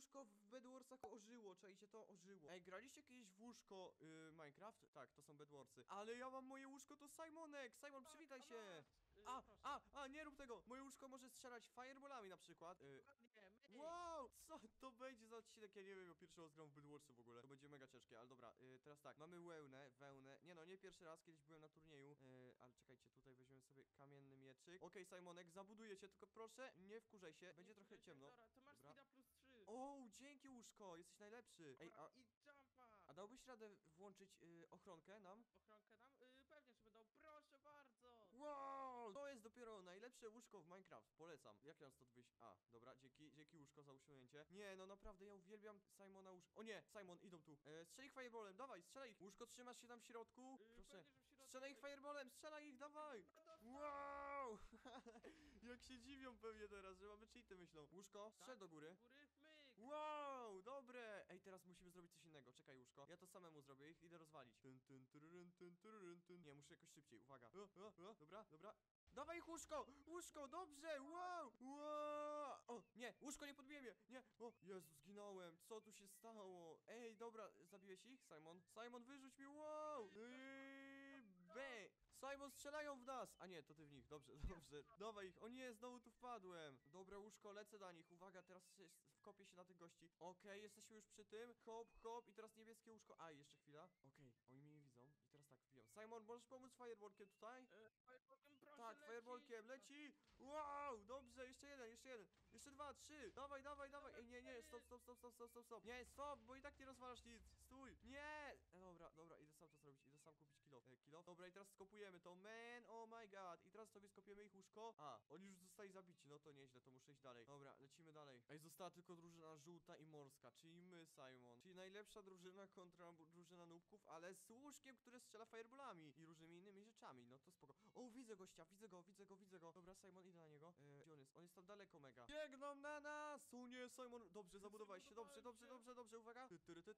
łóżko w Bedwarsach ożyło, czajcie, to ożyło. Ej, graliście kiedyś w łóżko Minecraft? Tak, to są Bedwarsy. Ale ja mam moje łóżko, to Simonek! Simon, przywitaj się! Nie rób tego! Moje łóżko może strzelać fireballami na przykład. Dokładnie, myk. Wow! Co to będzie za odcinek? Ja nie wiem, ja pierwszy raz gram w Bedwarsy w ogóle. To będzie mega ciężkie, ale dobra, teraz tak, mamy wełnę. Nie no, nie pierwszy raz, kiedyś byłem na turnieju. Ale czekajcie, tutaj weźmiemy sobie kamienny mieczyk. Okej, Simonek, zabuduję cię, tylko proszę, nie wkurzaj się, będzie trochę ciemno. Dobra, to masz speeda +3. O, dzięki łóżko, jesteś najlepszy. Ej, Dobra, i jumpa. a dałbyś radę włączyć ochronkę nam? Ochronkę dam? Pewnie, że będą. Proszę bardzo. Wow! To jest dopiero najlepsze łóżko w Minecraft, polecam. Jak ja mam stąd wyjść? Dobra, dzięki łóżko za usunięcie. Nie, no naprawdę, ja uwielbiam Simona O nie, Simon, idą tu. Strzelaj ich fireballem, dawaj, strzelaj ich. Łóżko, trzymasz się tam w środku? Proszę. Pewnie, że w środku. Strzelaj ich fireballem, strzelaj ich, dawaj! Dostał. Wow! Jak się dziwią pewnie teraz, że mamy cheaty, myślą. Łóżko, strzel do góry. Góry, myk. Wow, dobre! Ej, teraz musimy zrobić coś innego. Czekaj, łóżko. Ja to samemu zrobię, ich idę rozwalić. Tyn. Nie, muszę jakoś szybciej, uwaga. Dobra. Dawaj ich, łóżko! Łóżko, dobrze! Wow! O, nie, łóżko, nie podbije mnie! Nie! O, Jezu, zginąłem! Co tu się stało? Ej, dobra, zabiłeś ich, Simon? Simon, wyrzuć mi, wow! Simon, strzelają w nas! A nie, to ty w nich, dobrze. Dawaj ich, o nie, znowu tu wpadłem. Dobra, łóżko, lecę na nich, uwaga, teraz wkopię się na tych gości. Okej, jesteśmy już przy tym. Hop, i teraz niebieskie łóżko. Jeszcze chwila. Okej, oni mnie nie widzą. I teraz tak, wbijam. Simon, możesz pomóc fireballkiem tutaj? Fireballkiem, proszę, Tak, leci. fireballkiem, leci! Wow, dobrze, jeszcze jeden. Jeszcze dwa, trzy. Dawaj. Ej, nie, stop. Nie, stop, bo i tak nie rozwalasz nic. Stój. Nie! Dobra, idę sam to zrobić. Idę sam kupić kilo. Dobra, i teraz skopujemy to. Man, oh my god. I teraz sobie skopiemy ich łóżko. Oni już zostali zabici. No to nieźle, to muszę iść dalej. Dobra, lecimy dalej. Ej, została tylko drużyna żółta i morska, czyli my, Simon. Czyli najlepsza drużyna kontra drużyna nubków, ale z łóżkiem, które strzela fireballami i różnymi innymi rzeczami. No to spoko. O, widzę gościa, widzę go. Dobra, Simon, idę na niego. Gdzie on jest? On jest tam daleko mega. Biegną na nas! O nie, Simon, dobrze, zabudowałeś się, dobrze, uwaga.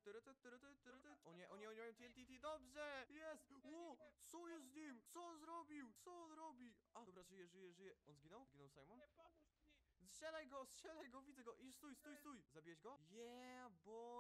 O nie, oni mają TNT, dobrze! Jest! Ło, co jest z nim? Co on zrobił? Co on robi? Dobra, żyje. On zginął? Zginął Simon? Nie, pomóż mi. Strzelaj go, widzę go. I stój. Zabijesz go? Yeah,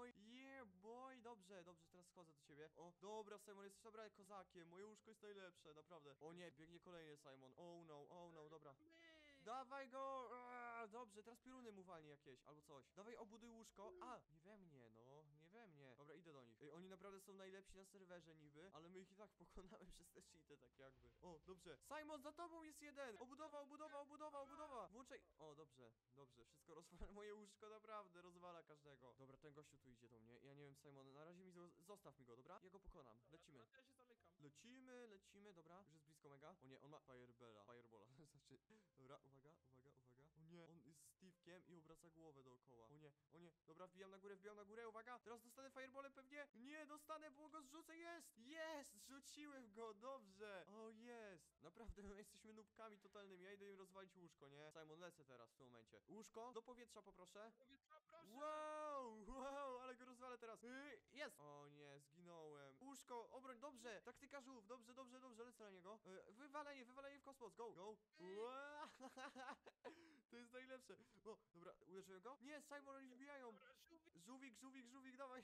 boy. Dobrze, teraz schodzę do ciebie. O, dobra, Simon, jesteś dobra kozakiem. Moje łóżko jest najlepsze, naprawdę. O nie, biegnie kolejny Simon. Oh no, dobra. Myk. Dawaj go! Dobrze, teraz pioruny mu walnie jakieś, albo coś. Dawaj, obuduj łóżko. Nie we mnie, no, nie we mnie. Dobra, idę do nich. Ej, oni naprawdę są najlepsi na serwerze niby, ale my ich i tak pokonamy przez te cheaty, tak jakby. O, dobrze. Simon, za tobą jest jeden! Obudowa! Włączaj. O, dobrze, wszystko rozwala. Moje łóżko naprawdę rozwala każdego. Dobra, ten gościu tu idzie do mnie. Ja nie wiem, Simon, na razie zostaw mi go, dobra? Ja go pokonam. Lecimy. Dobra, to ja się zamykam. Lecimy, dobra. Już jest blisko mega. O nie, on ma firebola, znaczy. Dobra, uwaga. O nie, on jest Steve'kiem i obraca głowę dookoła. O nie, dobra, wbijam na górę, uwaga. Teraz dostanę fireballem pewnie. Nie, dostanę, bo go zrzucę, jest, zrzuciłem go, dobrze. O, jest. Naprawdę, my jesteśmy nubkami totalnymi, ja idę im rozwalić łóżko, nie? Simon, lecę teraz w tym momencie. Łóżko, do powietrza poproszę. Powietrza, proszę. Wow, ale go rozwalę teraz. Jest. O nie, zginąłem. Łóżko, obroń, dobrze. Taktyka żółw, dobrze, lecę na niego. Wywalenie w kosmos, go. Wow. To jest najlepsze. O, dobra, uderzyłem go? Nie, Simon, oni wbijają. Dobra, Żółwik, dawaj.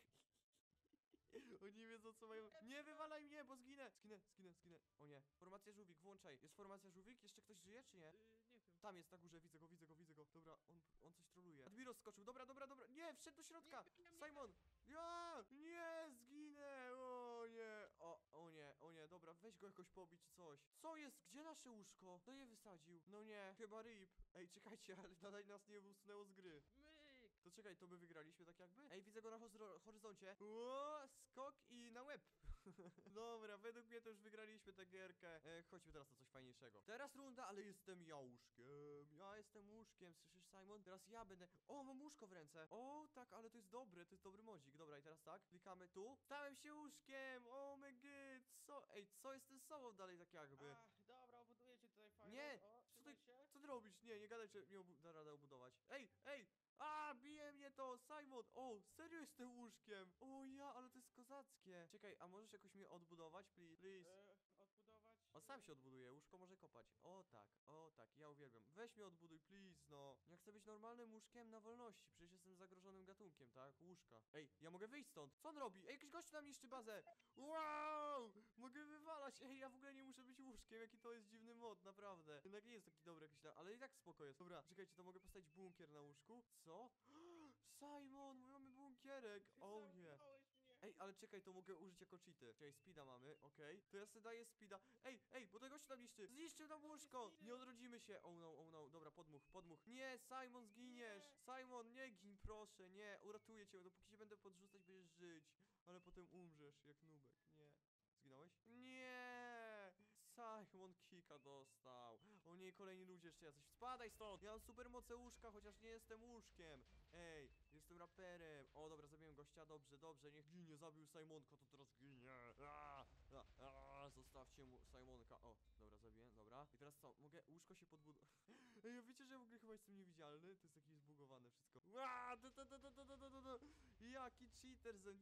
Oni wiedzą, co mają. Nie wywalaj mnie, bo zginę. O nie. Formacja żółwik, włączaj. Jest formacja żółwik? Jeszcze ktoś żyje, czy nie? Nie wiem. Tam jest na górze, widzę go. Dobra, on coś troluje. Admiros skoczył, dobra. Nie, wszedł do środka. Simon. Nie, zginę. O nie, dobra, weź go jakoś pobić czy coś. Co jest? Gdzie nasze łóżko? Kto je wysadził? No nie, chyba RIP. Ej, czekajcie, ale nadal nas nie usunęło z gry. Myk. To czekaj, to my wygraliśmy tak jakby? Ej, widzę go na horyzoncie. Skok i na łeb. Dobra, według mnie to już wygraliśmy tę gierkę. Chodźmy teraz na coś fajniejszego. Teraz runda, ale jestem ja łóżkiem. Ja jestem łóżkiem, słyszysz, Simon? Teraz ja będę. O, mam łóżko w ręce. O, tak, ale to jest dobry modzik. Dobra, i teraz tak, klikamy tu. Stałem się łóżkiem. O my god, co? Ej, co jest ten sobą dalej tak jakby? Dobra, obuduję cię tutaj fajnie. Nie, O, co trzymaj się. ty robisz? Nie gadaj, że nie da rady obudować. Ej! Bije mnie, nie to, Simon! O, serio jest tym łóżkiem! O ja, ale to jest kozackie! Czekaj, a możesz jakoś mnie odbudować, please? Odbudować. On sam się odbuduje, łóżko może kopać. O tak, ja uwielbiam. Weź mnie odbuduj, please, no. Ja chcę być normalnym łóżkiem na wolności, przecież jestem zagrożonym gatunkiem, tak? Łóżka. Ej, ja mogę wyjść stąd. Co on robi? Ej, jakiś gość nam niszczy bazę. Wow! Mogę wywalać. Ej, ja w ogóle nie muszę być łóżkiem, jaki to jest dziwny mod, naprawdę. Jednak nie jest taki dobry jakiś tam, ale i tak spoko jest. Dobra, czekajcie, to mogę postawić bunkier na łóżku? Co? Simon, mamy bunkierek. Oh yeah. Zamknąłeś mnie. Ej, ale czekaj, to mogę użyć jako cheaty. Czekaj, speeda mamy, okej. To ja sobie daję speeda. Ej, bo tego się tam niszczy. Zniszczył nam łóżko. Nie odrodzimy się. Oh no. Dobra, podmuch. Nie, Simon, zginiesz. Simon, nie gin, proszę, nie. Uratuję cię, dopóki cię będę podrzucać, będziesz żyć. Ale potem umrzesz, jak nubek. Nie. Zginąłeś? Nie. Simon Kika dostał. O nie, kolejni ludzie jeszcze jacyś. Spadaj stąd. Ja mam super moce łóżka, chociaż nie jestem łóżkiem. Ej, jestem raperem. O, dobra, zabiłem gościa, dobrze, niech ginie, zabił Simonka, to teraz ginie. Zostawcie mu Simonka. O, dobra, zabiłem, dobra. I teraz co? Mogę, łóżko się podbudować. Ej, wiecie, że w ogóle chyba jestem niewidzialny? To jest jakieś zbugowane wszystko. Jaki cheater zen.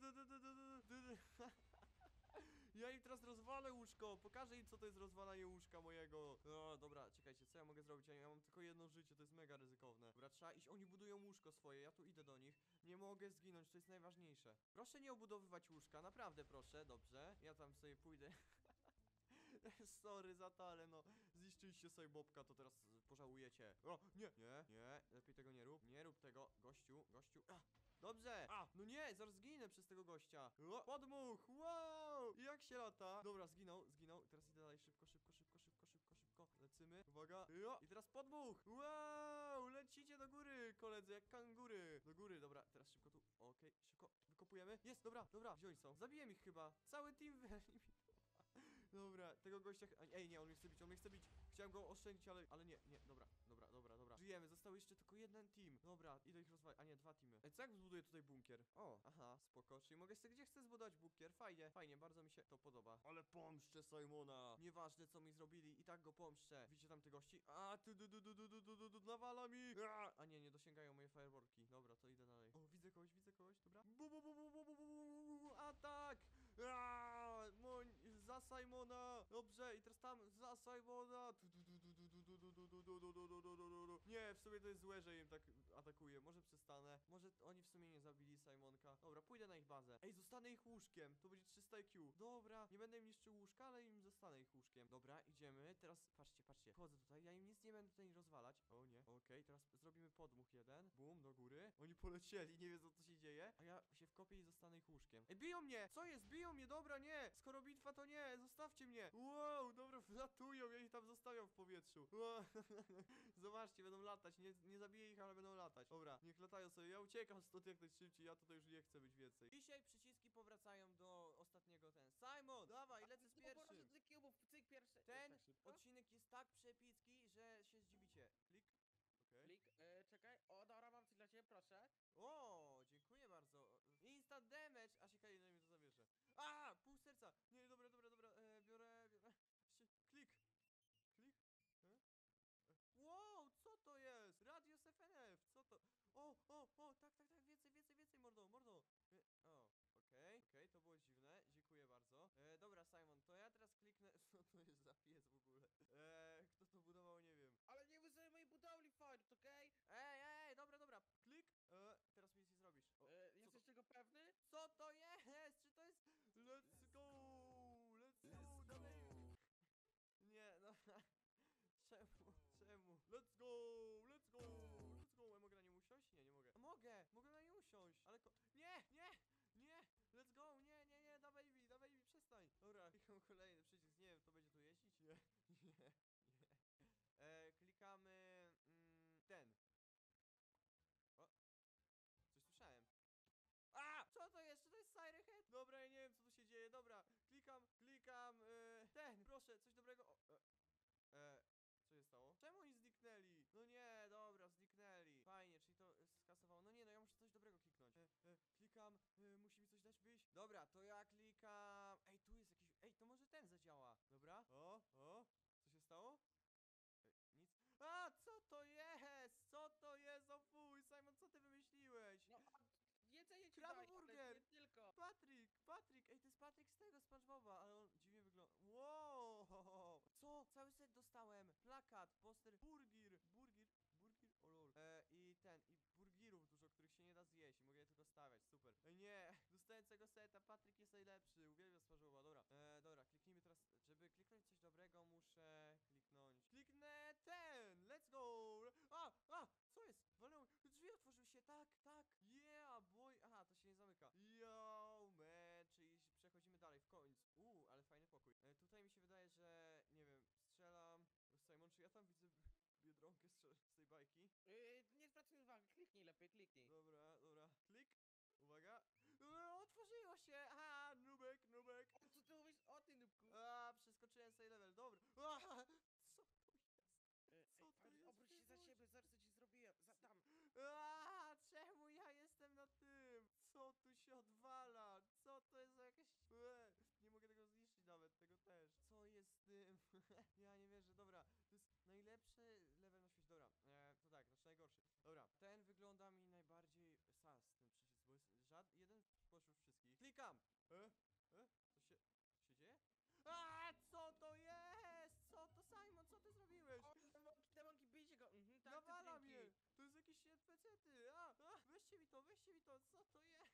Ja im teraz rozwalę łóżko, pokażę im, co to jest rozwalanie łóżka mojego. O, dobra, czekajcie, co ja mogę zrobić? Ja mam tylko jedno życie, to jest mega ryzykowne. Dobra, trzeba iść, oni budują łóżko swoje, ja tu idę do nich. Nie mogę zginąć, to jest najważniejsze. Proszę nie obudowywać łóżka, naprawdę proszę, dobrze. Ja tam sobie pójdę. Sorry za to, ale no, zniszczyliście sobie Bobka, to teraz pożałujecie. O, nie, lepiej tego nie rób. Nie rób tego, gościu. Dobrze! No nie, zaraz zginę przez tego gościa. O, podmuch! Wow! Jak się lata? Dobra, zginął. Teraz idę dalej, szybko. Lecimy. Uwaga. I teraz podmuch! Wow! Lecicie do góry, koledzy, jak kangury. Do góry, dobra, teraz szybko tu. Okej, szybko. Wykopujemy. Jest, dobra. Gdzie oni są? Zabiłem ich chyba. Cały team wyeliminował. Dobra, tego gościa... Ej, nie, on mnie chce bić. Chciałem go oszczędzić, ale nie, dobra. Żyjemy, został jeszcze tylko jeden team. Dobra, idę ich rozwalić. A nie, dwa teamy. Ej, co jak zbuduję tutaj bunkier? O, aha, spoko. Czyli mogę sobie gdzie chcę zbudować bunkier. Fajnie, bardzo mi się to podoba. Ale pomszczę Simona. Nieważne, co mi zrobili, i tak go pomszczę. Widzicie tam te gości? Nawala mi! A nie dosięgają moje fireworki. Dobra, to idę dalej. O, widzę kogoś, dobra. Atak! Za Simona! Dobrze, i teraz tam za Simona! Nie, w sumie to jest złe, że im tak atakuje. Może przestanę. Może oni w sumie nie zabili Simonka. Dobra, pójdę na ich bazę. Ej, zostanę ich łóżkiem. To będzie 300 IQ. Dobra, nie będę im niszczył łóżka, ale im zostanę ich łóżkiem. Dobra, idziemy. Teraz, patrzcie. Wchodzę tutaj. Ja im nic nie będę tutaj rozwalać. O nie. Okej, teraz zrobimy podmuch jeden. Bum, do góry. Oni polecieli, nie wiedzą, co się dzieje. A ja się wkopię i zostanę ich łóżkiem. Ej, biją mnie! Co jest? Biją mnie, dobra, nie! Skoro bitwa, to nie! Zostawcie mnie! Wow, dobra, wlatują, ja ich tam zostawiam w powietrzu. Wow. Zobaczcie, będą latać. Nie zabiję ich, ale będą latać. Dobra, niech latają sobie. Ja uciekam stąd jak najszybciej. Ja tutaj już nie chcę być więcej. Dzisiaj przyciski powracają do ostatniego Simon, dawaj, lecę z pierwszym. Cyk pierwszy. Ten Tak szybko? odcinek jest tak przepicki, że się zdziwicie. Klik. Okej. Klik, czekaj. O, dobra, mam coś dla ciebie, proszę. O, dziękuję bardzo. Instant damage. A się kajdę mnie to zawieszę. Pół serca. Nie, dobra. Biorę. Klik. Wow, co to jest? Radius FNF, co to? Tak, więcej, mordo. Okej, to było dziwne, dziękuję bardzo. Dobra, Simon, to ja teraz kliknę, co to jest za pies w ogóle? Kto to budował, nie wiem. Ale nie wyzywaj mojej budowli, fart, okej? Ej, dobra, klik. Teraz mi nic nie zrobisz. Jesteś tego pewny? Co to jest? Czy to jest... Let's go, dalej. Nie, no. Czemu? Let's go! Ja mogę na nim usiąść? Nie mogę. Mogę na nim usiąść, ale nie! Let's go! Nie, dawaj mi, przestań! Dobra, klikam kolejny przycisk, nie wiem, to będzie tu jeździć? Nie. Klikamy... ten. O! Coś słyszałem. Co to jest? Czy to jest Siren Head? Dobra, ja nie wiem, co tu się dzieje, dobra. Klikam, ten, proszę, coś dobrego. Co się stało? Czemu oni zniknęli? No nie, dobra, zniknęli. Fajnie, czyli to skasowało. No nie, no ja muszę coś dobrego kliknąć. Klikam, musi mi coś dać wyjść. Dobra, to ja klikam. Ej, tu jest jakiś... Ej, to może ten zadziała. Dobra. Co się stało? Nic. Co to jest? O fuj, Simon, co ty wymyśliłeś? ci daj, ale Kraboburger! nie tylko. Patryk, ej, to jest Patryk z tego SpongeBoba, ale on dziwnie wygląda. Wow! Co? Cały set dostałem. Plakat, poster, burgir, o lol. I burgirów dużo, których się nie da zjeść i mogę je tylko stawiać, super. Nie, dostałem całego seta, Patryk jest najlepszy, uwielbiam SpongeBoba, dobra. Dobra, kliknijmy teraz, żeby kliknąć coś dobrego muszę kliknąć. Kliknę ten, let's go! Co jest? Walnął, drzwi otworzyły się, tak. Yeah, boy, aha, to się nie zamyka. Yo, man, czyli przechodzimy dalej, w końcu. Ale fajny pokój. Tutaj mi się wydaje, że, nie wiem, strzelam. Simon, czy ja tam widzę Biedronkę z tej bajki? Nie zwracaj uwagi, kliknij lepiej, kliknij. Dobra, klik. Uwaga. Otworzyło się! Aha, nubek. O, co ty mówisz? O, ty nubku. Przeskoczyłem sobie level, dobra. Co to jest? Co to Patrz, jest? obróć się za siebie, zobacz co ci zrobiłem. Tam. Czemu ja jestem na tym? Co tu się odwala? Co to jest za jakieś... Nie mogę tego zniszczyć nawet, tego też. Co jest z tym? Ja nie wierzę, dobra. To jest najlepszy level na świecie, dobra. To tak, znaczy najgorszy. Dobra, ten wygląda mi najbardziej sas, ten przycisk, bo jest jeden pośród wszystkich. Klikam! Co się dzieje? Co to jest? Co to, Simon, co ty zrobiłeś? O, demonki, bijcie go. Tak, Nawala te mnie! drinki. To jest jakieś NPC-ty! Weźcie mi to! Co to jest?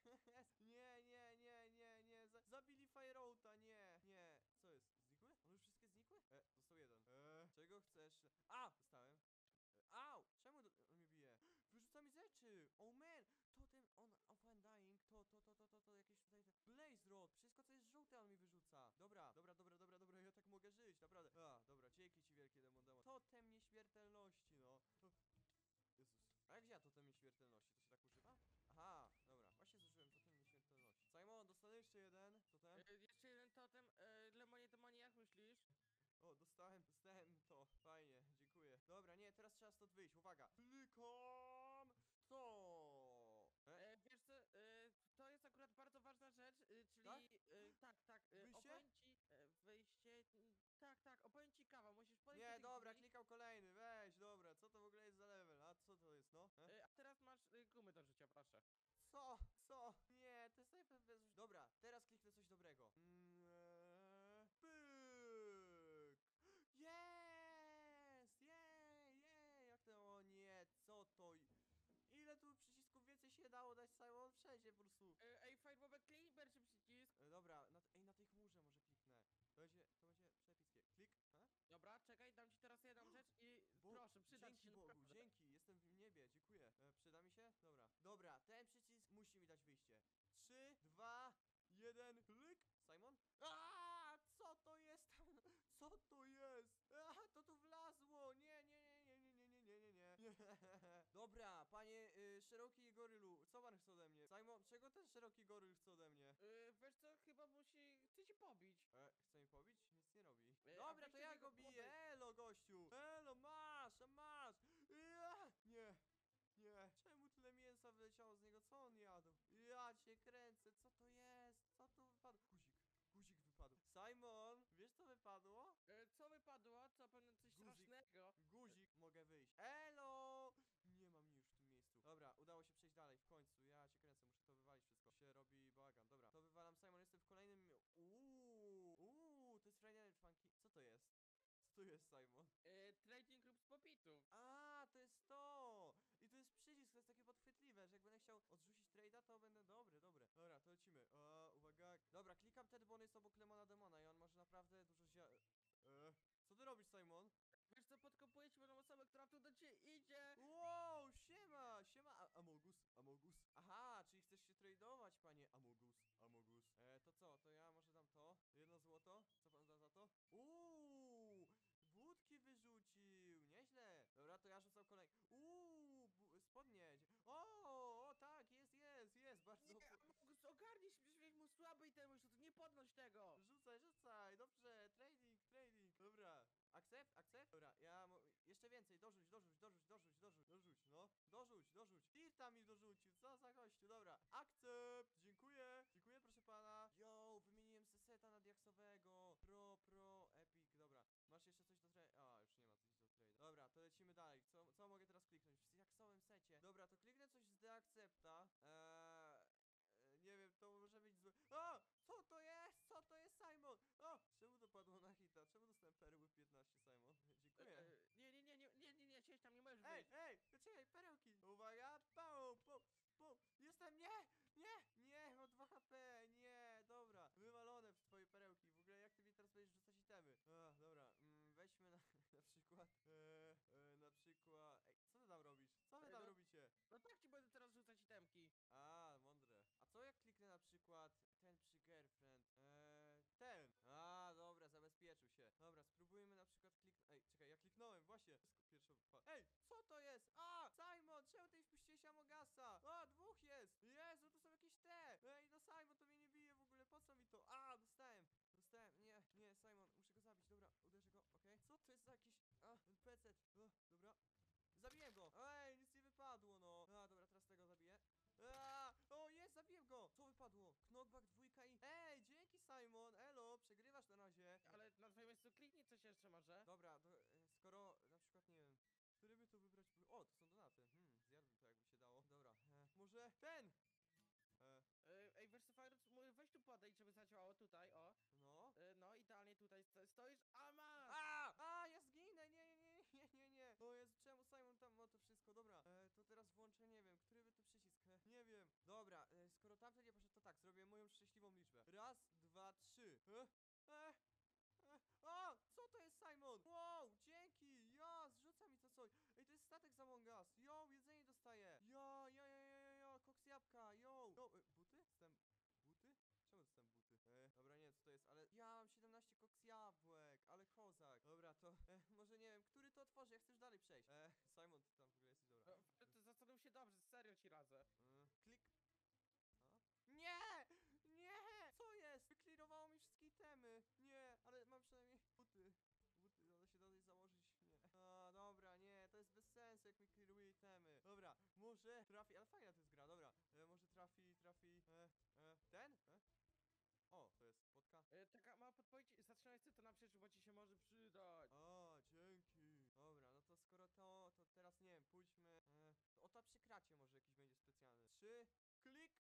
Nie! Zabili Fireouta, nie! Co jest? Znikły? One już wszystkie znikły? Został jeden. Czego chcesz? Dostałem. Au! Czemu on mnie bije? Wyrzuca mi rzeczy! Oh man! To ten, of Undying, to jakieś tutaj Blaze Rod! Wszystko co jest żółte on mi wyrzuca! Dobra, ja tak mogę żyć, naprawdę. Dobra, dzięki ci wielkie demon. Totem nieśmiertelności, no. Jezus. A jak ja totem nieśmiertelności? To się tak używa? Aha, dobra, właśnie zużyłem totem nieśmiertelności. Simon, dostanę jeszcze jeden totem. Jeszcze jeden totem. Lemonie demoni, jak myślisz? O, dostałem to. Fajnie, dziękuję. Dobra, nie, teraz trzeba stąd wyjść. Uwaga. Klikam! Co? Wiesz co, to jest akurat bardzo ważna rzecz, czyli Tak? tak, Wyjście? opowiem ci wyjście, tak, opowiem ci kawał, musisz podejść do Nie, tych dobra, drzwi, klikam kolejny. Weź, dobra, co to w ogóle jest za level? A co to jest, no? a teraz masz gumy do życia, proszę. Co? Nie, to jest najpierw bez... Dobra, teraz kliknę coś dobrego. Pyk! Jest! Jej! Jak to? O nie, co to? Ile tu przycisków więcej się dało dać, Simon? Wszędzie po prostu. Ej, fajnowek, kliknij pierwszy przycisk. Dobra, na tej chmurze może kliknę. To będzie przepickie. Klik? Dobra, czekaj, dam ci teraz jedną rzecz i proszę, przyda ci Dzięki się Bogu, naprawdę. dzięki, jestem w niebie, dziękuję. Przyda mi się? Dobra, ten przycisk musi mi dać wyjście. 3, 2, 1, klik! Simon? Co to jest tam? Co to jest? To tu wlazło! Nie. Dobra, panie szeroki gorylu, co pan chce ode mnie? Simon, czego ten szeroki goryl chce ode mnie? Wiesz co, chyba chce cię pobić. Chce mi pobić? Nic nie robi. A Dobra, weź to do ja niego go biję. podejdź. Elo, gościu. Elo, masz. Nie. Czemu tyle mięsa wyleciało z niego? Co on jadł? Ja cię kręcę. Co to jest? Co tu wypadło? Guzik wypadł. Simon, wiesz co wypadło? Co wypadło? Co, pewno coś strasznego? Guzik, mogę wyjść. Elo! Nie ma mnie już w tym miejscu. Dobra, udało się przejść dalej, w końcu. Ja cię kręcę, muszę to wywalić wszystko. Się robi bałagan. Dobra, to wywalam, Simon, jestem w kolejnym... To jest Friday Night Funky. Co to jest? Co to jest, Simon? Trading lub z popitów. To jest to! I to jest przycisk, to jest takie podchwytliwe, że jak będę chciał odrzucić trade'a, to będę... Dobre. Dobra, to lecimy. Uwaga. Dobra, klikam ten, bo on jest obok Lemona Demona i on może naprawdę dużo Co ty robisz, Simon? Wiesz co, podkopuję ci pewną osobę, która tu do ciebie idzie. Wow, siema! Amogus. Aha, czyli chcesz się tradeować, panie Amogus. To co? To ja może dam to? 1 złoto? Co pan da za to? Budki wyrzucił, nieźle. Dobra, to ja rzucam kolejny. Spodnie. Tak, jest, bardzo. Nie, Amogus, ogarnij się, przecież mu słaby itemy, już to nie podnoś tego. Rzucaj, dobrze, trading. Dobra, accept? Dobra, jeszcze więcej, dorzuć, no. Dorzuć. Tirta mi dorzucił, co za gościu, dobra. Akcept, dziękuję, proszę pana. Yo, wymieniłem seta na diaksowego. Pro, epic, dobra. Masz jeszcze coś do trade? Już nie ma coś do trade. Dobra, to lecimy dalej. Co mogę teraz kliknąć? W diaksowym secie. Dobra, to kliknę coś z deakcepta. to może być złe. O! Co to jest? Co to jest, Simon? O! Czemu to padło na hita? Czemu dostałem perły 15, Simon? Dziękuję. Nie, siedź tam, nie możesz Ej, wyjść. ej! Czekaj, perełki! Uwaga! Pum, pum, pum! Jestem! Nie! Nie! Nie! Mam 2 HP! Nie! Dobra, wywalone w twoje perełki. W ogóle jak ty mi teraz będziesz rzucać itemy? Dobra, weźmy na przykład. Na przykład. Ej, co ty tam robisz? Co wy Ej, tam no. robicie? No tak ci będę teraz rzucać itemki. Mądre. A co jak kliknę na przykład ten przy girlfriend? Ten! Dobra, zabezpieczył się. Dobra, spróbujmy na przykład kliknąć. Ej, czekaj, ja kliknąłem, właśnie. Pierwsza Ej, co to jest? Simon, czemu ty wpuściłeś Amogasa? 2 jest! Jezu, to są jakieś te! Ej, no Simon, to mnie nie bije w ogóle, po co mi to? Dostałem! Dostałem, nie, Simon, muszę go zabić, dobra, uderzę go, okej. Co to jest za jakiś, NPC? Dobra. Zabiję go! Ej, nic nie wypadło, no. Dobra, teraz tego zabiję. O, jest, zabiłem go! Co wypadło? Knockback 2 i... Ej, dzięki, Simon! Elo, przegrywasz na razie. Ale na twoim miejscu kliknij coś jeszcze może. Dobra, to skoro na przykład, nie wiem, który by to wybrać... O, to są donaty. Zjadłbym to, jakby się dało. Dobra, może ten! Ej, Versafirus, weź tu podejdź, żeby zadziałało tutaj, o. No. No, idealnie tutaj stoisz, a masz! Ja zginę! Nie. O Jezu, czemu Simon tam ma to wszystko? Dobra, to teraz włączę, nie wiem, który by tu przycisk? Nie wiem. Dobra, skoro tamten nie poszedł, to tak, zrobię moją szczęśliwą liczbę. 1, 2, 3. Co to jest, Simon? Wow, dzięki! Zrzuca mi to coś. Ej, to jest statek z Among Us. Jedzenie dostaję. Koks jabłka, buty? Dostałem buty? Czemu dostałem buty? Dobra, nie wiem co to jest, ale ja mam 17 koks jabłek, ale kozak. Dobra, to może nie wiem, który to otworzy, ja chcę już dalej przejść. Simon, ty tam w ogóle jesteś, dobra. To zastanów się dobrze, serio ci radzę. Klik. Nie! Nie! Co jest? Wyklirowało mi wszystkie itemy. Nie, ale mam przynajmniej buty. One się dalej założyć. Nie. Dobra, nie, to jest bez sensu, jak mi kliruje itemy. Dobra, może trafi, ale fajna to jest gra, dobra. Może trafi. Ten? O, to jest spotka. Taka mała podpowiedź, zatrzymaj sobie to na przyszłość, bo ci się może przydać. Dzięki. Dobra, no to skoro to teraz nie wiem, pójdźmy. To przy kracie może jakiś będzie specjalny. 3, klik.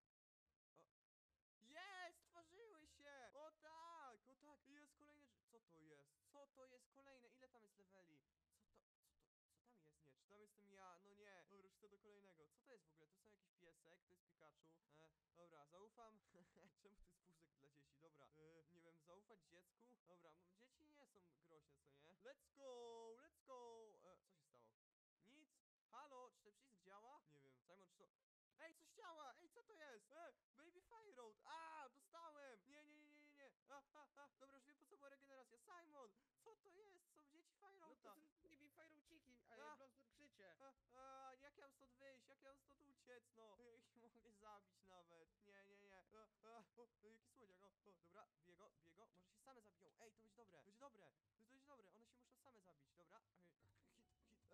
Jest! Stworzyły się! O tak! Jest kolejne. Co to jest? Co to jest kolejne? Ile tam jest leveli? Co tam jest? Nie, czy tam jestem ja? No nie. Dobra, już chcę do kolejnego. Co to jest w ogóle? Tu są jakiś piesek, to jest Pikachu. Dobra, zaufam. Czemu to jest wózek dla dzieci? Dobra, nie wiem, zaufać dziecku? Dobra, dzieci nie są groźne, co nie? Let's go! Let's go! Co się stało? Nic? Halo, czy ten przycisk działa? Nie wiem. Simon, czy to... Ej, coś działa! Ej, co to jest? Baby Fire Road! Dostałem! Nie. Dobra, już wiem, po co była regeneracja. Simon, co to jest? Są dzieci Fire No to Roada. są baby fireuciki, A. Blossom krzycie. Jak ja mam stąd wyjść? Jak ja mam stąd uciec? No, ja ich nie mogę zabić nawet. Nie. Jaki słodziak, dobra, biję go. Może się same zabiją. Ej, to będzie dobre. To będzie dobre. One się muszą same zabić, dobra? Hit.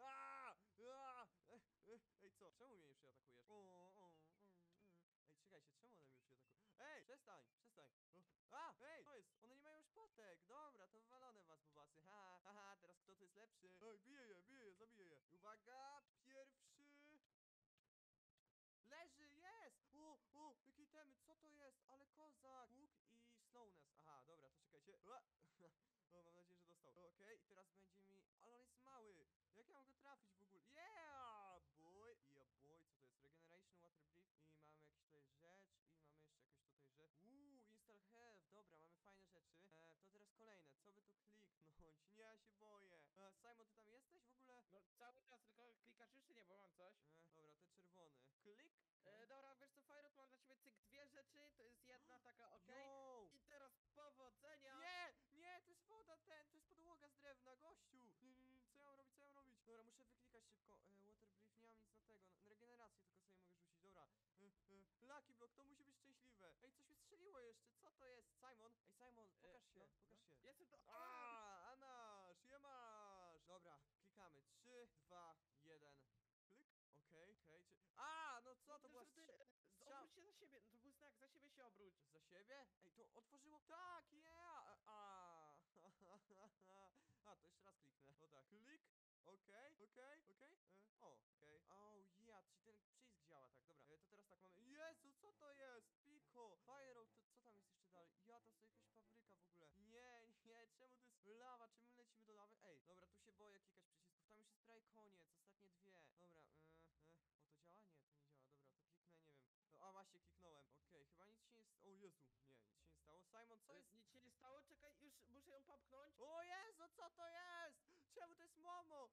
Ej, co? Czemu mnie już atakujesz? Ej, czekajcie, czemu one mnie już atakują? Ej, przestań. Ej, to jest? One nie mają już potek. Dobra, to wywalone was, bubasy. Haha, teraz kto tu jest lepszy? Ej, biję je, zabiję je. Uwaga, pierwszy. Leży, jest! Jakie itemy, co to jest? Ale kozak! Łuk i slowness. Aha, dobra, to czekajcie. Mam nadzieję, że dostał. Okej, i teraz będzie mi... Ale on jest mały! Jak ja mam go trafić w ogóle? Yeah, boy! Co to jest? Regeneration, water breath. I mamy jakieś tutaj rzecz. I mamy jeszcze jakieś tutaj rzecz. Install health. Dobra, mamy fajne rzeczy. To teraz kolejne. Co by tu kliknąć? Nie, ja się boję. Simon, ty tam jesteś w ogóle? No cały czas, tylko klikasz już czy nie, bo mam coś. Dobra, te czerwony. Klik. Dobra, wiesz co, Firot, mam dla ciebie dwie rzeczy, to jest jedna taka, okej? Yo! I teraz powodzenia! Nie, to jest woda, to jest podłoga z drewna, gościu! Nie, co ja mam robić? Dobra, muszę wyklikać szybko. Water brief, nie mam nic na tego. Na regenerację tylko sobie mogę rzucić, dobra. Lucky block, to musi być szczęśliwe. Ej, coś mi strzeliło jeszcze, co to jest? Simon? Ej, Simon, pokaż się, pokaż się. Jestem to... A masz, je masz! Dobra, klikamy. 3, 2, 1. Klik? Okej. No co, to była Obróć się za siebie, no to był znak, za siebie się obróć. Za siebie? Ej, to otworzyło? Tak, yeah! To jeszcze raz kliknę. No tak, klik. Okej. Okej. Czyli ten przycisk działa, tak, dobra. To teraz tak mamy. Jezu, co to jest? Piko! fabryka w ogóle? Nie, czemu to jest lawa? Czemu lecimy do lawy? Ej, dobra, tu się boję klikać przycisków. Tam już jest prawie koniec, ostatnie dwie. Dobra, o to działa? Nie, to nie działa. Dobra, to kliknę, nie wiem. No, a właśnie, kliknąłem. Okej, chyba nic się nie stało. O Jezu, nie, nic się nie stało. Simon, co jest? Nic się nie stało? Czekaj, już muszę ją popchnąć. O Jezu, co to jest? Czemu to jest Momo?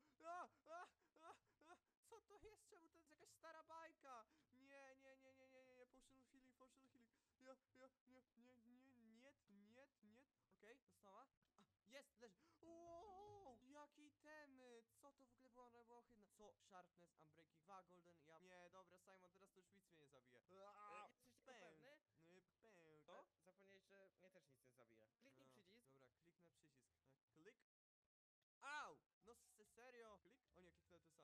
Co to jest? Czemu to jest jakaś stara bajka? Nie, potion healing. Nie. Okej, dostała. A, jest, leży. Wow, jakie itemy. Co to w ogóle było? Ona była ohydna. Co? Sharpness, Unbreaking 2, Golden, ja... Nie, dobra, Simon, teraz to już nic mnie nie zabije. Jesteś tego pewny? Co? Zapomniałeś, że mnie też nic nie zabije. Kliknij No, przycisk. dobra, kliknę przycisk. Klik. Au! No serio? Klik? O nie, kliknę to sam.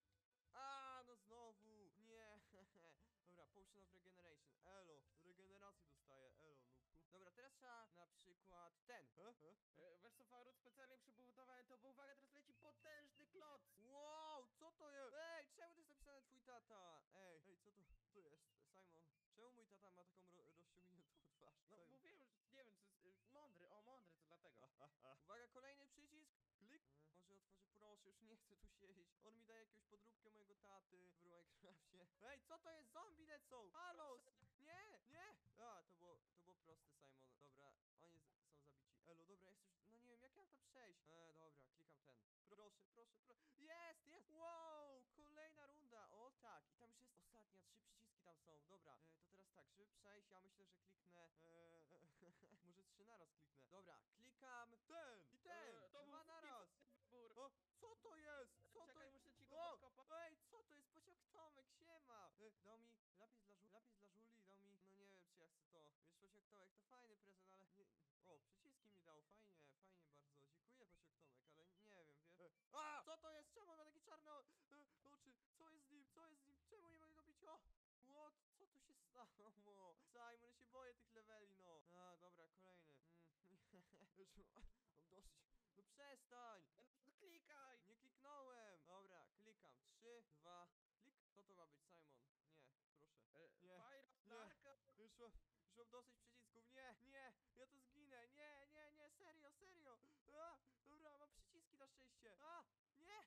A, no znowu! Nie! Dobra, Potion of Regeneration. Elo, regeneracji dostaję. Elo, nubku. Dobra, teraz trzeba na przykład ten. Wersofaru specjalnie przybudowałem to, bo uwaga, teraz leci potężny kloc! Wow, co to jest? Ej, czemu to jest napisane twój tata? Ej, co to jest? Simon, czemu mój tata ma taką rozciągniętą twarz? No Simon. mówiłem, że nie wiem, co jest, mądry, to dlatego. Uwaga, kolejny przycisk. Klik. Może otworzę, proszę, już nie chcę tu siedzieć. On mi daje jakąś podróbkę mojego taty w Minecrafcie. Ej, co to jest? Zombie lecą! Halo! Nie! A, to było proste, Simon. Dobra, oni są zabici. Elo, dobra, jest już... No nie wiem, jak ja mam tam przejść? Dobra, klikam ten. Proszę. Jest! Wow! Kolejna runda. O tak. I tam już jest ostatnia. 3 przyciski tam są. Dobra, to teraz tak, żeby przejść, ja myślę, że kliknę... może 3 naraz kliknę. Dobra, klikam ten i ten! To Dwa był naraz! wybór. O, co to jest? Czekaj, muszę ci go O! podkopać. Ej, co to jest? Pociąg Tomek, siema! Dał mi lapis dla Żuli, dał mi... No nie wiem, czy ja chcę to. Wiesz, pociąg Tomek to fajny prezent, ale nie... O, przyciski mi dał, fajnie bardzo. Dziękuję, pociąg Tomek, ale nie wiem, wiesz... A! Co to jest? Czemu ma takie czarne oczy? Co jest z nim? Czemu nie mogę go bić? O! What? Co tu się stało? Simon, ja się boję tych leveli, no. A, dobra, kolejny. Już mam dosyć. No przestań! No klikaj! Nie kliknąłem! Dobra, klikam. 3, 2, klik. Co to ma być, Simon? Nie, proszę. Nie, Fire, nie. narka. Już mam dosyć przycisków. Nie, ja to zginę. Nie, serio. Dobra, mam przyciski na szczęście. Nie!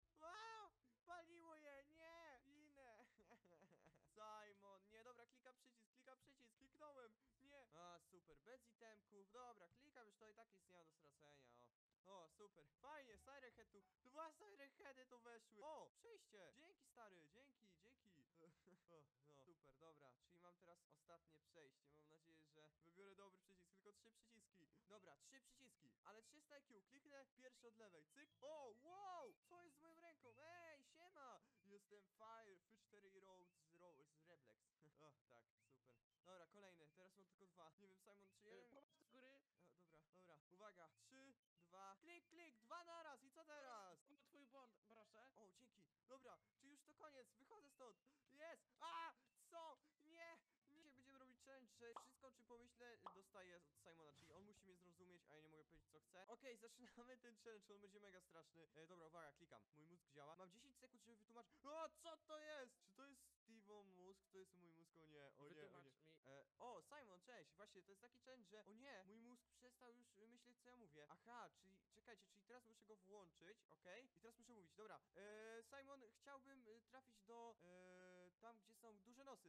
Paliło je, nie! Ginę! Simon, nie, dobra, klikam przycisk, kliknąłem, nie! Super, bez itemków, dobra, klikam, już to i tak nic nie ma do stracenia, o, super, fajnie, Siren Head tu, 2 Siren Heady tu weszły, o, przejście, dzięki stary, dzięki, no, super, dobra, czyli mam teraz ostatnie przejście, mam nadzieję, że wybiorę dobry przycisk, tylko 3 przyciski, dobra, 3 przyciski, ale 300 IQ, kliknę pierwszy od lewej, cyk, o, wow, co jest z moją ręką, ej, siema, jestem Fish 4 z Reblex, o, tak, super, dobra, kolejny, teraz mam tylko 2, nie wiem, Simon, czy jeden... Popatrz do góry. Dobra, uwaga, 3, 2, klik, 2 naraz i co teraz? To był twój błąd, proszę. O, dzięki, dobra, czy już to koniec, wychodzę stąd, jest, co, nie, dzisiaj będziemy robić challenge, że wszystko, czy pomyślę, dostaję od Simona, czyli on musi mnie zrozumieć, a ja nie mogę powiedzieć, co chcę. Okej, zaczynamy ten challenge, on będzie mega straszny. Dobra, uwaga, klikam, mój mózg działa, mam 10 sekund, żeby wytłumaczyć, co to jest? Czy to jest Steve'o mózg, to jest mój mózg, o nie. Wytłumacz mi. O, Simon, cześć, właśnie, to jest taki challenge, że, o nie, mój mózg przestał już myśleć, co ja mówię. Aha, czyli, czekajcie, czyli teraz muszę go włączyć, okej? I teraz muszę mówić, dobra, Simon, chciałbym trafić do, tam, gdzie są duże nosy,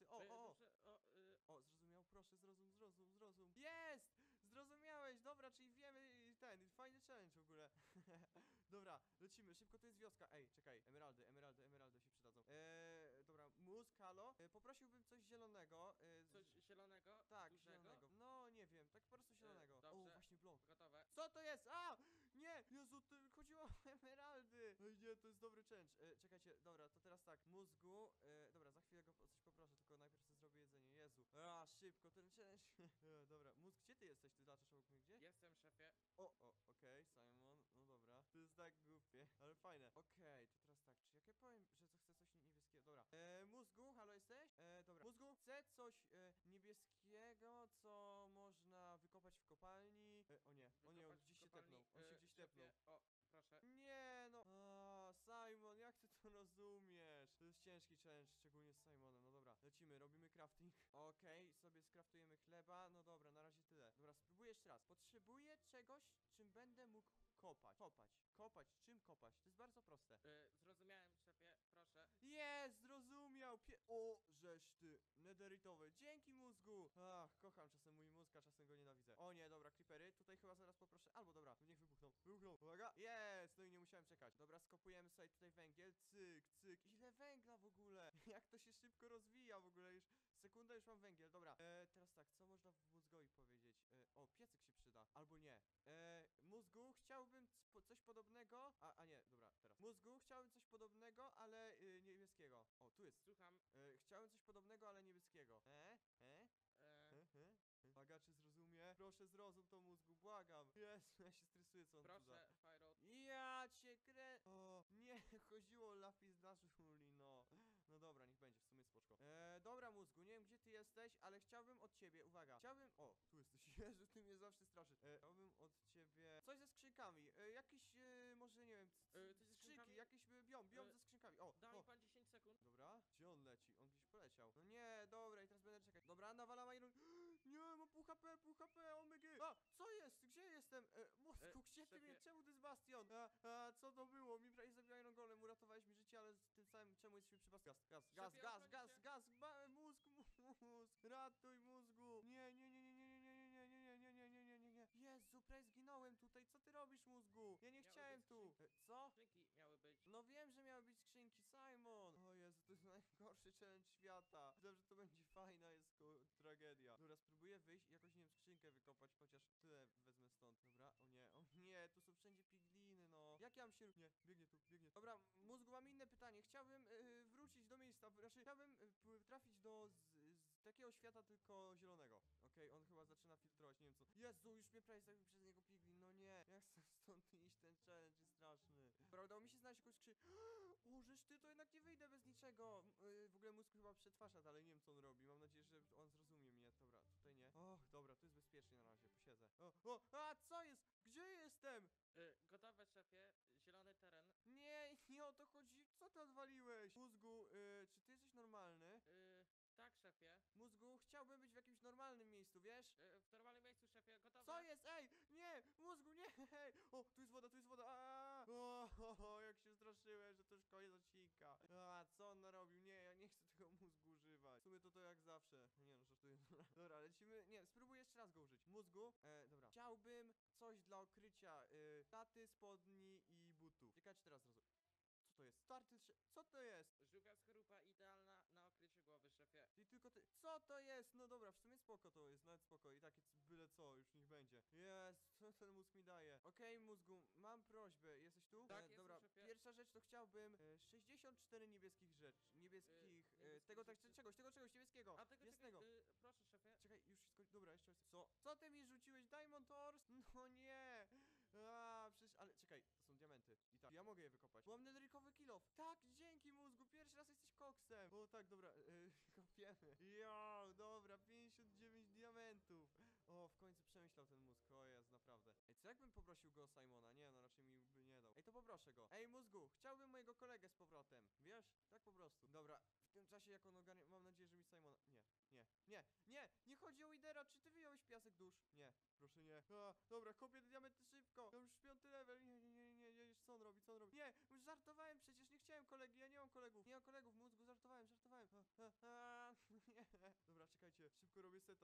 o, zrozumiał, proszę, zrozum. Jest! Zrozumiałeś, dobra, czyli wiemy ten, fajny challenge w ogóle. Dobra, lecimy, szybko, to jest wioska. Ej, czekaj, emeraldy się przydadzą. Dobra, mózg, halo? Poprosiłbym coś zielonego. Coś zielonego? Tak, dużego? zielonego. No, nie wiem, tak po prostu zielonego. dobrze. O, właśnie blok. Gotowe. Co to jest? Nie! Jezu, to chodziło o emeraldy! Ej, nie, to jest dobry challenge. Czekajcie, dobra, to teraz tak, mózgu, dobra, za chwilę go o coś poproszę, tylko najpierw sobie zrobię jedzenie, Jezu. Szybko, ten challenge. Dobra, mózg, gdzie ty jesteś? Ty latasz obok mnie gdzieś? Jestem, szefie. Okej, Simon, no dobra. To jest tak głupie, ale fajne. Okej, to teraz tak, czy jak ja powiem, że to chcę coś niebieskiego? Dobra, mózgu, halo jesteś? Dobra, mózgu, chcę coś niebieskiego, co można wykopać w kopalni. O nie, on Wykopać gdzieś w się kopalni, tepnął, on się gdzieś szefie. tepnął. O, proszę. Nie no, Simon, jak ty to rozumiesz? To jest ciężki challenge, szczególnie z Simonem, no dobra, lecimy. robimy crafting. Okej, sobie skraftujemy chleba, no dobra, na razie tyle. Dobra, spróbuję jeszcze raz. Potrzebuję czegoś, czym będę mógł kopać, czym kopać? To jest bardzo proste. Zrozumiałem, szefie, proszę. Jest, zrozumiał! O, żeś ty, nederitowy, dzięki mózgu! Ach, kocham czasem mój mózg, a czasem go nienawidzę. O nie, dobra, creepery, tutaj chyba zaraz poproszę, albo dobra, niech wybuchną, uwaga, jest, no i nie musiałem czekać. Dobra, skopujemy sobie tutaj węgiel, cyk, cyk, ile węgla w ogóle, jak to się szybko rozwija w ogóle, już sekunda, już mam węgiel, dobra. Teraz tak, co można mózgowi powiedzieć? O, piecyk się przyda, albo nie. Mózgu, chciałbym coś podobnego, a nie, dobra, teraz. Mózgu, chciałbym coś podobnego, ale niebieskiego. O, tu jest. Słucham. Chciałem coś podobnego, ale niebieskiego. Uwaga, czy zrozumie? Proszę zrozum to mózgu, błagam. Jezu, ja się stresuję, co on tu Proszę, za... Fajrot. Ja cię krę... O, nie, chodziło o lapis lazuli, no. No dobra, niech będzie, w sumie spoczko. Dobra mózgu, nie wiem gdzie ty jesteś, ale chciałbym od ciebie, uwaga. Chciałbym... O, tu jesteś, Jezu, ty mnie zawsze straszysz. Chciałbym od ciebie... Coś ze skrzynkami, jakiś, może nie wiem... Coś ze skrzynki, skrzynkami? jakiś biom ze skrzynkami. O, Da mi o. pan 10 sekund. Dobra, gdzie on leci? On gdzieś poleciał. No nie, dobra, i teraz będę czekać. Dobra, nawalam Iron... Nie, mam pół HP, omega. A, co jest? Gdzie jestem? Mózgu, gdzie ty mnie? szefie. Czemu to jest bastion? Co to było? Mi prawie zabił Iron Golem, uratowałeś mi życie, ale z tym samym czemu jesteśmy przy bastion? Szefie, Mózg, ratuj mózgu. Nie. Jezu, prawie zginąłem tutaj. Co ty robisz, mózgu? Ja nie Miały chciałem być tu. skrzynki. Co? Skrzynki miały być. No wiem, że miały być skrzynki, Simon! O Jezu, to jest najgorszy challenge świata. Myślałem, że to będzie fajna, jest tragedia. Dobra, spróbuję wyjść i jakoś, nie wiem, skrzynkę wykopać, chociaż tyle wezmę stąd. Dobra, o nie, tu są wszędzie pigliny, no. Jak ja mam się... Nie, biegnie tu. Dobra, mózgu, mam inne pytanie. Chciałbym wrócić do miejsca, znaczy chciałbym trafić do takiego świata tylko zielonego. Okej, on chyba zaczyna filtrować, nie wiem co. Jezu, już mnie prawie zabił przez niego piglin, no nie. Ja chcę stąd iść, ten challenge jest straszny. Dobra, udało mi się znaleźć jakąś O, żeż ty, to jednak nie wyjdę bez niczego. W ogóle mózg chyba przetwarza, ale nie wiem co on robi. Mam nadzieję, że on zrozumie mnie. Dobra, tutaj nie. O, dobra, tu jest bezpiecznie na razie, posiedzę. A, co jest? Gdzie jestem? Gotowe, szefie. Zielony teren. Nie o to chodzi. Co ty odwaliłeś? Mózgu, czy ty jesteś normalny? Tak, szefie. Mózgu, chciałbym być w jakimś normalnym miejscu, wiesz? W normalnym miejscu, szefie. Gotowe. Co jest? Ej, nie! Mózgu, nie! Hej! O, tu jest woda! Jak się straszyłem, że to już koniec odcinka. Co on narobił? Nie, ja nie chcę tego mózgu używać. W sumie to jak zawsze. Nie no, żartuję. Dobra, lecimy. Nie, spróbuję jeszcze raz go użyć. Mózgu, dobra. Chciałbym coś dla okrycia. Laty, spodni i butów. Ciekawe, czy teraz zrozumiem. Co to jest? Co to jest? Żółwia skorupa idealna na okrycie głowy, szefie. I tylko ty. Co to jest? No dobra, w sumie spoko to jest, nawet spoko. I takie byle co, już niech będzie. Jest, co ten mózg mi daje? Okej, mózgu, mam prośbę. Jesteś tu? Tak, jestem, dobra, szefie. pierwsza rzecz to chciałbym 64 niebieskich rzeczy. Niebieskich. Tego tak, rzeczy. czegoś niebieskiego. A tego jasnego. proszę, szefie. Czekaj, już wszystko. Dobra, jeszcze raz. Co? Co ty mi rzuciłeś? Diamond Ores? No nie! Przecież, ale czekaj, to są diamenty. I tak, ja mogę je wykopać. Bo mam netherickowy kill off. Tak, dzięki mózgu, pierwszy raz jesteś koksem. O tak, dobra, kopiemy. Jo, dobra, 59 diamentów. O, w końcu przemyślał ten mózg. O jest, naprawdę. Ej, co jakbym poprosił go o Simona? Nie, no raczej mi by nie dał. Ej, to poproszę go. Ej, mózgu, chciałbym mojego kolegę z powrotem. Wiesz? Tak po prostu. Dobra, w tym czasie jak on ogarnie, mam nadzieję, że mi Simona... Nie chodzi o Widera, czy ty wyjąłeś piasek dusz? Nie, proszę nie. Dobra, kopię te diamenty szybko. To już 5. level. Nie, co on robi? Nie, już żartowałem przecież, nie chciałem kolegi, ja nie mam kolegów. Nie mam kolegów, mózgu, żartowałem. Nie. Dobra, czekajcie, szybko robię seta.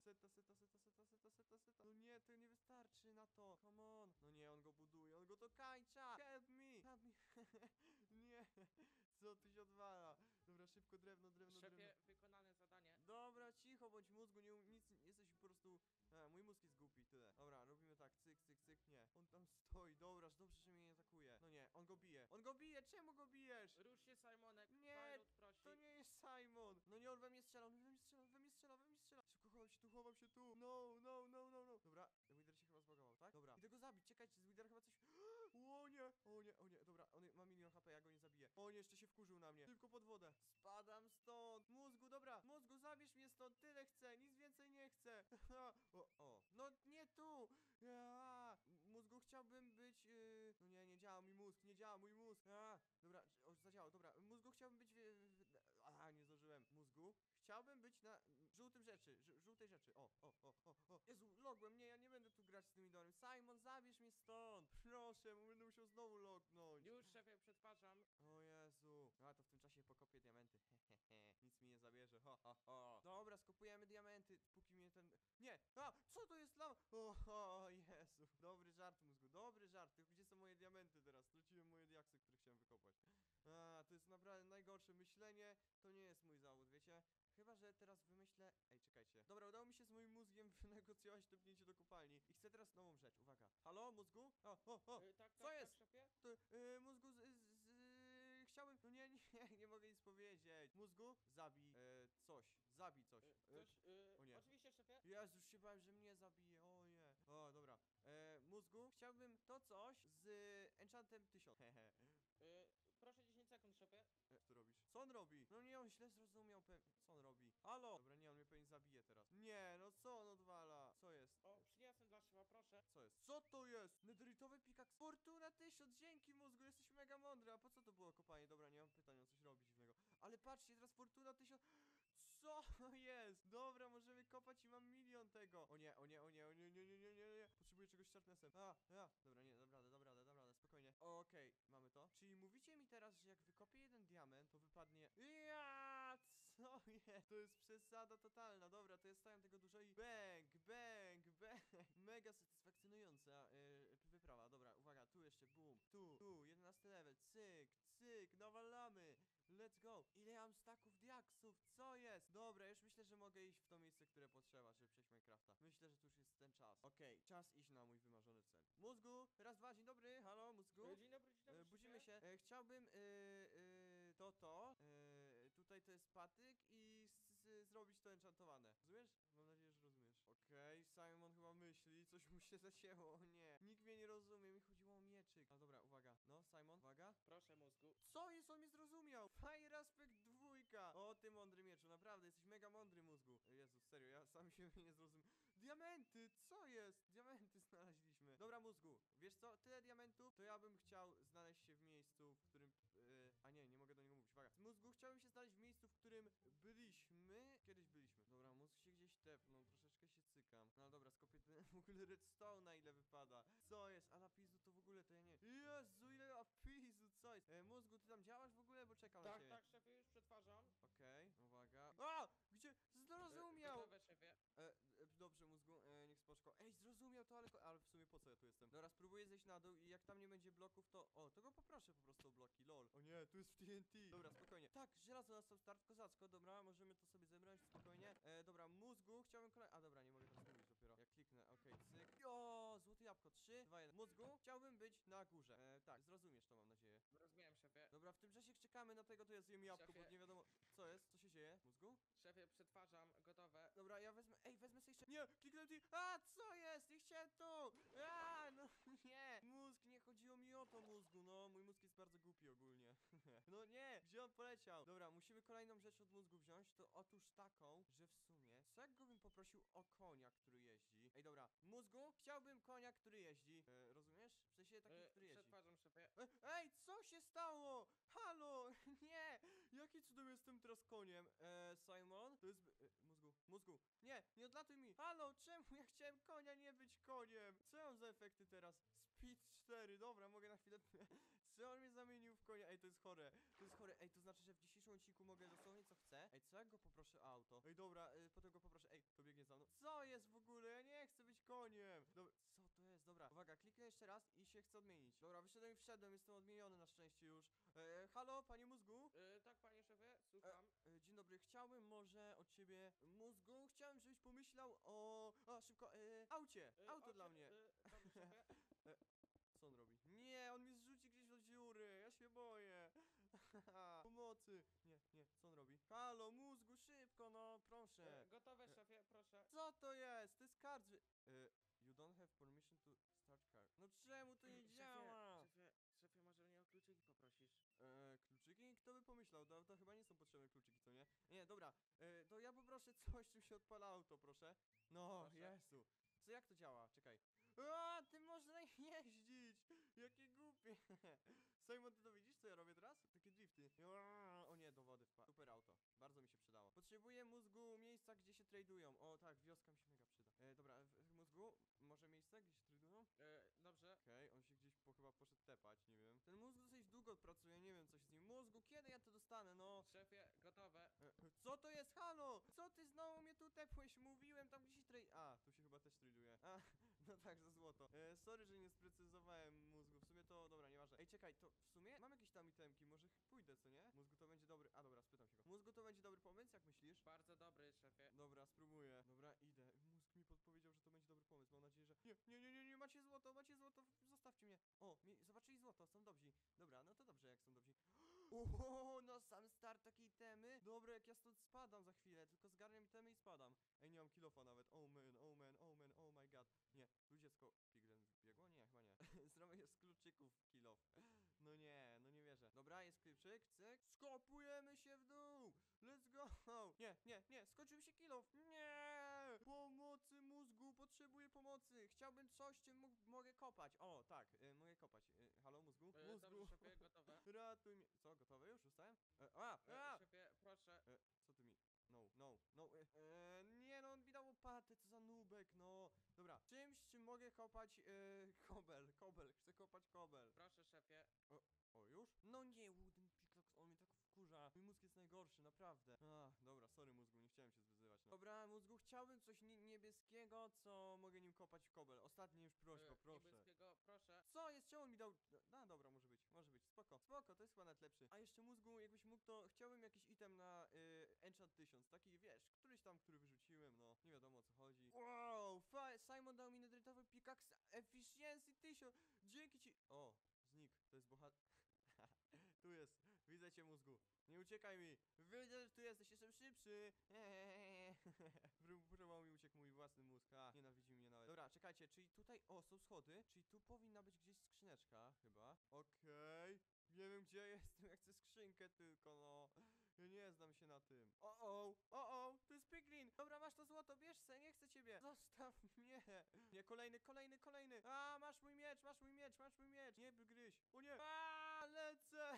No nie, to nie wystarczy na to. Come on. No nie, on go buduje, on go dokańcza. Help me. Nie, co tu się odwala? Dobra, szybko drewno. Szefie, wykonane zadanie. Dobra, cicho bądź mózgu, nic, jesteś po prostu... mój mózg jest głupi, tyle. Dobra, robimy tak, cyk, nie. On tam stoi, dobra, dobrze, że mnie nie atakuje. No nie, on go bije, czemu go bijesz? Rusz się, Simonek. Nie, Fajrut prosi. To nie jest Simon. No nie, on we mnie strzela. Szybko, chowam się tu. No. Dobra, Wither się chyba zbagował, tak? Dobra, idę go zabić, czekajcie, z Wither chyba coś... O nie, dobra, on ma 1 000 000 HP, ja go nie zabiję. O nie, jeszcze się wkurzył na mnie. Szybko pod wodę. Spadam stąd. Mózgu, zabierz mnie stąd, tyle chcę, nic więcej nie chcę. No nie tu. Mózgu, chciałbym być... No nie działa mój mózg, Dobra, zadziałał, dobra. Mózgu, chciałbym być... nie zdążyłem. Mózgu, chciałbym być na żółtym rzeczy, żółtej rzeczy. O. Jezu, logłem, nie, ja nie będę tu grać z tymi domem. Simon, zabierz mnie stąd. Proszę, bo będę musiał znowu lognąć. Już, szefie, przetwarzam. O Jezu. A to w tym czasie pokopię diamenty. Nic mi nie zabierze. Ha. Dobra, skopujemy diamenty, póki mnie ten... Nie! A! Co to jest lawa? O Jezu. Dobry żart, mózgu. Dobry żart. Tylko gdzie są moje diamenty teraz? Straciłem moje diaksy, które chciałem wykopać. A, to jest naprawdę najgorsze myślenie. To nie jest mój zawód, wiecie? Chyba, że teraz wymyślę... Ej, czekajcie. Dobra, udało mi się z moim mózgiem wynegocjować tepnięcie do kopalni. I chcę teraz nową rzecz. Uwaga. Halo, mózgu? Tak, Co jest? szefie? To, mózgu, chciałbym... No nie mogę nic powiedzieć. Mózgu, zabij coś. Zabij coś. o nie. Oczywiście, szefie. Jezu, już się bałem, że mnie zabije. O nie. O, dobra. Mózgu, chciałbym to coś z enchantem 1000. Hehe. Proszę 10 sekund, szefie. Co ty robisz? Co on robi? No nie, on źle zrozumiał pewnie. Co on robi? Halo! Dobra, nie, on mnie pewnie zabije teraz. Nie, no co on odwala? Co jest? O, przyniosłem dla szefa, proszę. Co jest? Co to jest? Netheritowy pikaks. Fortuna 1000, dzięki mózgu, jesteś mega mądry. A po co to było kopanie? Dobra, nie mam pytań, on coś robi dziwnego. Ale patrzcie, teraz Fortuna 1000. Co jest? Dobra, możemy kopać i mam milion tego. O nie. Potrzebuję czegoś sharpnessem. Dobra, nie, dam radę, spokojnie. Okej, mamy to. Czyli mówicie mi teraz, że jak wykopię jeden diament, to wypadnie... Ja, co jest? To jest przesada totalna. Dobra, to ja stawiam tego dużo i bang. Mega satysfakcjonująca wyprawa. Dobra, uwaga, tu jeszcze, boom. Tu, 11 level, cyk, nawalamy. Let's go. Ile ja mam staków diaksów? Co jest? Dobra, już myślę, że mogę iść w to miejsce, które potrzeba, żeby przejść Minecrafta. Myślę, że tu już jest ten czas. Okej, czas iść na mój wymarzony cel. Mózgu, raz, dwa, dzień dobry, halo, mózgu. Dzień dobry, Budzimy szefie. się. Chciałbym tutaj to jest patyk i zrobić to enchantowane. Rozumiesz? Mam nadzieję, że rozumiesz. Okej, Simon chyba myśli, coś mu się zacięło. O nie, nikt mnie nie rozumie, mi chodziło o mieczyk. A dobra, uwaga. No, Simon, uwaga. Proszę, mózgu. Co jest? On mnie zrozumiał! Fire Aspect 2! O, ty mądry mieczu, naprawdę, jesteś mega mądry, mózgu. Jezus, serio, ja sam się nie zrozumiem. Diamenty! Co jest? Diamenty znaleźliśmy. Dobra, mózgu, wiesz co? Tyle diamentów, to ja bym chciał znaleźć się w miejscu, w którym... a nie mogę do niego mówić, uwaga. Mózgu, chciałbym się znaleźć w miejscu, w którym byliśmy... Kiedyś byliśmy. Dobra, mózg się gdzieś tepnął, troszeczkę się cykam. No dobra, skopię ten w ogóle redstone, na ile wypada. Co jest? A lapisu to w ogóle to ja nie... Jezu, ile lapisu, co jest? Mózgu, ty tam działasz w ogóle, bo czekam na ciebie. Tak, szefie, już przetwarzam. Okej, uwaga. A! Gdzie? Zrozumiał! Gotowe, szefie. Dobrze, mózgu, niech spoczko. Ej, zrozumiał to, ale w sumie po co ja tu jestem? Dobra, spróbuję zejść na dół i jak tam nie będzie bloków, to... O, to go poproszę po prostu o bloki, lol. O nie, tu jest w TNT. Dobra, spokojnie. Tak, żelazo na sam start, kozacko, dobra, możemy to sobie zebrać, spokojnie. Dobra, mózgu, chciałbym A, dobra, nie mogę teraz mówić dopiero. Jak kliknę, okej, cyk. Jo, złote jabłko, 3, 2, 1. Mózgu, chciałbym być na górze. Tak, zrozumiesz to, mam nadzieję. Rozumiem, szefie. Dobra, w tym czasie jak czekamy na tego, to ja zjem jabłko, bo Szefie. nie wiadomo... Co jest? Co się dzieje? Mózgu? Szefie, przetwarzam, gotowe. Dobra, ja wezmę... Ej, wezmę sobie jeszcze... Nie! Kliknąłem ci... A, co jest? Nie chciałem tu! A, no nie! Mózg, nie chodziło mi o to, mózgu, no. Mój mózg jest bardzo głupi ogólnie. No nie! Gdzie on poleciał? Dobra, musimy kolejną rzecz od mózgu wziąć, to otóż taką, że w sumie... Co jak go bym poprosił o konia, który jeździ? Ej, dobra. Mózgu, chciałbym konia, który jeździ. Rozumiesz? W sensie taki, który jeździ. Przetwarzam, szefie. Ej, co się stało? Halo! Nie! Jaki cudem jestem teraz koniem? Simon? To jest... mózgu. Nie odlatuj mi! Halo, czemu ja chciałem konia nie być koniem? Co ja mam za efekty teraz? Speed 4, dobra, mogę na chwilę... Co on mnie zamienił w konia? Ej, to jest chore. Ej, to znaczy, że w dzisiejszym odcinku mogę dosłownie co chcę. Ej, co jak go poproszę o auto? Ej, dobra, potem go poproszę. Ej, to biegnie za mną. Co jest w ogóle? Ja nie chcę być koniem. Dobra, co to jest? Dobra, uwaga, kliknę jeszcze raz i się chcę odmienić. Dobra, wyszedłem i wszedłem, jestem odmieniony na szczęście już. Halo, panie mózgu? Tak, panie szefie, słucham. Dzień dobry, chciałbym może od ciebie mózgu, chciałem, żebyś pomyślał o... szybko, aucie! Auto dla mnie! Dobrze, szefie. Co on robi? Nie, on mnie zrzuci gdzieś do dziury, ja się boję. Pomocy! Nie, co on robi? Halo, mózgu, szybko, no, proszę. Gotowe, szefie, proszę. Co to jest? To jest kart, że... You don't have permission to start car. No czemu to nie działa? Szefie, może mnie o kluczyki poprosisz? Kluczyki? Kto by pomyślał? To chyba nie są potrzebne kluczyki, co nie? Nie, dobra, to ja poproszę coś, czym się odpala auto, proszę. No, Proszę. Jezu. Co, jak to działa? Czekaj. A, ty można jeździć! Jakie głupie! Simon, ty to widzisz, co ja robię teraz? Takie drifty. O nie, do wody wpadł. Super auto. Bardzo mi się przydało. Potrzebuję mózgu miejsca, gdzie się tradują. O tak, wioska mi się mega przyda. Dobra, mózgu, może miejsce, gdzie się tradują? Dobrze. Okej, on się gdzieś chyba poszedł tepać, nie wiem. Ten mózg dosyć długo pracuje, nie wiem co się z nim. Mózgu, kiedy ja to dostanę, no? Szefie, gotowe. Co to jest, halo? Co ty znowu mnie tu tepłeś? Mówiłem tam gdzie się A, tu się chyba też traduje. A, no tak, za złoto. Sorry, że nie sprecyzowałem mózgu. W sumie to, dobra, nieważne. Ej, czekaj, to w sumie mam jakieś tam itemki, może pójdę, co nie? Mózgu to będzie dobry. A, dobra, spytam się go. Mózgu to będzie dobry pomysł, jak myślisz? Bardzo dobry, szefie. Dobra, spróbuję. Dobra, idę. Mózg mi podpowiedział, że to będzie dobry pomysł. Mam nadzieję, że. Nie, macie złoto, zostawcie mnie. O, zobaczyli złoto, są dobrzy. Dobra, no to dobrze, jak są dobrzy. Oho, no sam start takiej temy. Dobra, jak ja stąd spadam za chwilę, tylko zgarniam itemy i spadam. Ej, nie mam kilofa nawet. Oh man, oh my god. Nie, tu dziecko piglem biegło? Nie, chyba nie. Zrobię z kluczyków kilof. No nie wierzę. Dobra, jest kluczyk, cyk. Skopujemy się w dół. Let's go! Nie, skończył się kilof! Nie! Pomocy mózgu, potrzebuję pomocy! Chciałbym coś, czym mogę kopać. O, tak, mogę kopać. Halo, mózgu? Mózgu! Dobrze, szefie, gotowe. Ratuj mnie. Co, gotowe już? Ustałem? Szefie, proszę. Co ty mi? No. Nie no, on mi dał łopatę, co za nubek, no. Dobra, czym mogę kopać, kobel, chcę kopać kobel. Proszę, szefie. O, już? No nie, Wooden Pickaxe, on mnie tak wkurza. Mój mózg jest najgorszy, naprawdę. Dobra, sorry mózgu, nie chciałem się zwyzywać. No. Dobra, mózgu, chciałbym coś niebieskiego, co mogę nim kopać w kobel. Ostatnia już prośba, proszę. Niebieskiego, proszę. Co jest? Czemu on mi dał? No dobra, może być. Spoko, to jest chyba nawet lepszy. A jeszcze mózgu, jakbyś mógł, to chciałbym jakiś item na Enchant 1000. Taki, wiesz, któryś tam, który wyrzuciłem, no. Nie wiadomo o co chodzi. Wow, Simon dał mi netheritowy pickaxe Efficiency 1000. Dzięki ci. O, znikł, to jest bohater. Tu jest, widzę cię mózgu. Nie uciekaj mi. Widzę, że tu jesteś, jestem szybszy. Próbował mi uciekł mój własny mózg. Nienawidzi mnie nawet. Dobra, czekajcie, czyli tutaj, o, są schody. Czyli tu powinna być gdzieś skrzyneczka, chyba. Okej. Nie wiem gdzie jestem, ja chcę skrzynkę tylko, no. Ja nie znam się na tym. To jest piglin. Dobra, masz to złoto, bierz se, nie chcę ciebie. Zostaw mnie. Nie, kolejny. Masz mój miecz. Nie, gryź. O nie. Lecę.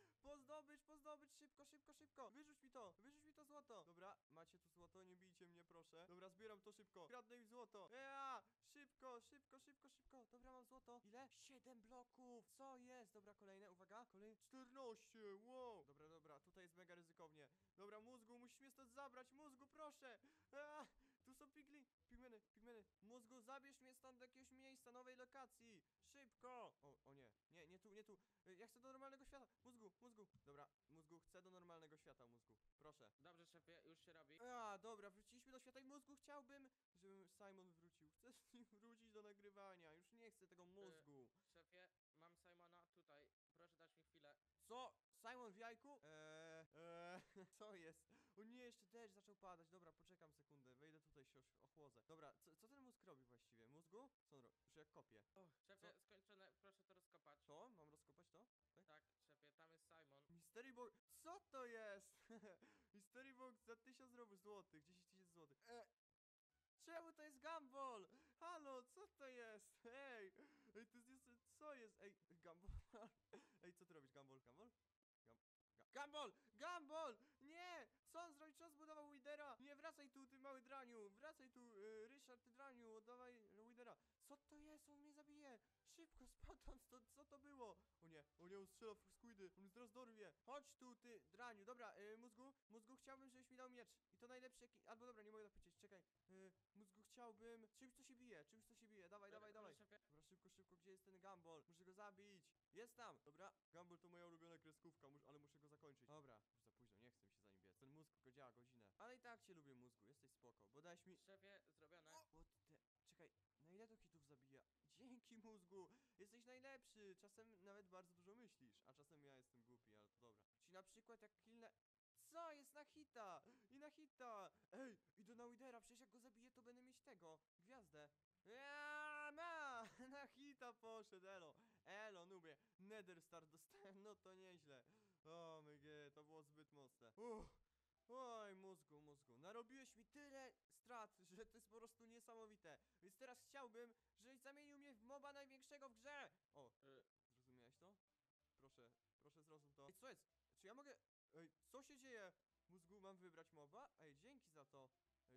Pozdobyć, szybko. Wyrzuć mi to złoto. Dobra, macie tu złoto, nie bijcie mnie, proszę. Dobra, zbieram to szybko. Kradnę im złoto. Szybko. Dobra, mam złoto. Ile? 7 bloków. Co jest? Dobra, kolejne, uwaga. Kolejne 14. Wow. Dobra, tutaj jest mega ryzykownie. Dobra, mózgu, musisz mnie stąd zabrać. Mózgu, proszę. Tu są pigmeny. Mózgu, zabierz mnie stąd do jakiegoś miejsca, nowej lokacji. Szybko. O nie. Nie tu. Ja chcę do normalnego świata. Mózgu. Dobra, mózgu, chcę do normalnego świata, mózgu. Proszę. Dobrze, szefie, już się robi. Dobra, wróciliśmy do świata i mózgu chciałbym, żeby Simon wrócił. Chcę z nim wrócić do nagrywania. Już nie chcę tego mózgu. Szefie, mam Simona tutaj. Proszę dać mi chwilę. Co? Simon w jajku? Co jest? O nie, jeszcze deszcz zaczął padać. Dobra, poczekam sekundę. Wejdę tutaj, się ochłodzę. Dobra, co ten mózg robi właściwie? Mózgu? Co on robi? Już jak kopie. Szefie, skończone, proszę to rozkopać. Co? Mam rozkopać to? Tak, szefie, tam jest Simon. Mystery Box. Co to jest? Mystery Box za 1000 złotych. 10 000 złotych. Czemu to jest Gumball? Halo, co to jest? Ej, to jest co jest? Ej, Gumball. Ej, co ty robisz, Gumball? Gumball! Nie! Co on zrobił? Co on zbudował Widera? Nie, wracaj tu, ty mały draniu! Wracaj tu, Ryszard, ty draniu! Oddawaj Widera! Co to jest? On mnie zabije! Szybko, spadam stąd, co to było? O nie, on strzela w squidy, on mnie zaraz dorwie! Chodź tu, ty draniu! Dobra, mózgu, chciałbym, żebyś mi dał miecz. I to najlepszy jaki... Albo dobra, nie mogę dopowiedzieć, czekaj. Mózgu, chciałbym... Czymś, co się bije, dawaj. Szefie. Dobra, szybko, gdzie jest ten Gumball? Muszę go zabić! Jest tam! Dobra, Gumball to moja ulubiona kreskówka, ale muszę go zakończyć. Dobra, już za późno, nie chcę mi się za nim biec. Ten mózg go działa godzinę. Ale i tak cię lubię, mózgu, jesteś spoko, bo dałeś mi... Szefie, zrobione. Czekaj, na ile to hitów zabija? Dzięki, mózgu! Jesteś najlepszy! Czasem nawet bardzo dużo myślisz, a czasem ja jestem głupi, ale to dobra. Czyli na przykład jak killnę... Co? Jest na hita! I na hita! Ej, idę na Widera, przecież jak go zabiję, to będę mieć tego, gwiazdę. Na hita poszedł, elo, nubie. Nether Star dostałem, no to nieźle. O my god, to było zbyt mocne. Oj, mózgu, narobiłeś mi tyle strat, że to jest po prostu niesamowite. Więc teraz chciałbym, żebyś zamienił mnie w moba największego w grze. Zrozumiałeś to? Proszę zrozum to. Ej, co jest? Czy ja mogę... Ej, co się dzieje? Mózgu, mam wybrać moba? Ej, dzięki za to.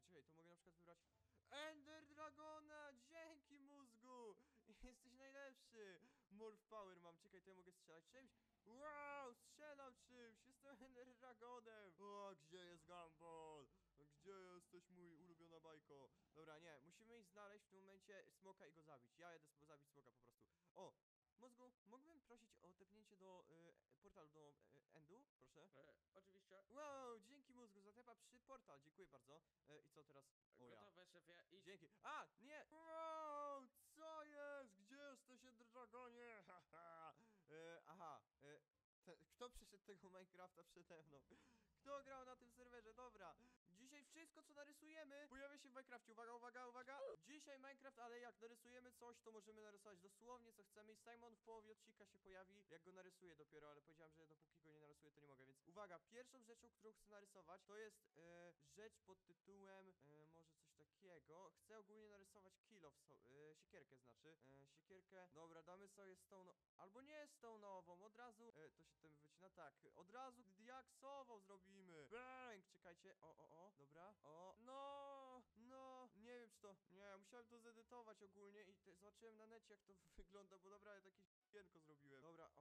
czekaj, to mogę na przykład wybrać Ender Dragona! Dzięki mózgu! Jesteś najlepszy! Morph Power mam, czekaj, to ja mogę strzelać czymś? Wow, strzelam czymś! Jestem Ender Dragonem! O, gdzie jest Gumball? Gdzie jesteś, mój ulubiona bajko? Dobra, nie, musimy iść znaleźć w tym momencie smoka i go zabić. Ja jedę zabić smoka po prostu. O! Mózgu, mógłbym prosić o tepnięcie do portalu do Endu? Proszę. Oczywiście. Wow, dzięki mózgu, zatepa przy portal, dziękuję bardzo. I co teraz? O ja. Gotowe, szefie. Idź. Dzięki. A, nie! Wow, co jest? Gdzie jesteś, Dragonie? Haha. Aha. Kto przeszedł tego Minecrafta przede mną? Kto grał na tym serwerze? Dobra. Dzisiaj wszystko, co narysujemy, pojawia się w Minecrafcie. Uwaga, uwaga, uwaga. Dzisiaj Minecraft, ale jak narysujemy coś, to możemy narysować dosłownie, co chcemy. I Simon w połowie odcinka się pojawi, jak go narysuję dopiero, ale powiedziałem, że dopóki go nie narysuję, to nie mogę. Więc uwaga, pierwszą rzeczą, którą chcę narysować, to jest rzecz pod tytułem może coś takiego. Chcę ogólnie narysować kill off, siekierkę znaczy. Siekierkę. Dobra, damy sobie stone, albo nie stone'ową, od razu, to się tym wycina, tak, od razu diaksową zrobimy. Bang, czekajcie, o, dobra, o, no, nie wiem czy to, nie, musiałem to zedytować ogólnie i zobaczyłem na necie jak to wygląda, bo dobra, ja takie piękno zrobiłem. Dobra,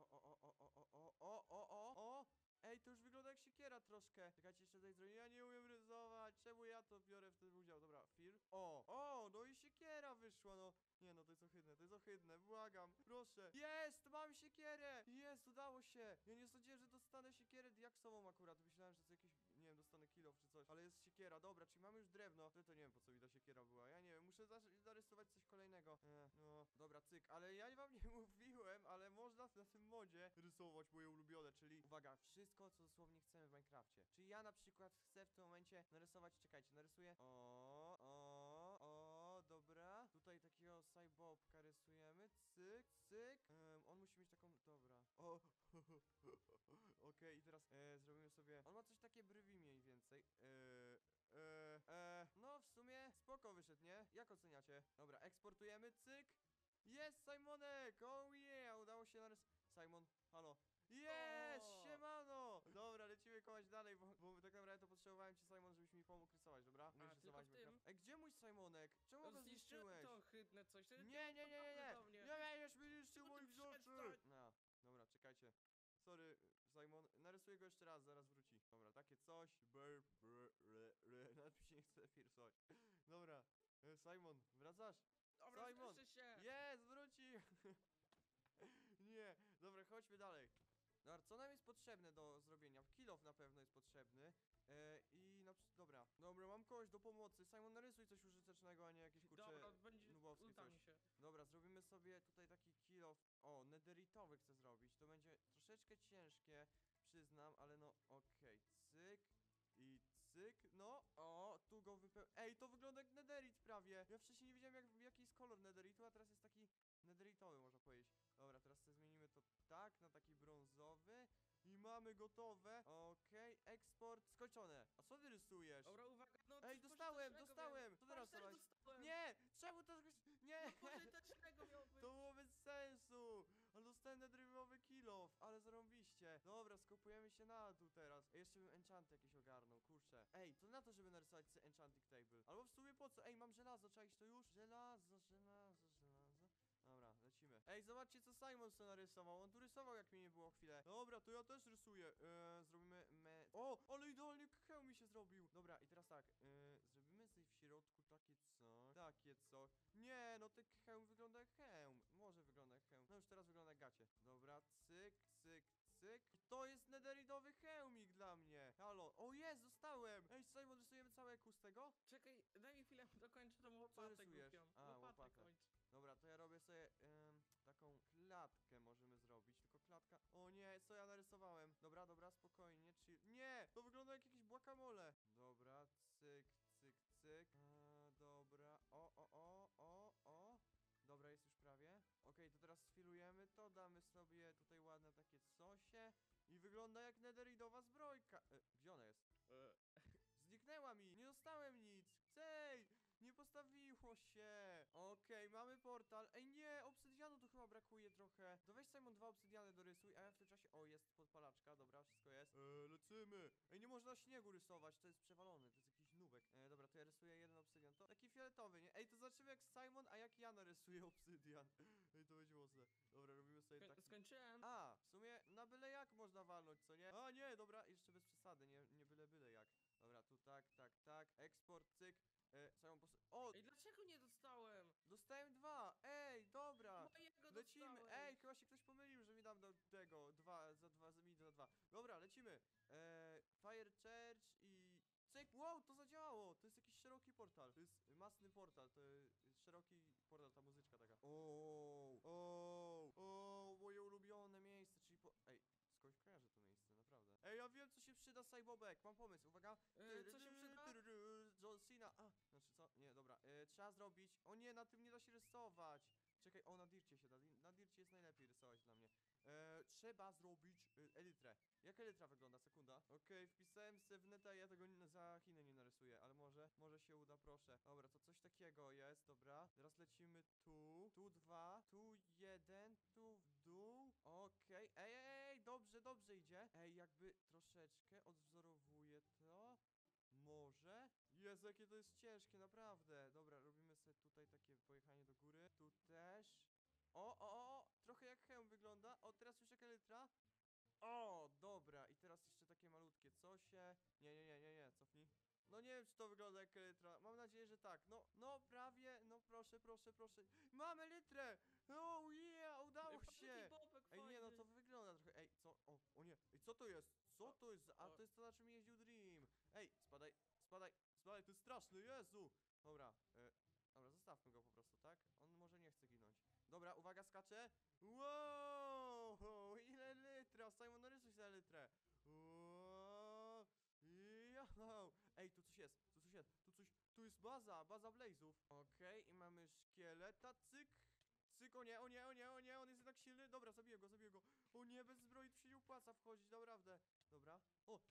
o, ej, to już wygląda jak siekiera troszkę. Czekajcie, jeszcze tutaj zrobię. Ja nie umiem rysować. Czemu ja to biorę w tym udział? Dobra, film. No i siekiera wyszła, no. Nie no, to jest ohydne, błagam, proszę. Jest, mam siekierę! Jest, udało się. Ja nie sądziłem, że dostanę siekierę diaksową akurat. Myślałem, że to jakieś, nie wiem, dostanę kill off czy coś. Ale jest siekiera, dobra, czyli mamy już drewno. To nie wiem, po co mi ta siekiera była. Ja nie wiem, muszę zarysować coś kolejnego. No, dobra, cyk. Ale ja wam nie mówiłem, ale można na tym modzie rysować moje ulubione, czyli uwaga, wszystko, co dosłownie chcemy w Minecrafcie. Czyli ja na przykład chcę w tym momencie narysować, czekajcie, narysuję. Dobra. Tutaj takiego Cybobka rysujemy. Cyk, cyk. On musi mieć taką. Dobra. Okej, i teraz zrobimy sobie. On ma coś takie brwi mniej więcej. No w sumie spoko wyszedł, nie? Jak oceniacie? Dobra, eksportujemy, cyk. Jest Simonek! Oh yeah! Udało się narysować. Simon, halo. Jest! O! Siemano! Dobra, lecimy kołać dalej, bo tak naprawdę to potrzebowałem ci, Simon, żebyś mi pomógł rysować, dobra? Umiesz tylko rysować w tym? Minecraft? Ej, gdzie mój Simonek? Czemu go Zniszczyłem zniszczyłeś? to ohydne coś. To jest Nie nieodporne do mnie. będziesz mi niszczył Tylko ty moich rzeczy! przestań. No, dobra, czekajcie. Sorry, Simon, narysuję go jeszcze raz, zaraz wróci. Dobra, takie coś. Nawet mi się nie chce lepiej rysować. Dobra, Simon, wracasz? Dobra, Simon! zniszczy się. Jest, wrócił! Nie, dobra, chodźmy dalej. Dobra, co nam jest potrzebne do zrobienia? Kill off na pewno jest potrzebny. Dobra, mam kogoś do pomocy. Simon, narysuj coś użytecznego, a nie jakieś kurcze Dobra, będzie nubowskie uda coś. mi się. Dobra, zrobimy sobie tutaj taki kill off. O, netheritowy chcę zrobić. To będzie troszeczkę ciężkie, przyznam, ale no okej. Cyk i cyk. No, tu go Ej, to wygląda jak netherit prawie. Ja wcześniej nie wiedziałem jaki jest kolor netheritu, a teraz jest taki netheritowy, można powiedzieć. Dobra, teraz sobie zmienimy to tak, na taki brązowy. I mamy gotowe. Okej, eksport skończone. A co ty rysujesz? Dobra, uwaga, no Ej, coś dostałem! pożytecznego Co teraz miałem. robisz? Dostałem. Nie! Czemu to... Nie! No pożytecznego miał być. To było bez sensu! Ale dostałem netheritowy kill off, ale zarąbiście. Dobra, skopujemy się na dół teraz. Jeszcze bym enchanty jakieś ogarnął, kurczę. Ej, to na to, żeby narysować sobie enchanting table. Albo w sumie po co? Ej, mam żelazo, czaisz to już? Żelazo. Dobra, lecimy. Ej, zobaczcie co Simon sobie narysował. On tu rysował jak mnie nie było chwilę. Dobra, to ja też rysuję. Zrobimy ale idealnie hełm mi się zrobił. Dobra, i teraz tak. Zrobimy sobie w środku takie coś. Takie coś. Nie, no ten hełm wygląda jak hełm. Może wygląda jak hełm. No już teraz wygląda jak gacie. Dobra, cyk, cyk, cyk. I to jest netheritowy hełmik dla mnie. Halo. O jest, dostałem. Ej, Simon, rysujemy całe EQ z tego? Czekaj, daj mi chwilę, dokończę tą łopatę rysujesz? głupią. A, łopatę. kończ. Dobra, to ja robię sobie taką klatkę możemy zrobić, tylko klatka... O nie, co ja narysowałem? Dobra, spokojnie, chill... Nie! To wygląda jak jakieś guacamole! Dobra, cyk, cyk, cyk. Dobra, Dobra, jest już prawie. Okej, to teraz sfilujemy to, damy sobie tutaj ładne takie cosie. I wygląda jak netheritowa zbrojka. Gdzie ona jest? Zniknęła mi! Nie dostałem nic! Cej! Nie postawiło się! Okej, mamy portal. Ej, nie! Obsydianu tu chyba brakuje trochę. To weź Simon 2 obsydiany dorysuj, a ja w tym czasie... O, jest podpalaczka, dobra, wszystko jest. Lecimy! Ej, nie można śniegu rysować, to jest przewalone, to jest jakiś nubek. Dobra, to ja rysuję to taki fioletowy, nie? Ej, to zobaczymy jak Simon, a jak ja narysuję obsydian. Ej, to będzie mocne. Dobra, robimy sobie tak. Skończyłem. A, w sumie na byle jak można walnąć, co nie? A nie, dobra, jeszcze bez przesady, nie byle jak. Dobra, tu tak, eksport, cyk. Simon, o, Ej, dlaczego nie dostałem? dostałem 2, ej, dobra. Mojego Lecimy, dostałeś. ej, chyba się ktoś pomylił, że mi dam do tego, 2, za 2, za 2. Dobra, lecimy. Fire Church i... Cyk, wow, to zadziałało, to jest jakiś szeroki portal, to jest masny portal, to jest szeroki portal, ta muzyczka taka. O, moje ulubione miejsce, czyli Ej, skądś kojarzę to miejsce, naprawdę. Ej, ja wiem co się przyda, Sajbobek, mam pomysł, uwaga. Co się przyda? John Cena, znaczy co? Nie, dobra, trzeba zrobić, o nie, na tym nie da się rysować. Czekaj, o, na dircie się da, na dircie jest najlepiej rysować dla mnie. Trzeba zrobić elytrę. Jak elytra wygląda? Sekunda. Okej, wpisałem se w neta, ja tego za Chinę nie narysuję, ale może się uda, proszę. Dobra, to coś takiego jest, dobra. Teraz lecimy tu 2, tu 1, tu w dół. Okej, ej, dobrze idzie. Ej, jakby troszeczkę odwzorowuję to. Może? Jezu, jakie to jest ciężkie, naprawdę. Dobra, robimy sobie tutaj takie pojechanie do góry. Tu też. O, trochę jak hełm wygląda. O, teraz już jak elytra. O, dobra, i teraz jeszcze takie malutkie cosie. Nie, cofnij. No nie wiem, czy to wygląda jak elytra. Mam nadzieję, że tak. No, prawie. No, proszę. Mamy elytrę! Oh yeah, udało się! Ej, nie, no to wygląda trochę. Ej, co? O nie. Ej, co to jest? Co to jest? A to jest to, na czym jeździł Dream. Ej, spadaj, to jest straszne, Jezu! Dobra, dobra, zostawmy go po prostu, tak? On może nie chce ginąć. Dobra, uwaga, skacze. Wow! Ile litra? Simon, narysuj sobie litrę. Wow! Yo! Ej, tu coś jest, tu jest baza Blaze'ów. Okej, i mamy szkieleta, cyk. Cyk, o nie, on jest jednak silny. Dobra, zabiję go. O nie, bez zbroi tu się nie opłaca wchodzić, naprawdę. Dobra.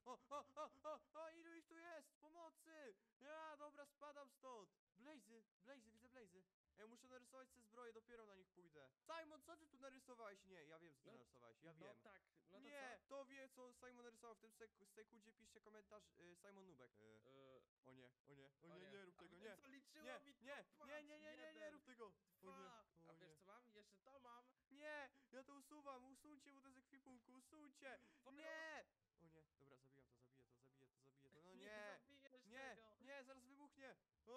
Ilu ich tu jest? Pomocy! Ja, dobra, spadam stąd. Blazy, widzę Blazy. Ej, muszę narysować te zbroje, dopiero na nich pójdę. Simon, co ty tu narysowałeś? Nie, ja wiem, co ty narysowałeś, ja wiem. No tak, no to Nie, to wie, co Simon narysował w tym sekundzie, piszcie komentarz Simon Nubek. O nie, nie rób tego, nie. Co liczyło mi to? Nie rób tego. O nie, A wiesz co mam? Jeszcze to mam. nie, ja to usuwam, usuńcie mu to z ekwipunku, usuńcie. Nie. O nie, dobra, zabiję to. No nie, zabijesz tego. nie, zaraz wybuchnie.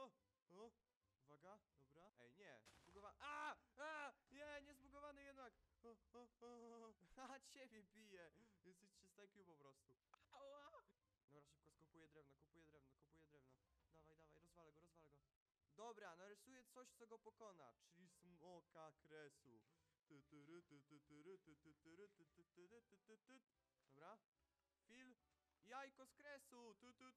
Uwaga, dobra. Ej, nie, zbugowany. Nie zbugowany jednak. Ciebie bije. Jesteś 300 IQ po prostu. Ała! Dobra, szybko kupuję drewno. Dawaj, rozwalę go. Dobra, narysuję coś, co go pokona, czyli smoka kresu. Dobra. Fil. Jajko z kresu.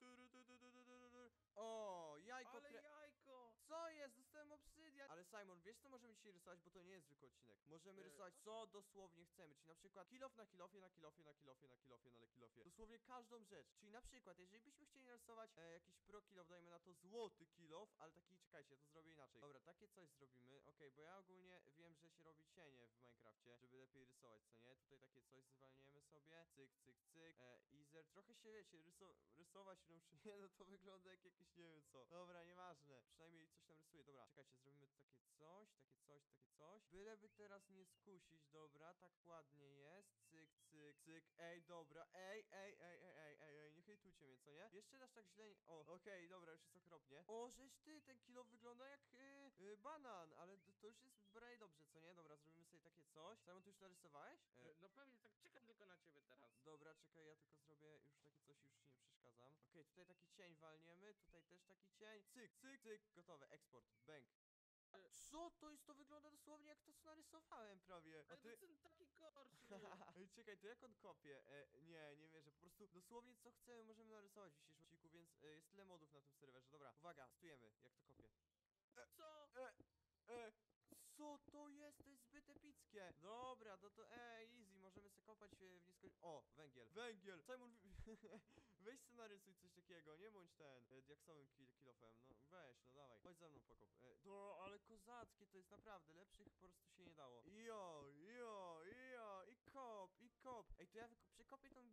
O, jajko Ale jajko! Co jest? Dostałem obsydian. Ale Simon, wiesz co możemy dzisiaj rysować, bo to nie jest zwykły odcinek. Możemy rysować co dosłownie chcemy, czyli na przykład kilof na kilofie. Dosłownie każdą rzecz. Czyli na przykład, jeżeli byśmy chcieli narysować jakiś pro kilof, dajmy na to złoty kilof, ale taki, czekajcie, ja to zrobię inaczej. Dobra, takie coś zrobimy. Okej, bo ja ogólnie wiem, że się robi cienie w Minecrafcie, żeby lepiej rysować, co nie? Tutaj takie coś zwalniemy sobie. Cyk. Easer. Trochę się, wiecie, rysować ręcznie, no to wygląda jak jakieś nie wiem co. Dobra, nieważne. Przynajmniej coś tam rysuję. Dobra, czekajcie, zrobimy tu takie coś. Byleby teraz nie skusić, dobra, tak ładnie jest. Cyk. Ej, dobra, ej, nie hejtujcie mnie, co nie? Jeszcze raz tak źle nie... Okej, dobra, już jest okropnie. O, żeś ty, ten kilo wygląda jak banan, ale to już jest bardziej dobrze, co nie? Dobra, zrobimy sobie takie coś. Simon, ty już narysowałeś? No pewnie, tak czekam tylko na ciebie teraz. Dobra, czekaj, ja tylko zrobię już takie coś, już ci nie przeszkadzam. Okej, tutaj taki cień walniemy, tutaj też taki cień. Cyk, gotowe, eksport, bang. Co? To jest, to wygląda dosłownie jak to, co narysowałem prawie. A ty... Ten taki gorszy. Ej, czekaj, to jak on kopie? Nie wierzę, po prostu dosłownie co chcemy możemy narysować w dzisiejszym odcinku, więc jest tyle modów na tym serwerze. Dobra, uwaga, testujemy, jak to kopie. Co? Co to jest? To jest zbyt epickie. Dobra, no to easy, możemy sobie kopać w nieskończoność. O, węgiel. Simon, weź sobie narysuj coś takiego, nie bądź ten diaksowym kilofem. No weź, no dawaj. Chodź za mną pokop. Ale kozackie to jest naprawdę, lepszych po prostu się nie dało. I kop. Ej, to ja przekopię tą dziurę do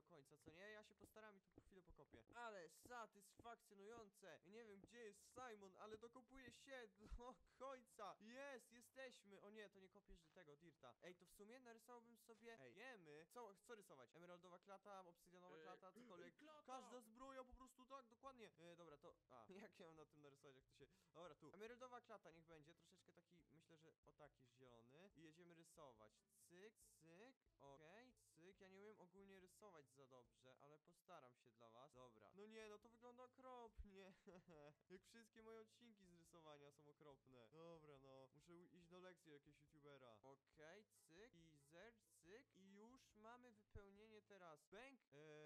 końca, co nie? Ja się postaram i tu chwilę pokopię. Ale satysfakcjonujące! Nie wiem, gdzie jest Simon, ale dokopuje się do końca. Jesteśmy! O nie, to nie kopiesz tego Dirta. Ej, to w sumie narysowałbym sobie... Ej, jemy! Co rysować? Emeraldowa klata, obsydianowa klata, cokolwiek. Klata! Każda zbroja po prostu tak, dokładnie. Dobra, to... jak ja mam na tym narysować, jak to się... Dobra, tu. Emeraldowa klata niech będzie, troszeczkę taki, myślę, że o taki zielony. I jedziemy rysować. Cyk, cyk, okej, cyk. Ja nie umiem ogólnie rysować za dobrze, ale postaram się dla was. Dobra. No nie, no to wygląda okropnie. Jak wszystkie moje odcinki z rysowania są okropne. Dobra, no. Muszę iść do lekcji jakiegoś youtubera. Okej, cyk, i cyk. I już mamy wypełnienie teraz. Bęk.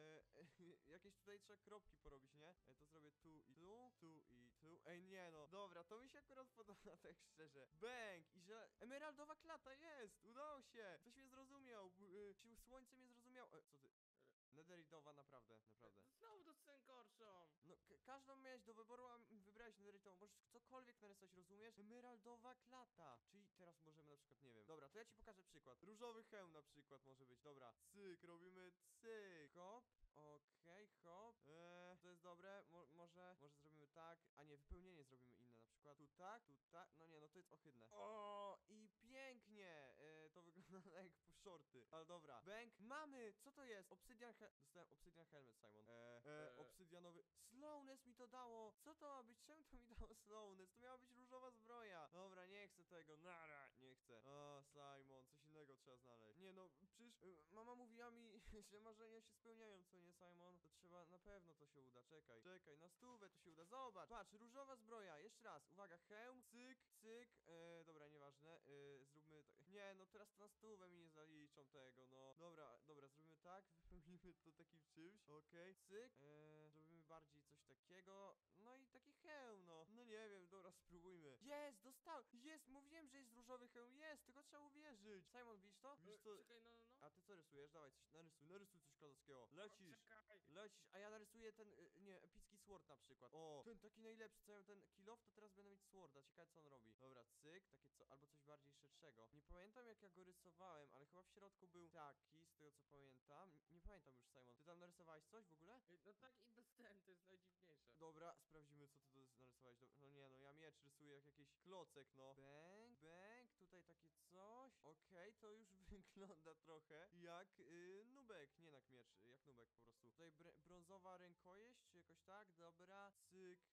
Jakieś tutaj trzeba kropki porobić, nie? To zrobię tu i tu, tu i tu. Ej, nie no. Dobra, to mi się akurat podoba, tak szczerze. Bęk i że... Emeraldowa klata jest! Udało się! Ktoś mnie zrozumiał. Słońce mnie zrozumiał. Co ty? Netheritowa, naprawdę, naprawdę. Znowu dostanę gorszą. No, każdą miałeś do wyboru, a wybrałeś netheritową. Możesz cokolwiek narysować, rozumiesz? Emeraldowa klata. Czyli teraz możemy na przykład, nie wiem. Dobra, to ja ci pokażę przykład. Różowy hełm na przykład może być. Dobra, cyk, robimy cyk. Hop. Okej, hop. To jest dobre. Może zrobimy tak. A nie, wypełnienie zrobimy inne. Na przykład tu tak, tu tak. No nie, no to jest ohydne. O, i pięknie. To wygląda jak shorty. Ale dobra. Bęk. Mamy! Co to jest? Obsydian Dostałem obsydian helmet, Simon. Obsydianowy. Slowness mi to dało. Co to ma być? Czemu to mi dało slowness? To miała być różowa zbroja. Dobra, nie chcę tego. Nara, nie chcę. O, Simon, coś innego trzeba znaleźć. Nie no, przecież mama mówiła mi, że marzenia się spełniają, co nie, Simon? To trzeba, na pewno to się uda. Czekaj, na stówę to się uda. Zobacz, patrz, różowa zbroja. Jeszcze raz, uwaga, hełm, cyk, cyk. Dobra, nieważne. Zróbmy tak. Nie, no teraz to na stówę mi nie zaliczą tego, no. Dobra, zrobimy tak, wypełnimy to takim czymś. Okej, cyk. Zrobimy bardziej coś takiego. No i taki hełm, no. No nie wiem, dobra, spróbujmy. Jest, dostał! Jest, mówiłem, że jest różowy hełm. Jest, tylko trzeba uwierzyć. Simon, widzisz to? Widzisz to? Czekaj, no. A ty co rysujesz? Dawaj, coś narysuj coś kozackiego. Lecisz. Czekaj. Lecisz, a ja narysuję ten, nie, epicki sword na przykład. O, ten taki najlepszy, co ja mam ten kill off, to teraz będę mieć sworda. Ciekawe co on robi. Dobra, cyk, takie co, albo coś bardziej szerszego. Nie pamiętam jak ja go rysowałem, ale chyba w środku był taki, z tego co pamiętam. Nie pamiętam już, Simon. Ty tam narysowałeś coś w ogóle? No tak i dostałem, to jest najdziwniejsze. Dobra, sprawdzimy co ty narysowałeś. No nie, no ja miecz rysuję jak jakiś klocek, no. Bęk, tutaj takie coś. Okej, to już wygląda trochę jak nubek, nie jak miecz, jak nubek po prostu. Tutaj brązowa rękojeść, czy jakoś tak, dobra, cyk,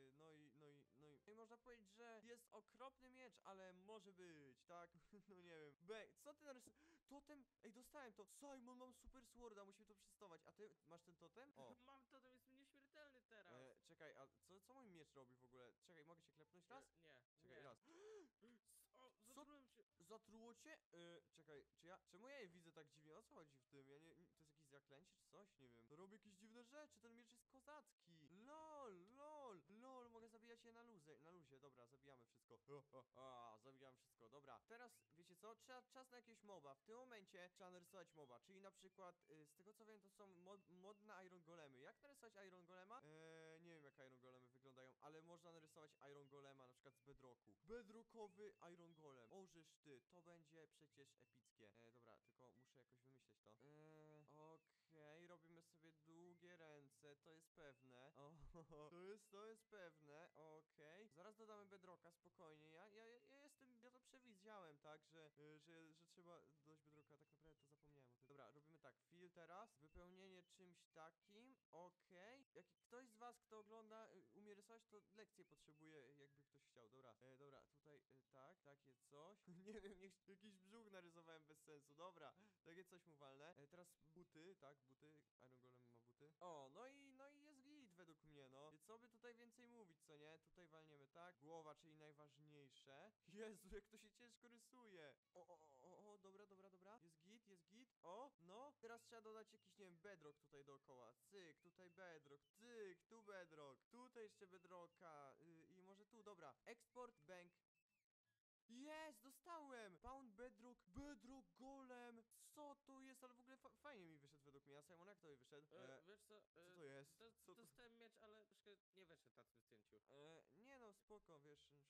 no i można powiedzieć, że jest okropny miecz, ale może być, tak? No nie wiem. Co ty narysujesz? Totem, ej, dostałem to. Simon, mam super sworda, musimy to przetestować. A ty masz ten totem? O. Mam to, jest nieśmiertelny teraz. Czekaj, a co mój miecz robi w ogóle? Czekaj, mogę cię klepnąć raz? Nie. Czekaj, nie. raz. Zatrułem się. Zatruło cię? Czekaj, czemu ja je widzę tak dziwnie? O co chodzi w tym? To jest jakieś zaklęcie czy coś? Nie wiem. To robi jakieś dziwne rzeczy, ten miecz jest kozacki. Lol, mogę zabijać je na luzie. Dobra, zabijamy wszystko. Zabijamy wszystko, dobra. Teraz, wiecie co? Czas na jakiegoś moba. W tym momencie trzeba narysować moba, czyli na przykład, z tego co wiem, to są modne iron golemy. Jak narysować iron golema? Nie wiem jak iron golemy wyglądają, ale można narysować iron golema na przykład z bedrocku. Bedrockowy iron golem. Ożeż ty, to będzie przecież epickie. Dobra, tylko muszę jakoś wymyśleć to. Okej, robimy sobie długie ręce, to jest pewne. To jest pewne, okej. Zaraz dodamy bedrocka, spokojnie. Ja to przewidziałem, tak, że trzeba dodać bedrocka, tak naprawdę to zapomniałem o tym. Dobra, robimy tak, fill teraz, wypełnienie czymś takim, okej. Jak ktoś z was, kto ogląda, umie rysować, to lekcję potrzebuje, jakby ktoś chciał. Dobra, tutaj, tak, takie coś. Nie wiem, jakiś brzuch narysowałem bez sensu, dobra. Takie coś mu walnę. Teraz buty, tak, buty. Iron Golem ma buty. O, no i jest git według mnie, no. Co by tutaj więcej mówić, co nie? Tutaj walniemy, tak. Głowa, czyli najważniejsze. Jezu, jak to się ciężko rysuje. Dobra. Jest git. O, no. Teraz trzeba dodać jakiś, nie wiem, bedrock tutaj dookoła. Cyk, tutaj bedrock, cyk, tu bedrock. Tutaj jeszcze bedrocka. I może tu, dobra. Export bank. Jest, dostałem! Pound Bedrock Golem! Co to jest? Ale w ogóle fajnie mi wyszedł według mnie. A Simon, jak to mi wyszedł? Wiesz co? Co to jest? Dostałem miecz, ale troszkę nie wyszedł na tym zdjęciu. Nie no, spoko, wiesz, wszystko spoko.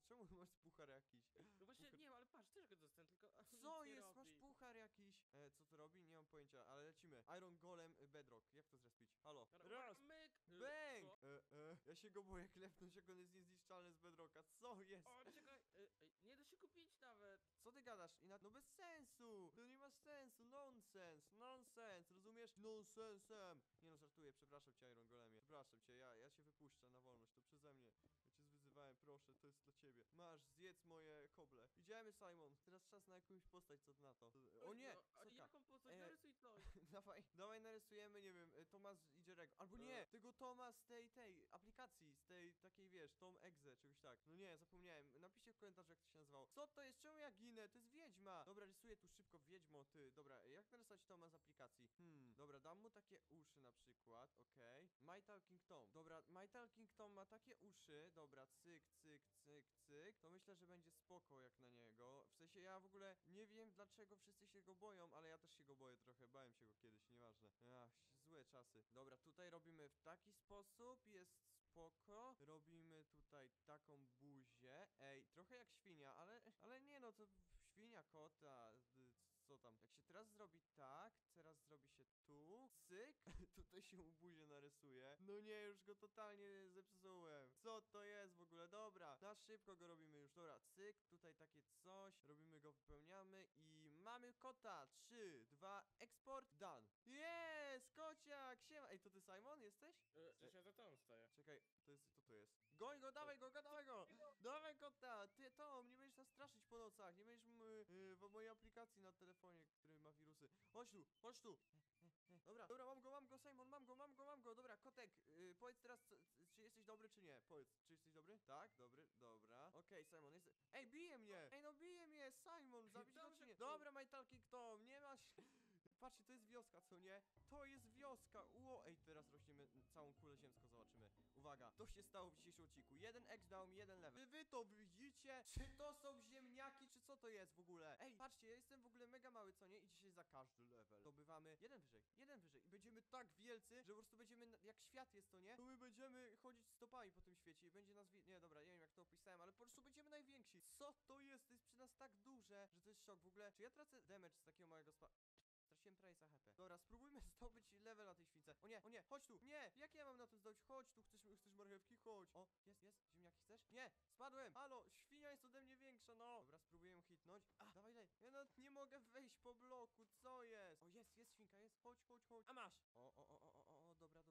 Czemu masz puchar jakiś? No właśnie, nie wiem, ale patrz, też go dostałem, tylko on nic Co nie jest? Masz robi. puchar jakiś? Co to robi? Nie mam pojęcia, ale lecimy. Iron Golem, Bedrock. Jak to zrespić? Halo. Dobra, Raz! uwaga, myk! Bang! Co? Ja się go boję klepnąć, jak on jest niezniszczalny z Bedrocka. Co jest? O, czekaj, nie da się kupić nawet. Co ty gadasz? No bez sensu! To nie ma sensu! Nonsens! Nonsens! Rozumiesz? Nonsensem! Nie no, żartuję, przepraszam cię, Iron Golemie. Przepraszam cię, ja cię wypuszczę na wolność, to przeze mnie. Ja cię zwyzywałem, proszę, to jest dla ciebie. Masz, zjedz moje koble. Idziemy, Simon. Teraz czas na jakąś postać, co ty na to? O nie! No, ale Seka. jaką postać? E, Narysuj coś. Dawaj narysujemy, nie wiem, Tomas i Jerego. Albo nie, tego Toma z tej aplikacji, z tej takiej, wiesz, Tom Exe, czymś tak. No nie, zapomniałem. Napiszcie w komentarzu, jak to się nazywało. Co to jest? Czemu ja ginę? To jest wiedźma. Dobra, rysuję tu szybko wiedźmo, ty. Dobra, jak narysować Toma z aplikacji? Dobra, dam mu takie uszy na przykład, okej. My Talking Tom. Dobra, My Talking Tom ma takie uszy. Dobra, cyk, cyk, cyk, cyk. To myślę, że będzie spoko jak na niego. W sensie ja w ogóle nie wiem, dlaczego wszyscy się go boją, ale ja też się go boję trochę. Bałem się go kiedyś, nieważne. Ach, złe czasy. Dobra, tutaj robimy w taki sposób, jest spoko. Robimy tutaj taką buzię. Ej, trochę jak świnia, ale nie no, to świnia, kota, co tam. Jak się teraz zrobi tak, teraz zrobi się tu, cyk, tutaj się u buzię narysuje. No nie, już go totalnie zepsułem. Co to jest w ogóle? Dobra, na szybko go robimy już. Dobra, cyk, tutaj takie coś, robimy go, wypełniamy i mamy kota. 3, 2, eksport, done. Jest, kociak, siema. Ej, to ty Simon jesteś? Przecież ja za tą stoję. Czekaj, to jest, co to jest? Goń go, dawaj go, dawaj go! Dawaj kota! Ty, Tom, nie będziesz nas straszyć po nocach, nie będziesz w mojej aplikacji na telefonie, który ma wirusy. Chodź tu, chodź tu! Dobra, mam go, Simon, mam go, dobra, kotek, powiedz teraz, czy jesteś dobry, czy nie? Powiedz, czy jesteś dobry? Tak, dobry, dobra. Okej, Simon, jest... Ej, bije mnie! Ej, no bije mnie, Simon, zabić go, czy nie? Dobra, my talking Tom, nie masz... Patrzcie, to jest wioska, co nie? To jest wioska! Ło! Ej, teraz rośniemy całą kulę ziemską, zobaczymy. Uwaga, to się stało w dzisiejszym odcinku. Jeden X dał mi jeden level. Czy wy to widzicie? Czy to są ziemniaki, czy co to jest w ogóle? Ej, patrzcie, ja jestem w ogóle mega mały, co nie? I dzisiaj za każdy level zdobywamy jeden wyżej. I będziemy tak wielcy, że po prostu będziemy, jak świat jest, to nie? To my będziemy chodzić stopami po tym świecie i będzie nas... Nie, dobra, nie wiem jak to opisałem, ale po prostu będziemy najwięksi. Co to jest? To jest przy nas tak duże, że to jest szok. W ogóle, czy ja tracę damage z takiego małego Straciłem prawie za HP. Dobra, spróbujmy zdobyć level na tej śwince. O nie, chodź tu! Nie! Jak ja mam na tym zdobyć? Chodź tu, chcesz marchewki? Chodź. O, jest. Ziemniaki chcesz? Nie! Spadłem! Halo! Świnia jest ode mnie większa, no! Dobra, spróbuję hitnąć. Dawaj, lej. Ja no, nie mogę wejść po bloku, co jest? O, jest świnka, jest. Chodź. A masz! Dobra.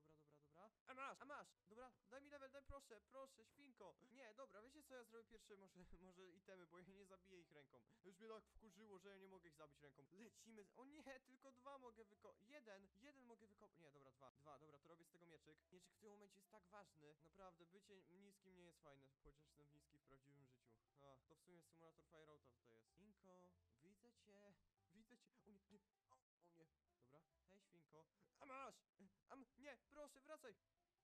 A masz! Dobra, daj mi level, daj proszę, świnko. Nie, dobra, wiecie co ja zrobię pierwsze? Może itemy, bo ja nie zabiję ich ręką. Już mnie tak wkurzyło, że ja nie mogę ich zabić ręką. Lecimy. O nie, tylko dwa mogę jeden mogę wykopać. Nie, dobra, dwa, dobra, to robię z tego mieczyk. Mieczyk w tym momencie jest tak ważny. Naprawdę, bycie niskim nie jest fajne, chociaż jestem niski w prawdziwym życiu. To w sumie symulator Fireouta tutaj jest. Świnko, widzę cię. O nie. O nie. Dobra, hej świnko. A masz! Nie, proszę, wracaj!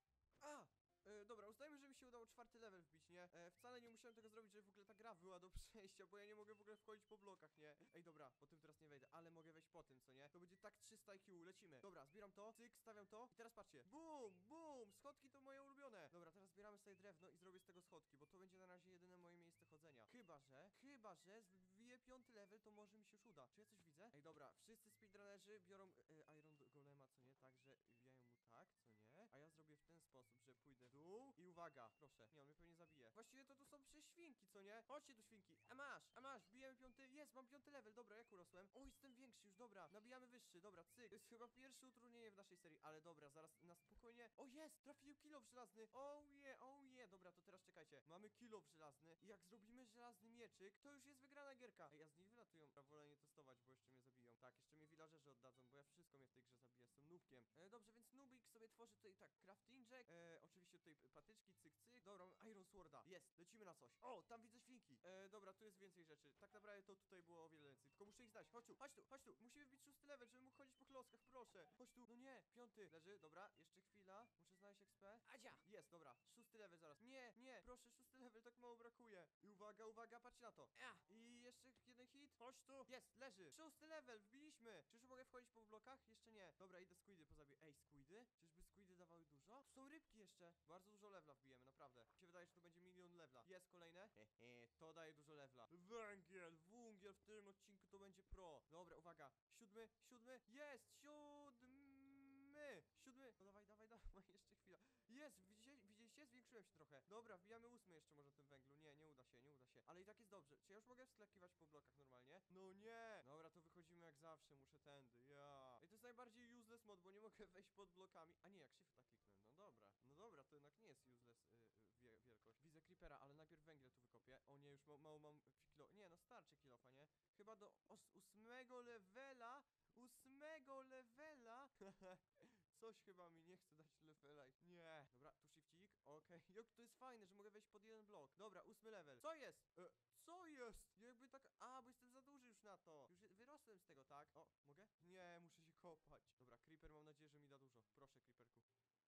Dobra, uznajmy, że mi się udało 4. level wbić, nie? Wcale nie musiałem tego zrobić, żeby w ogóle ta gra była do przejścia, bo ja nie mogę w ogóle wchodzić po blokach, nie? Ej, dobra, po tym teraz nie wejdę, ale mogę wejść po tym, co nie? To będzie tak 300 IQ, lecimy. Dobra, zbieram to, cyk, stawiam to i teraz patrzcie. Bum, schodki to moje ulubione. Dobra, teraz zbieramy sobie drewno i zrobię z tego schodki, bo to będzie na razie jedyne moje miejsce chodzenia. Chyba, że wbiję 5. level, to może mi się już uda. Czy ja coś widzę? Ej, dobra, wszyscy speedrunnerzy biorą Iron Golema, co nie? Także wbijają mu tak, co nie? A ja zrobię w ten sposób, że pójdę w dół i uwaga, proszę. Nie, on mnie pewnie zabije. Właściwie to tu są przecież świnki, co nie? Chodźcie tu świnki. A masz, bijemy 5. Jest, mam 5. level, dobra, jak urosłem? O, jestem większy już, dobra. Nabijamy wyższy, dobra, cyk. To jest chyba pierwsze utrudnienie w naszej serii, ale dobra, zaraz na spokojnie. O, jest, trafiłem kilof żelazny. Oh yeah. Dobra, to teraz czekajcie. Mamy kilof żelazny i jak zrobimy żelazny mieczyk, to już jest wygrana gierka. Ej, a z nich wylatują. Wolę nie testować, bo jeszcze mnie zabiją. Tak, jeszcze mnie villagerzy oddadzą, bo ja wszystko mnie w tej grze zabiję, jestem noobkiem. Dobrze, więc noobik sobie tworzy tutaj tak crafting jack. Oczywiście tutaj patyczki, cyk. Dobra, mam Iron Sworda. Jest, lecimy na coś. O, tam widzę świnki. Dobra, tu jest więcej rzeczy. Tak naprawdę to tutaj było o wiele więcej. Tylko muszę ich znaleźć. Chodź tu. Musimy wbić 6. level, żeby mógł chodzić po klockach, proszę. Chodź tu. No nie, 5. leży. Dobra, jeszcze chwila. Muszę znaleźć XP. Adzia! Jest, dobra. 6. level zaraz. Nie, proszę, 6. level, tak mało brakuje. I uwaga, patrz na to. I jeszcze jeden hit. Chodź tu. Jest, leży. 6. level, wbiliśmy. Czyż mogę wchodzić po blokach? Jeszcze nie. Dobra, idę squidy pozabiję. Ej, squidy? Czyżby squidy dawały dużo? Tu są rybki jeszcze. Bardzo dużo levela wbijemy, naprawdę. Mi się wydaje, że to będzie 1 000 000 levela. Jest kolejne. To daje dużo levela. Węgiel w tym odcinku to będzie pro. Dobra, uwaga. Siódmy. Jest! Siódmy. No dawaj, jeszcze chwila. Jest, widzieliście? Zwiększyłem się trochę. Dobra, wbijamy 8 jeszcze może tym węglu. Nie uda się. Ale i tak jest dobrze. Czy ja już mogę wskakiwać po blokach normalnie? No nie! Dobra, to wychodzimy jak zawsze, muszę tędy. Ja. I to jest najbardziej useless mod, bo nie mogę wejść pod blokami. A nie, jak shifta kliknę. No dobra, to jednak nie jest useless wielkość. Widzę creepera, ale najpierw węgiel tu wykopię. O nie, już mało mam kilo. Nie, no starczy kilofa, nie? Chyba do 8 levela. 8 levela. Coś chyba mi nie chce dać levela. Nie. Dobra, tu shifcik. Okej. Jak to jest fajne, że mogę wejść pod jeden blok. Dobra, 8 level. Co jest? Co jest? Jakby tak... A, bo jestem za duży już na to. Już wyrosłem z tego, tak? O, mogę? Nie, muszę się kopać. Dobra, creeper mam nadzieję, że mi da dużo. Proszę, creeperku.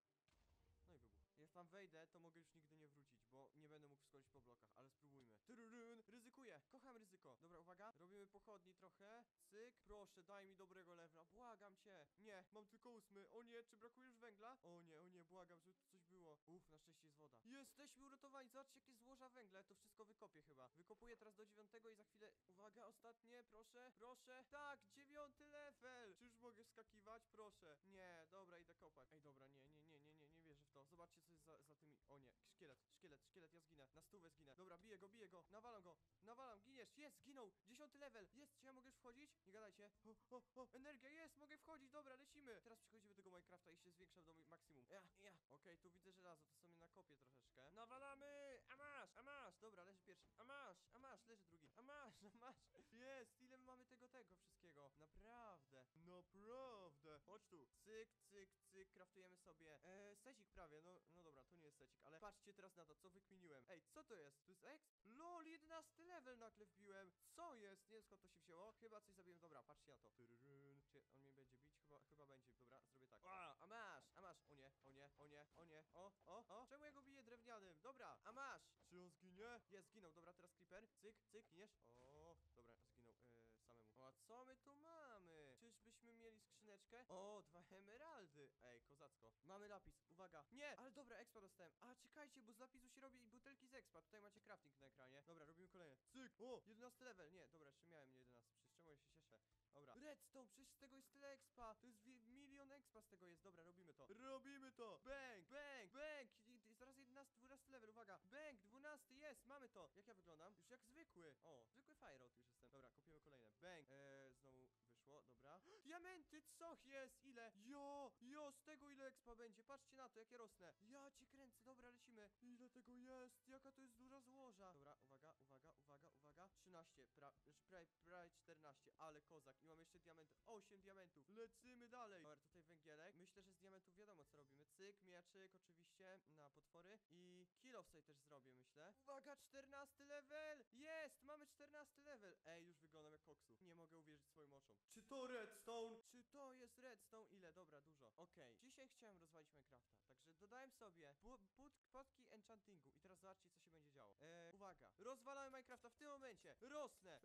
No i wybuch. Jak tam wejdę, to mogę już nigdy nie wrócić, bo nie będę mógł wskoczyć po blokach, ale spróbujmy. Ryzykuję. Kocham ryzyko. Dobra, uwaga. Robimy pochodni trochę. Cyk. Proszę, daj mi dobrego levela. Błagam cię. Nie, mam tylko 8. O nie, czy brakuje już węgla? O nie, błagam, żeby tu coś było. Na szczęście jest woda. Jesteśmy uratowani. Zobaczcie, jakie złoża węgla. To wszystko wykopię chyba. Wykopuję teraz do 9 i za chwilę... Uwaga, ostatnie. Proszę. Tak, 9 level. Czy już mogę skakiwać? Proszę. Nie, dobra, idę kopać. Ej, dobra, nie wierzę w to. Zobaczcie, co jest za tymi... O nie, szkielet, ja zginę. Na stówę zginę. Dobra, biję go. Nawalam, giniesz. Jest, zginął. 10 level. Jest, czy ja mogę już wchodzić? Nie gadajcie. Energia, jest, mogę wchodzić. Dobra, lecimy. Teraz przechodzimy do tego Minecrafta i się zwiększam do maksimum. Okej, tu widzę żelazo, to sobie nakopię troszeczkę. Nawalamy! A masz! Dobra, leży pierwszy. A masz, leży drugi. A masz! Jest, ile my mamy tego wszystkiego. Naprawdę. Chodź tu. Cyk, kraftujemy sobie. Secik prawie, no dobra, to nie jest secik, ale patrzcie teraz na to, co wykminiłem. Ej, co to jest? To jest X? LOL, 11 level nagle wbiłem. Co jest? Nie wiem, skąd to się wzięło. Chyba coś zabiłem. Dobra, patrzcie na to. Czy on mnie będzie bić? Chyba będzie. Dobra, zrobię tak. A masz! O nie. Czemu ja go biję drewnianym? Dobra, a masz! Czy on zginie? Jest, zginął. Dobra, teraz creeper. Cyk, giniesz? Dobra, zginął samemu. A co my tu mamy? Czyżbyśmy mieli skrzyneczkę? 2 emeraldy. Ej, kozacko. Mamy lapis, uwaga. Nie, ale dobra, expa dostałem. A, czekajcie, bo z lapisu się robi butelki z expa. Tutaj macie crafting na ekranie. Dobra, robimy kolejne. Cyk! 11 level. Nie, dobra, jeszcze miałem nie 11. Przecież czemu ja się cieszę? Dobra. Redstone, przecież z tego jest tyle expa. To jest milion expa z tego jest. Dobra, robimy to. Bang! I zaraz 11, 12 level, uwaga. Bang, 12, jest, mamy to. Jak ja wyglądam? Już jak zwykły. Zwykły fireout już jestem. Dobra, kopiemy kolejne. Bang. Znowu wyszło, dobra. Diamenty, co jest? Ile? Jo, z tego ile expa będzie. Patrzcie na to, jak ja rosnę. Ja cię kręcę, dobra, lecimy. Ile tego jest? Jaka to jest duża złoża. Dobra, uwaga. 13, prawie 14, ale kozak. I mam jeszcze diamenty. 8 diamentów. Lecimy dalej. Dobra, tutaj węgielek. Myślę, że z diamentów wiadomo, co robimy. Cyk, mieczyk oczywiście na potwory. I kill off sobie też zrobię, myślę. Uwaga, 14 level. Jest, mamy 14 level. Ej, już wyglądam jak koksu. Nie mogę uwierzyć swoim oczom. Czy to redstone? Czy to jest redstone? Ile? Dobra, dużo. Okej, dzisiaj chciałem rozwalić Minecrafta, także dodałem sobie podki enchantingu. I teraz zobaczcie, co się będzie działo. Uwaga, rozwalamy Minecrafta w tym momencie. Rosnę.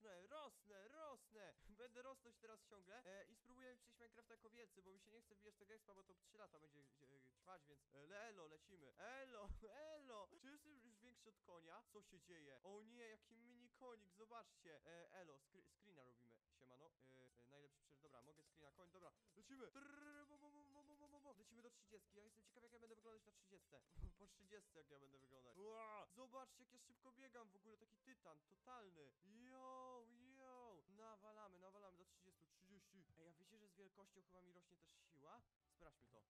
Będę rosnąć teraz ciągle. I spróbujemy przejść Minecrafta jako wielcy, bo mi się nie chce wbijać tego expa, bo to 3 lata będzie trwać, więc elo, lecimy. Elo. Czy jestem już większy od konia? Co się dzieje? O nie, jaki mini konik, zobaczcie. Elo, screena robimy. Siemano. Najlepszy dobra, mogę screena, koń, dobra. Lecimy. Lecimy do 30. Ja jestem ciekaw, jak ja będę wyglądać na 30. Po 30, jak ja będę wyglądać. Zobaczcie, jak ja szybko biegam. W ogóle taki tytan, totalny. Yo. Nawalamy do 30. Ej, a wiecie, że z wielkością chyba mi rośnie też siła? Sprawdźmy to.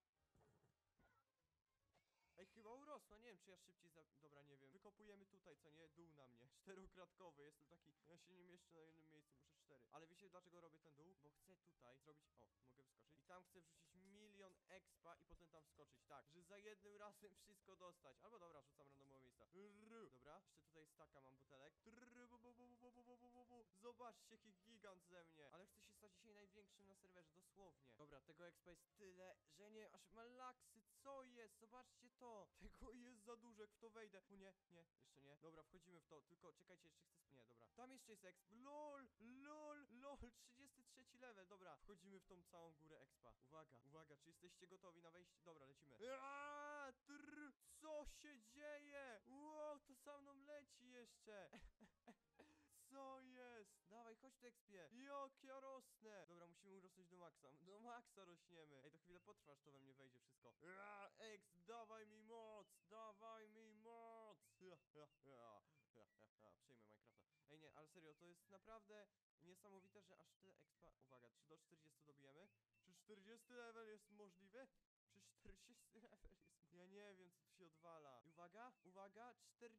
Ej, chyba urosła, nie wiem, czy ja szybciej Dobra, nie wiem. Wykopujemy tutaj, co nie? Dół na mnie. 4-kratkowy, jestem taki... Ja się nie mieszczę na jednym miejscu, muszę 4. Ale wiecie, dlaczego robię ten dół? Bo chcę tutaj zrobić... mogę wyskoczyć. I tam chcę wrzucić milion expa i potem tam wskoczyć. Tak, że za jednym razem wszystko dostać. Albo dobra, rzucam randomowe miejsca. Dobra, jeszcze tutaj staka mam butelek. Zobaczcie, jaki gigant ze mnie. Ale chcę się stać dzisiaj największym na serwerze, dosłownie. Dobra, tego expa jest tyle, że nie... Aż malaksy, co jest? Zobaczcie to. Tego jest za dużo, jak w to wejdę. O nie, jeszcze nie. Dobra, wchodzimy w to, tylko czekajcie, jeszcze chcę... Nie, dobra. Tam jeszcze jest exp. LOL, 33 level. Dobra, wchodzimy w tą całą górę expa. Uwaga, czy jesteście gotowi na wejście? Dobra, lecimy. Co się dzieje? Wow, to to za mną leci jeszcze. Co jest? Dawaj, chodź tu, ekspie. Jak ja rosnę. Dobra, musimy urosnąć do maksa. Do maksa rośniemy. Ej, to chwilę potrwa, aż to we mnie wejdzie wszystko. Eks, dawaj mi moc. Dawaj mi moc. Przejmę Minecrafta. Ej, nie, ale serio, to jest naprawdę niesamowite, że aż tyle expa... Uwaga, czy do 40 dobijemy? Czy 40 level jest możliwy? Czy 40 level jest... Ja nie wiem, co tu się odwala. I uwaga, uwaga,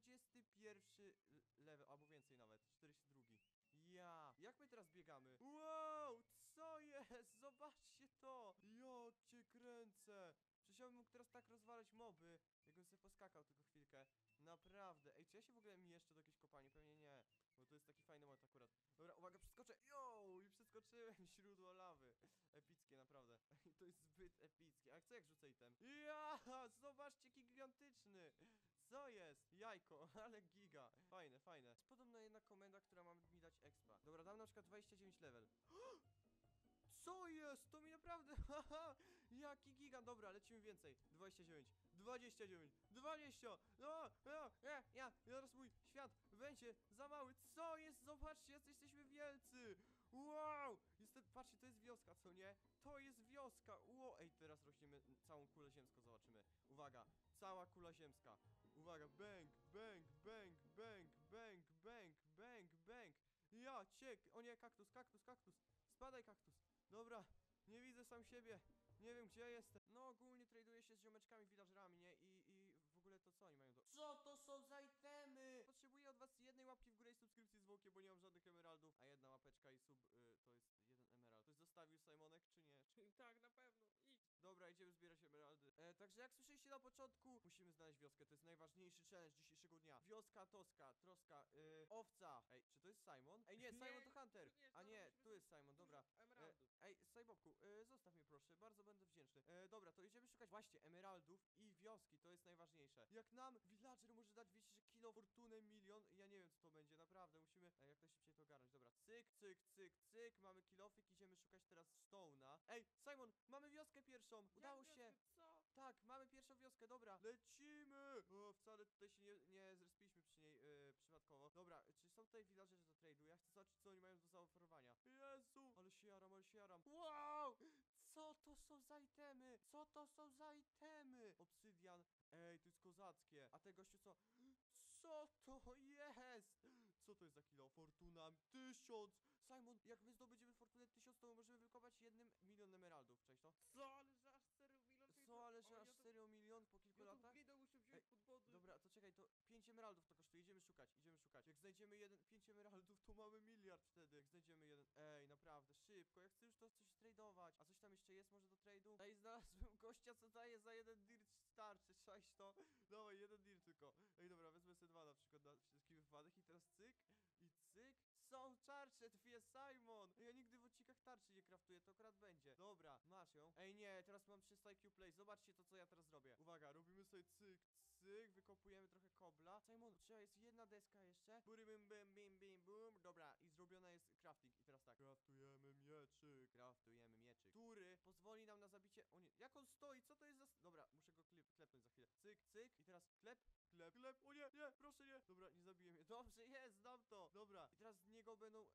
41 level, albo więcej nawet, 42. Ja, jak my teraz biegamy? Wow, co jest? Zobaczcie to. Ja cię kręcę. Przecież ja bym mógł teraz tak rozwalać moby, jakbym sobie poskakał tylko chwilkę. Naprawdę. Ej, czy ja się w ogóle mieszczę do jakiejś kopalni? Pewnie nie, bo to jest taki fajny mod akurat. Dobra, uwaga, przeskoczę. Jo, i przeskoczyłem źródło lawy. Epickie, naprawdę. To jest zbyt epickie. A co jak rzucę item? Ja, zobaczcie, jaki gigantyczny. Co jest? Jajko, ale giga. Fajne, fajne. Jest podobno jedna komenda, która ma mi dać expa. Dobra, dam na przykład 29 level. Co jest? To mi naprawdę, haha, jaki gigant. Dobra, lecimy więcej. 29, 29, 20. No, ja, teraz mój świat będzie za mały. Co jest? Zobaczcie, jesteśmy wielcy. Wow, patrzcie, to jest wioska, co nie? To jest wioska. Wow, ej, teraz rośniemy całą kulę ziemską, zobaczymy. Uwaga, cała kula ziemska. Uwaga, bang, bang, bang, bang, bang, bang, bang, bang. Ja, ciek, o nie, kaktus, kaktus, kaktus. Spadaj, kaktus. Dobra, nie widzę sam siebie. Nie wiem, gdzie ja jestem. No, ogólnie traduję się z ziomeczkami, villagerami, nie? I w ogóle to co oni mają do... Co to są za itemy? Potrzebuję od was jednej łapki w górę i subskrypcji z dzwonkiem, bo nie mam żadnych emeraldów. A jedna łapeczka i sub, to jest jeden emerald. Ktoś zostawił Simonek, czy nie? Tak, na pewno. Idź. Dobra, idziemy zbierać emeraldy. Także jak słyszeliście na początku, musimy znaleźć wioskę. To jest najważniejszy challenge dzisiejszego dnia. Wioska, toska, troska, owca. Ej, czy to jest Simon? Ej, nie, Simon to Hunter. to nie jest A on, nie, musimy tu jest Simon, dobra. Emeraldów. Ej, Sajbobku, zostaw mnie proszę, bardzo będę wdzięczny. Dobra, to idziemy szukać właśnie emeraldów i wioski, to jest najważniejsze. Jak nam villager może dać, wiecie, że kilo fortunę milion, ja nie wiem co to będzie, naprawdę, musimy jak najszybciej to ogarnąć. Dobra, cyk, cyk, cyk, cyk, mamy kilofik, idziemy szukać teraz stone'a. Ej, Simon, mamy wioskę pierwszą, udało się. Co? Tak, mamy pierwszą wioskę, dobra, lecimy! O, wcale tutaj się nie zrespiliśmy przy niej przypadkowo. Dobra, czy są tutaj villagerzy do trade'u? Ja chcę zobaczyć, co oni mają do zaoferowania. Jezu, ale się jaram, ale się jaram. Wow! Co to są za itemy? Co to są za itemy? Obsydian. Ej, to jest kozackie. A te gościu co? Co to jest? Co to jest za kilo? Fortuna 1000! Simon, jak my zdobędziemy fortunę 1000, to możemy wykopać 1 000 000 emeraldów. Cześć to? Co? Ale że aż serio milion Co, ale że aż serio milion po kilku Ja tą latach? glidę muszę wziąć pod wody. Dobra, to czekaj, to 5 emeraldów to kosztuje, idziemy szukać, idziemy szukać. Jak znajdziemy 5 emeraldów, to mamy miliard wtedy. Jak znajdziemy jeden, ej, naprawdę, szybko, ja chcę już to coś tradeować. A coś tam jeszcze jest może do trade'u? Ej, znalazłem gościa, co daje za jeden dirt starczy, cześć to. Dawaj, jeden dirt tylko. Ej, dobra, wezmę sobie 2 na przykład na wszystkich wypadek i teraz cyk i cyk. Są tarcze, to jest Simon. Ja nigdy w odcinkach tarczy nie kraftuję, to akurat będzie. Dobra, masz ją. Ej, nie, teraz mam 300 IQ play, zobaczcie to, co ja teraz zrobię. Uwaga, robimy sobie cyk, cyk, wykopujemy trochę kobla. Simon, trzeba jest jedna deska jeszcze. Bury bim bim bim bim bum. Dobra, i zrobiona jest crafting. I teraz tak. Craftujemy mieczyk. Kraftujemy mieczyk, który pozwoli nam na zabicie... O nie, jak on stoi? Co to jest za... Dobra, muszę go klepnąć za chwilę. Cyk, cyk. I teraz klep, klep, klep. O nie, nie, proszę nie. Dobra, nie zabiję mnie. Dobrze, jest, znam to. Dobra, i teraz z niego będą...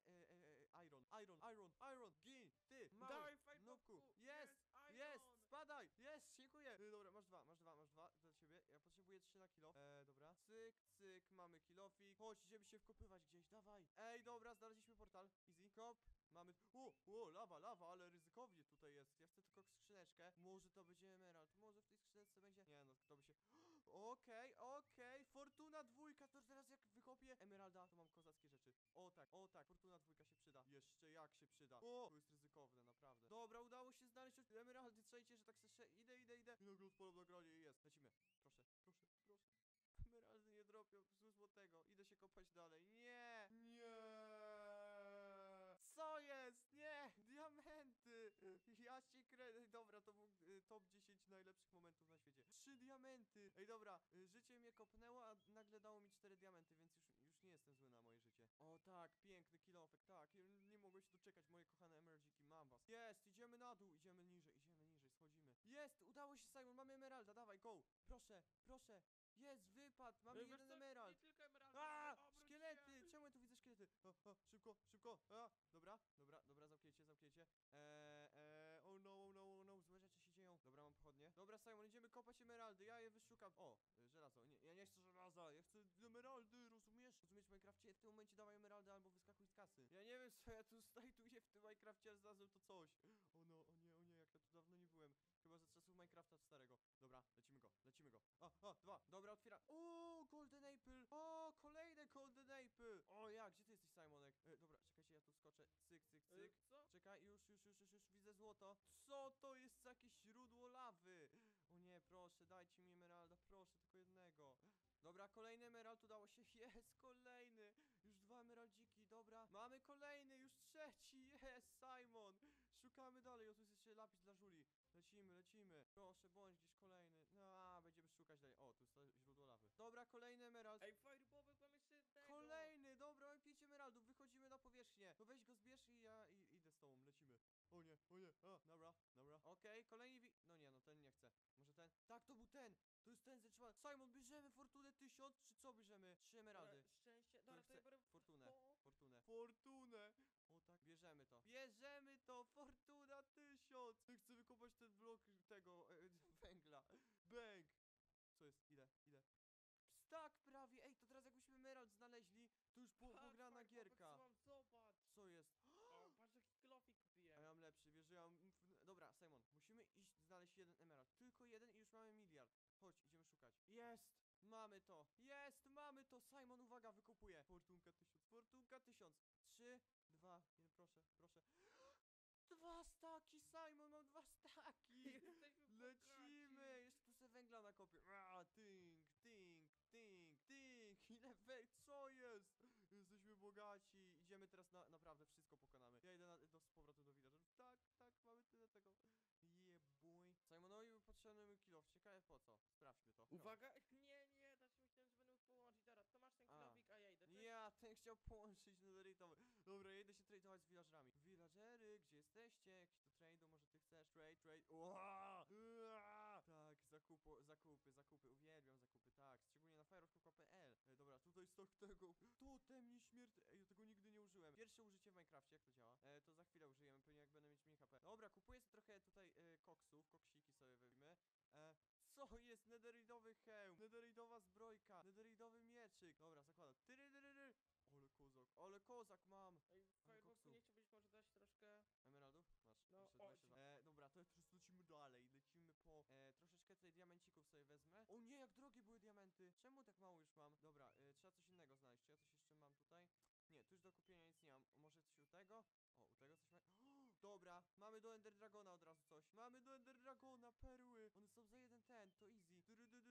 Iron. Gin, ty, mały. Dawaj, fajnie, Nubku. Bobku. Jest, Iron. jest, spadaj. Jest, dziękuję. Dobra, masz dwa dla ciebie. Ja potrzebuję 3 na kilo. Dobra. Cyk, cyk, mamy kilofik. Chodź, idziemy się wkopywać gdzieś, dawaj. Ej, dobra, znaleźliśmy portal. Easy, kop. Mamy... lawa, ale ryzykownie tutaj jest. Ja chcę tylko skrzyneczkę. Może to będzie emerald. Może w tej skrzyneczce będzie... Nie no, kto by się... Okej. Fortuna 2. To teraz jak wykopię emeralda, to mam kozackie rzeczy. O tak, Fortuna 2 się przyda. Jeszcze jak się przyda. To jest ryzykowne, naprawdę. Dobra, udało się znaleźć emeraldy. Trzejcie, że tak se... Idę. I nagle odpalam nagranie i jest. Lecimy. Proszę. Emeraldy nie dropią złotego. Idę się kopać dalej. Nie! Co jest? Nie! Diamenty! Ja się kręcę. Dobra, to był top 10 najlepszych momentów na świecie. 3 diamenty! Ej, dobra, życie mnie kopnęło, a nagle dało mi 4 diamenty, więc już nie jestem zły na moje życie. O tak, piękny kilofek, tak. Nie mogłem się doczekać, moje kochane emeraldziki, mam was. Jest, idziemy na dół, idziemy niżej, schodzimy. Jest, udało się, Simon, mamy emeralda, dawaj, go! Proszę. Jest, wypadł, mamy Wiesz jeden co? emerald. Nie tylko emerald. A, obróć się. szkielety! Czemu ja tu widzę szkielety? Szybko, szybko. Dobra, zamknijcie. Oh no, oh no, oh no, złe rzeczy się dzieją. Dobra, mam pochodnie. Dobra, Simon, idziemy kopać emeraldy, ja je wyszukam. O, żelazo, nie, ja nie chcę żelaza, ja chcę emeraldy, rozumiesz? Rozumiesz, w Minecrafcie w tym momencie dawaj emeraldy albo wyskakuj z kasy. Ja nie wiem, co ja tu znajduję w tym Minecrafcie, ale znalazłem to coś. O no, o nie, jak ja tu dawno nie byłem. Chyba za czasów Minecrafta starego. Dobra, lecimy go. Dwa. Dobra, otwieram. O, Golden Apple. O, kolejne Golden Apple. O, gdzie ty jesteś, Simonek? Dobra, czekajcie, ja tu skoczę. Cyk. Co? Czekaj, już, widzę złoto. Co to jest za jakieś źródło lawy? O nie, proszę, dajcie mi emeralda, proszę, tylko jednego. Dobra, kolejny emerald udało się. Jest kolejny. Już 2 emeraldziki, dobra. Mamy kolejny, już trzeci. Jest, Simon. Szukamy dalej. O, tu jest jeszcze lapis dla Żuli. Lecimy. Proszę, bądź gdzieś kolejny. No, będziemy szukać dalej. O, tu jest to źródło lawy. Dobra, kolejny emerald. Ej, Firebobek, mam jeszcze jednego. Kolejny, dobra, mamy 5 emeraldów. Wychodzimy na powierzchnię. To weź go zbierz i ja idę z tobą. Lecimy. O nie. Dobra. Okej, kolejny no nie, no ten nie chce. Może ten? Tak, to był ten. To jest ten, trzeba. Simon, bierzemy fortunę 1000, czy co bierzemy? 3 emeraldy. Szczęście. Dobra, to ja biorę Fortunę. O tak, bierzemy to. Fortuna 1000. Chcę wykopać ten blok tego węgla. Bęk. Co jest? Ile? Tak, prawie. Ej, to teraz jakbyśmy emerald znaleźli, to już pograna gierka. Zobacz. Co jest? O, patrz jaki kilofik kupiłem. A ja mam lepszy, wiesz, że ja mam... Dobra, Simon, musimy iść znaleźć jeden emerald. Tylko jeden i już mamy miliard. Chodź, idziemy szukać. Jest! Mamy to! Simon, uwaga, wykopuję. Fortunka 1000. 3, 2, 1, proszę. 2 staki, Simon, mam 2 staki! Jesteśmy Lecimy! Jeszcze tu sobie węgla nakopię. Tynk. Co jest? Jesteśmy bogaci. Idziemy teraz naprawdę wszystko pokonamy. Ja idę z powrotem do villagerów. Tak, mamy tyle tego. Bój. Simonowi potrzebny mój kilof. Ciekawe po co? Sprawdźmy to. Uwaga, nie, znaczy myślałem, że będę mógł połączyć. Dobra, to masz ten kilofik, a ja idę. Cześć. Ja, ten chciał połączyć netheritowy. Dobra, ja idę się tradeować z villagerami. Villagery, gdzie jesteście? Jak się tu trade'u, może ty chcesz? Trade. Tak, zakupy. Uwielbiam zakupy, tak. Szczególnie na firework.pl. Dobra, tutaj stok tego. Totem nieśmiertelny. Ej, ja tego nigdy nie użyłem. Pierwsze użycie w Minecrafcie, jak to działa? To za chwilę użyjemy, pewnie jak będę mieć mniej HP. Dobra, kupuję sobie trochę tutaj koksiki sobie weźmy. Co jest? Netheritowy hełm, netheritowa zbrojka, netheritowy mieczyk. Dobra, zakładam. Ale kozak mam. Ej, Fireboku, nie chciałbyś może dać troszkę... Emeraldów? Masz. No, jeszcze o, 22. Dobra, to teraz lecimy dalej. Lecimy po troszeczkę tutaj diamencików sobie wezmę. O nie, jak drogie były diamenty. Czemu tak mało już mam? Dobra, trzeba coś innego znaleźć. Czy ja coś jeszcze mam tutaj? Nie, tu już do kupienia nic nie mam. Może coś u tego? O, u tego coś ma... Dobra, mamy do Ender Dragona od razu coś. Mamy do Ender Dragona perły. One są za jeden ten, to easy.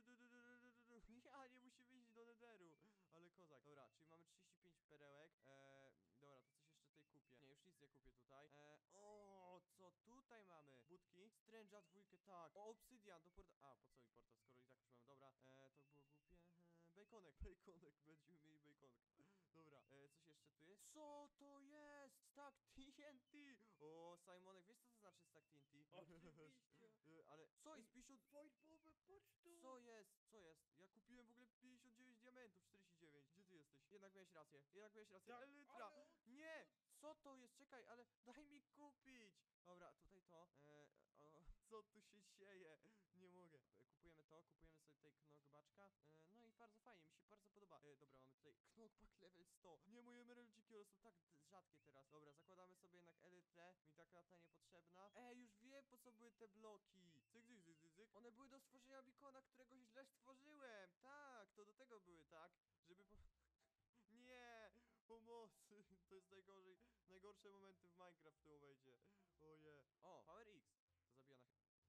Ja nie musimy iść do Netheru. Ale kozak. Dobra, czyli mamy 35 perełek. Dobra, to coś jeszcze tutaj kupię. Nie, już nic nie kupię tutaj. O, co tutaj mamy? Budki. Strange'a 2, tak. O, obsydian do porta... A, po co mi portal, skoro i tak już mam. Dobra, to było głupie. Baconek. Będziemy mieli baconek. Dobra, coś jeszcze tu jest? Co to jest? Stack TNT! O, Simonek, wiesz co to znaczy Stack TNT? Oczywiście. Ale co jest 50... Firebobek, patrz tu. Co jest? Ja kupiłem w ogóle 59 diamentów, 49. Gdzie ty jesteś? Jednak miałeś rację. Tak, Elytra! ale on- Nie! Co to jest? Czekaj, ale daj mi kupić! Dobra, tutaj to. Co tu się dzieje? Nie mogę. Kupujemy sobie tutaj knockbaczka. No i bardzo fajnie, mi się bardzo podoba. Dobra, mamy tutaj knockback level 100. Nie, moje emeraldziki, one są tak rzadkie teraz. Dobra, zakładamy sobie jednak elytrę. Mi taka ta niepotrzebna. Już wiem, po co były te bloki. Cyk. One były do stworzenia beacona, którego źle stworzyłem. Tak, to do tego były, tak? Żeby Nie! Pomocy! To jest najgorsze momenty w Minecraft w tym momencie. Oje. O, Power X. To zabija na...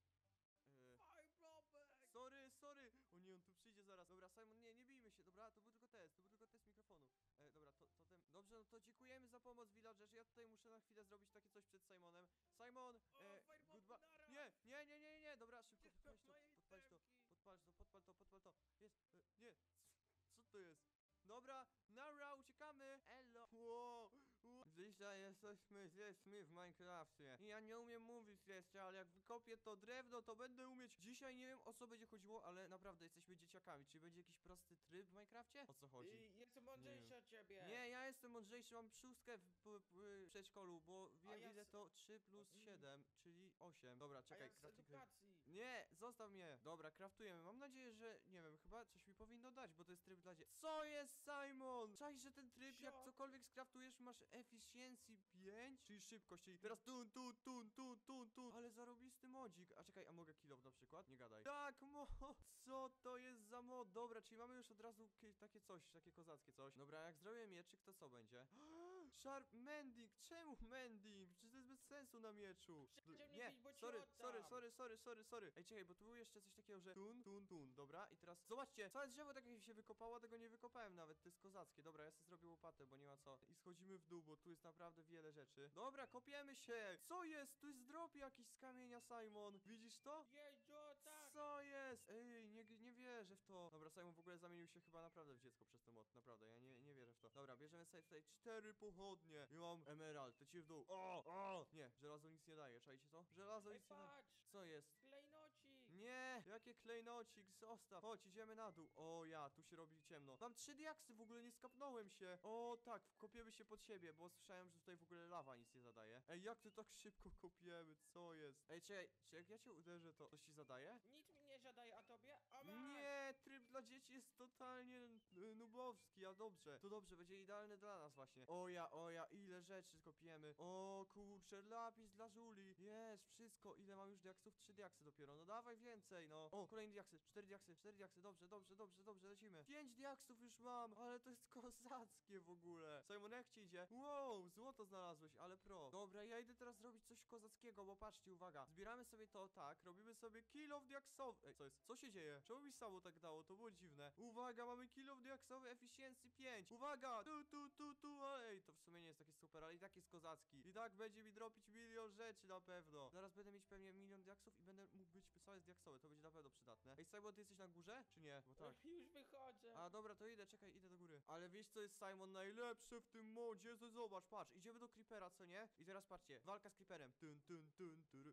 Firebobek. Sorry! O nie, on tu przyjdzie zaraz. Dobra, Simon, nie bijmy się, dobra? To był tylko test mikrofonu. Dobra, totem. Dobrze, no to dziękujemy za pomoc, villagerzy. Ja tutaj muszę na chwilę zrobić takie coś przed Simonem. Simon! Firebobku, Goodbye. nara. Nie, dobra, szybko, Moje podpal to. itemki. Podpal to. Jest, nie. Co to jest? Dobra, nara, uciekamy. Elo. Wow. Dzisiaj jesteśmy dziećmi w Minecrafcie. I ja nie umiem mówić jeszcze, ale jak wykopię to drewno, to będę umieć. Dzisiaj nie wiem, o co będzie chodziło, ale naprawdę jesteśmy dzieciakami. Czy będzie jakiś prosty tryb w Minecrafcie? O co chodzi? Jestem mądrzejszy od ciebie. Nie, ja jestem mądrzejszy, mam szóstkę w przedszkolu, bo wiem ja ile z- to 3 plus 7, czyli 8. Dobra, A czekaj, ja z crafting. edukacji. Nie, zostaw mnie. Dobra, kraftujemy. Mam nadzieję, że nie wiem, chyba coś mi powinno dać, bo to jest tryb dla dzieci. Co jest, Simon? Czaisz, że ten tryb, jak Co? cokolwiek skraftujesz, masz efficiency 5, czyli szybkość, czyli teraz tun. Ale zarobisty modzik. A czekaj, a mogę kill na przykład? Nie gadaj. Tak, co to jest za mod? Dobra, czyli mamy już od razu takie coś, takie kozackie coś. Dobra, jak zrobię mieczyk, to co będzie? Sharp mending. Czemu mending? Przecież to jest bez sensu na mieczu. Przestań mnie Nie, bić, bo ci sorry. oddam. Ej, czekaj, bo tu było jeszcze coś takiego, że tun. Dobra, i teraz zobaczcie, całe drzewo tak jak się wykopało, tego nie wykopałem nawet, to jest kozackie. Dobra, ja sobie zrobię łopatę, bo nie ma co. I schodzimy w dół, bo tu jest naprawdę wiele rzeczy. Dobra, kopiemy się. Co jest? Tu jest drop jakiś z kamienia, Simon. Widzisz to? Jeźdź, tak. Co jest? Ej, nie wierzę w to. Dobra, Simon w ogóle zamienił się chyba naprawdę w dziecko przez ten mod. Naprawdę, ja nie wierzę w to. Dobra, bierzemy sobie tutaj 4 pochodnie. I mam emerald, lecimy w dół. Nie, żelazo nic nie daje, czajcie to? Żelazo Ej, nic nie daje. patrz. Co jest? Klejnocik. Nie, jakie klejnocik, zostaw. Chodź, idziemy na dół. O ja, tu się robi ciemno. Mam 3 diaksy, w ogóle nie skapnąłem się. O tak, kopiemy się pod siebie, bo słyszałem, że tutaj w ogóle lawa nic nie zadaje. Ej, jak ty tak szybko kopiemy, co jest? Ej, czekaj, czy jak ja cię uderzę, to coś ci zadaje? Nic mi nie zadaje, a tobie? A masz. Nie, tryb dla dzieci jest totalnie nubowski, a dobrze. To dobrze, będzie idealny dla nas właśnie. O ja, ile rzeczy kopiemy. O kurczę, lapis dla żuli. Jest, wszystko. Ile mam już diaksów? 3 diaksy dopiero. No dawaj więcej, no. O, kolejne diaksy, 4 diaksy. Dobrze, lecimy. 5 diaksów już mam, ale to jest kozackie w ogóle. Simon, jak ci idzie? Wow, złoto znalazłeś, ale pro. Dobra, ja idę teraz zrobić coś kozackiego, bo patrzcie, uwaga. Zbieramy sobie to, tak, robimy sobie kill of diaksowy. Ej, co jest? Co się dzieje? Czemu mi samo tak dało? To było dziwne. Uwaga, mamy kill of diaksowy efficiency 5. Uwaga! Tu. Ej, to w sumie nie jest takie super, ale i tak jest kozacki. I tak będzie mi dropić milion rzeczy na pewno. Zaraz będę mieć pewnie milion diaksów i będę mógł być całe diaksowe. To będzie na pewno przydatne. Ej, Simon, ty jesteś na górze? Czy nie? Bo tak. Już wychodzę. A dobra, to idę, czekaj, idę do góry. Ale wiesz co jest, Simon, najlepsze w tym modzie? To zobacz, patrz, idziemy do creepera, co nie? I teraz patrzcie, walka z creeperem. Turu.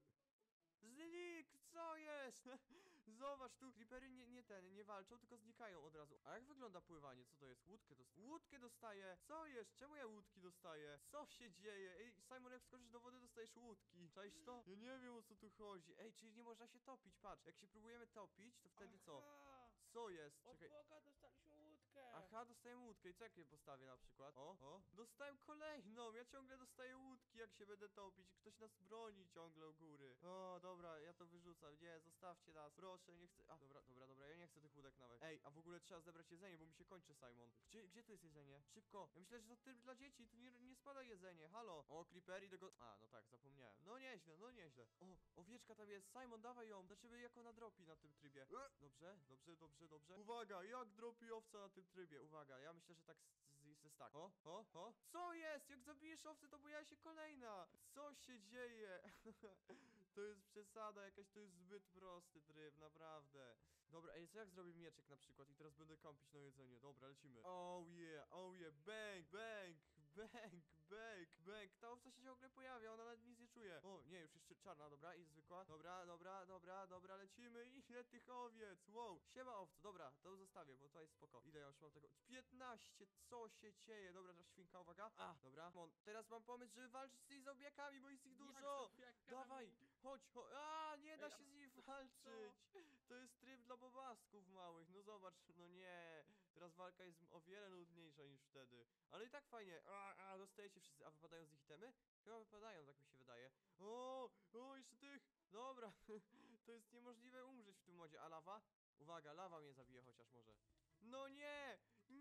Znik, co jest? Zobacz, tu creepery nie walczą, tylko znikają od razu. A jak wygląda pływanie? Co to jest? Łódkę dostaję. Co jest? Czemu ja łódki dostaję? Co się dzieje? Ej, Simon, jak wskoczysz do wody, dostajesz łódki. Cześć to? Ja nie wiem, o co tu chodzi. Ej, czyli nie można się topić, patrz. Jak się próbujemy topić, to wtedy co? Aha. Co jest? Od Czekaj. Boga dostaliśmy łódkę. Aha, dostałem łódkę i co jak je postawię na przykład? O, dostałem kolejną, ja ciągle dostaję łódki, jak się będę topić, ktoś nas broni ciągle u góry. O, dobra, ja to wyrzucam, nie, zostawcie nas, proszę, nie chcę, a, dobra, ja nie chcę tych łódek nawet. Ej, a w ogóle trzeba zebrać jedzenie, bo mi się kończy, Simon. Gdzie tu jest jedzenie? Szybko, ja myślę, że to tryb dla dzieci, tu nie spada jedzenie, halo. O, creepery do go... A, no tak, zapomniałem, no nieźle. O, owieczka tam jest, Simon, dawaj ją, zobaczymy jak ona dropi na tym trybie. Dobrze. Uwaga, jak dropi owca na tym trybie? Uwaga, ja myślę, że tak jest tak. O. Co jest? Jak zabijesz owcę, to pojawia się kolejna. Co się dzieje? To jest przesada jakaś, to jest zbyt prosty tryb, naprawdę. Dobra, ej, co jak zrobię mieczek na przykład i teraz będę kampić na jedzenie? Dobra, lecimy. Oh yeah, bang. Ta owca się ciągle pojawia, ona nawet nic nie czuje. O, nie, już jeszcze czarna, dobra, i zwykła. Dobra, lecimy. Ile tych owiec? Wow, siema owco, dobra, to zostawię, bo to jest spoko. Ile ja już mam tego? 15, co się dzieje? Dobra, teraz świnka, uwaga. A, dobra, teraz mam pomysł, żeby walczyć z tymi zombiakami, bo jest ich dużo. Dawaj, chodź. A, nie da się z nimi walczyć. To jest tryb dla bobasków małych, no zobacz, no nie. Teraz walka jest o wiele nudniejsza niż wtedy. Ale i tak fajnie. Dostajecie wszyscy. A wypadają z nich itemy? Chyba wypadają, tak mi się wydaje. O, jeszcze tych. Dobra, to jest niemożliwe umrzeć w tym modzie. A lawa? Uwaga, lawa mnie zabije chociaż może. No nie!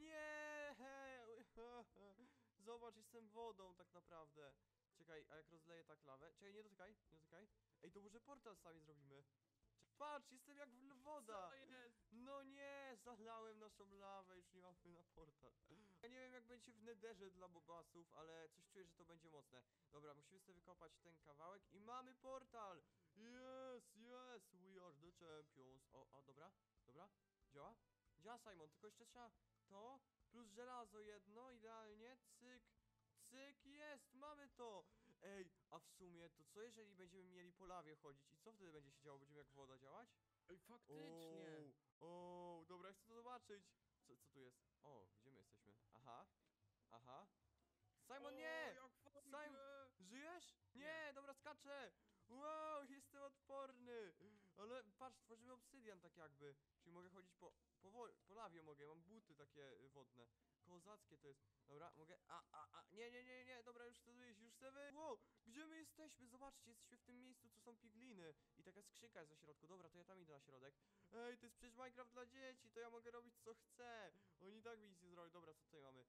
Zobacz, jestem wodą tak naprawdę. Czekaj, a jak rozleję tak lawę? Czekaj, nie dotykaj. Ej, to może portal sami zrobimy. Patrz, jestem jak woda. Co jest? No nie, zalałem naszą lawę, już nie mamy na portal. Ja nie wiem jak będzie w Netherze dla bobasów, ale coś czuję, że to będzie mocne. Dobra, musimy sobie wykopać ten kawałek i mamy portal. Yes, we are the champions. Dobra, działa? Działa, Simon, tylko jeszcze trzeba to, plus żelazo jedno, idealnie, cyk, cyk, jest, mamy to. Ej, a w sumie to co jeżeli będziemy mieli po lawie chodzić i co wtedy będzie się działo? Będziemy jak woda działać? Ej, faktycznie. O, dobra, chcę to zobaczyć. Co tu jest? O, gdzie my jesteśmy? Aha, aha. Simon, O, nie! jak fajnie. Simon, żyjesz? Nie, dobra, skaczę. Wow, jestem odporny. Ale patrz, tworzymy obsydian tak jakby. Czyli mogę chodzić po lawie mogę, mam buty takie wodne. Kozackie to jest. Dobra, mogę. Nie, dobra, już chcę wyjść, już chcę wyjść. Wow, gdzie my jesteśmy? Zobaczcie, jesteśmy w tym miejscu, co są pigliny. I taka skrzynka jest na środku. Dobra, to ja tam idę na środek. Ej, to jest przecież Minecraft dla dzieci, to ja mogę robić co chcę. Oni tak mi nic nie zrobią. Dobra, co tutaj mamy?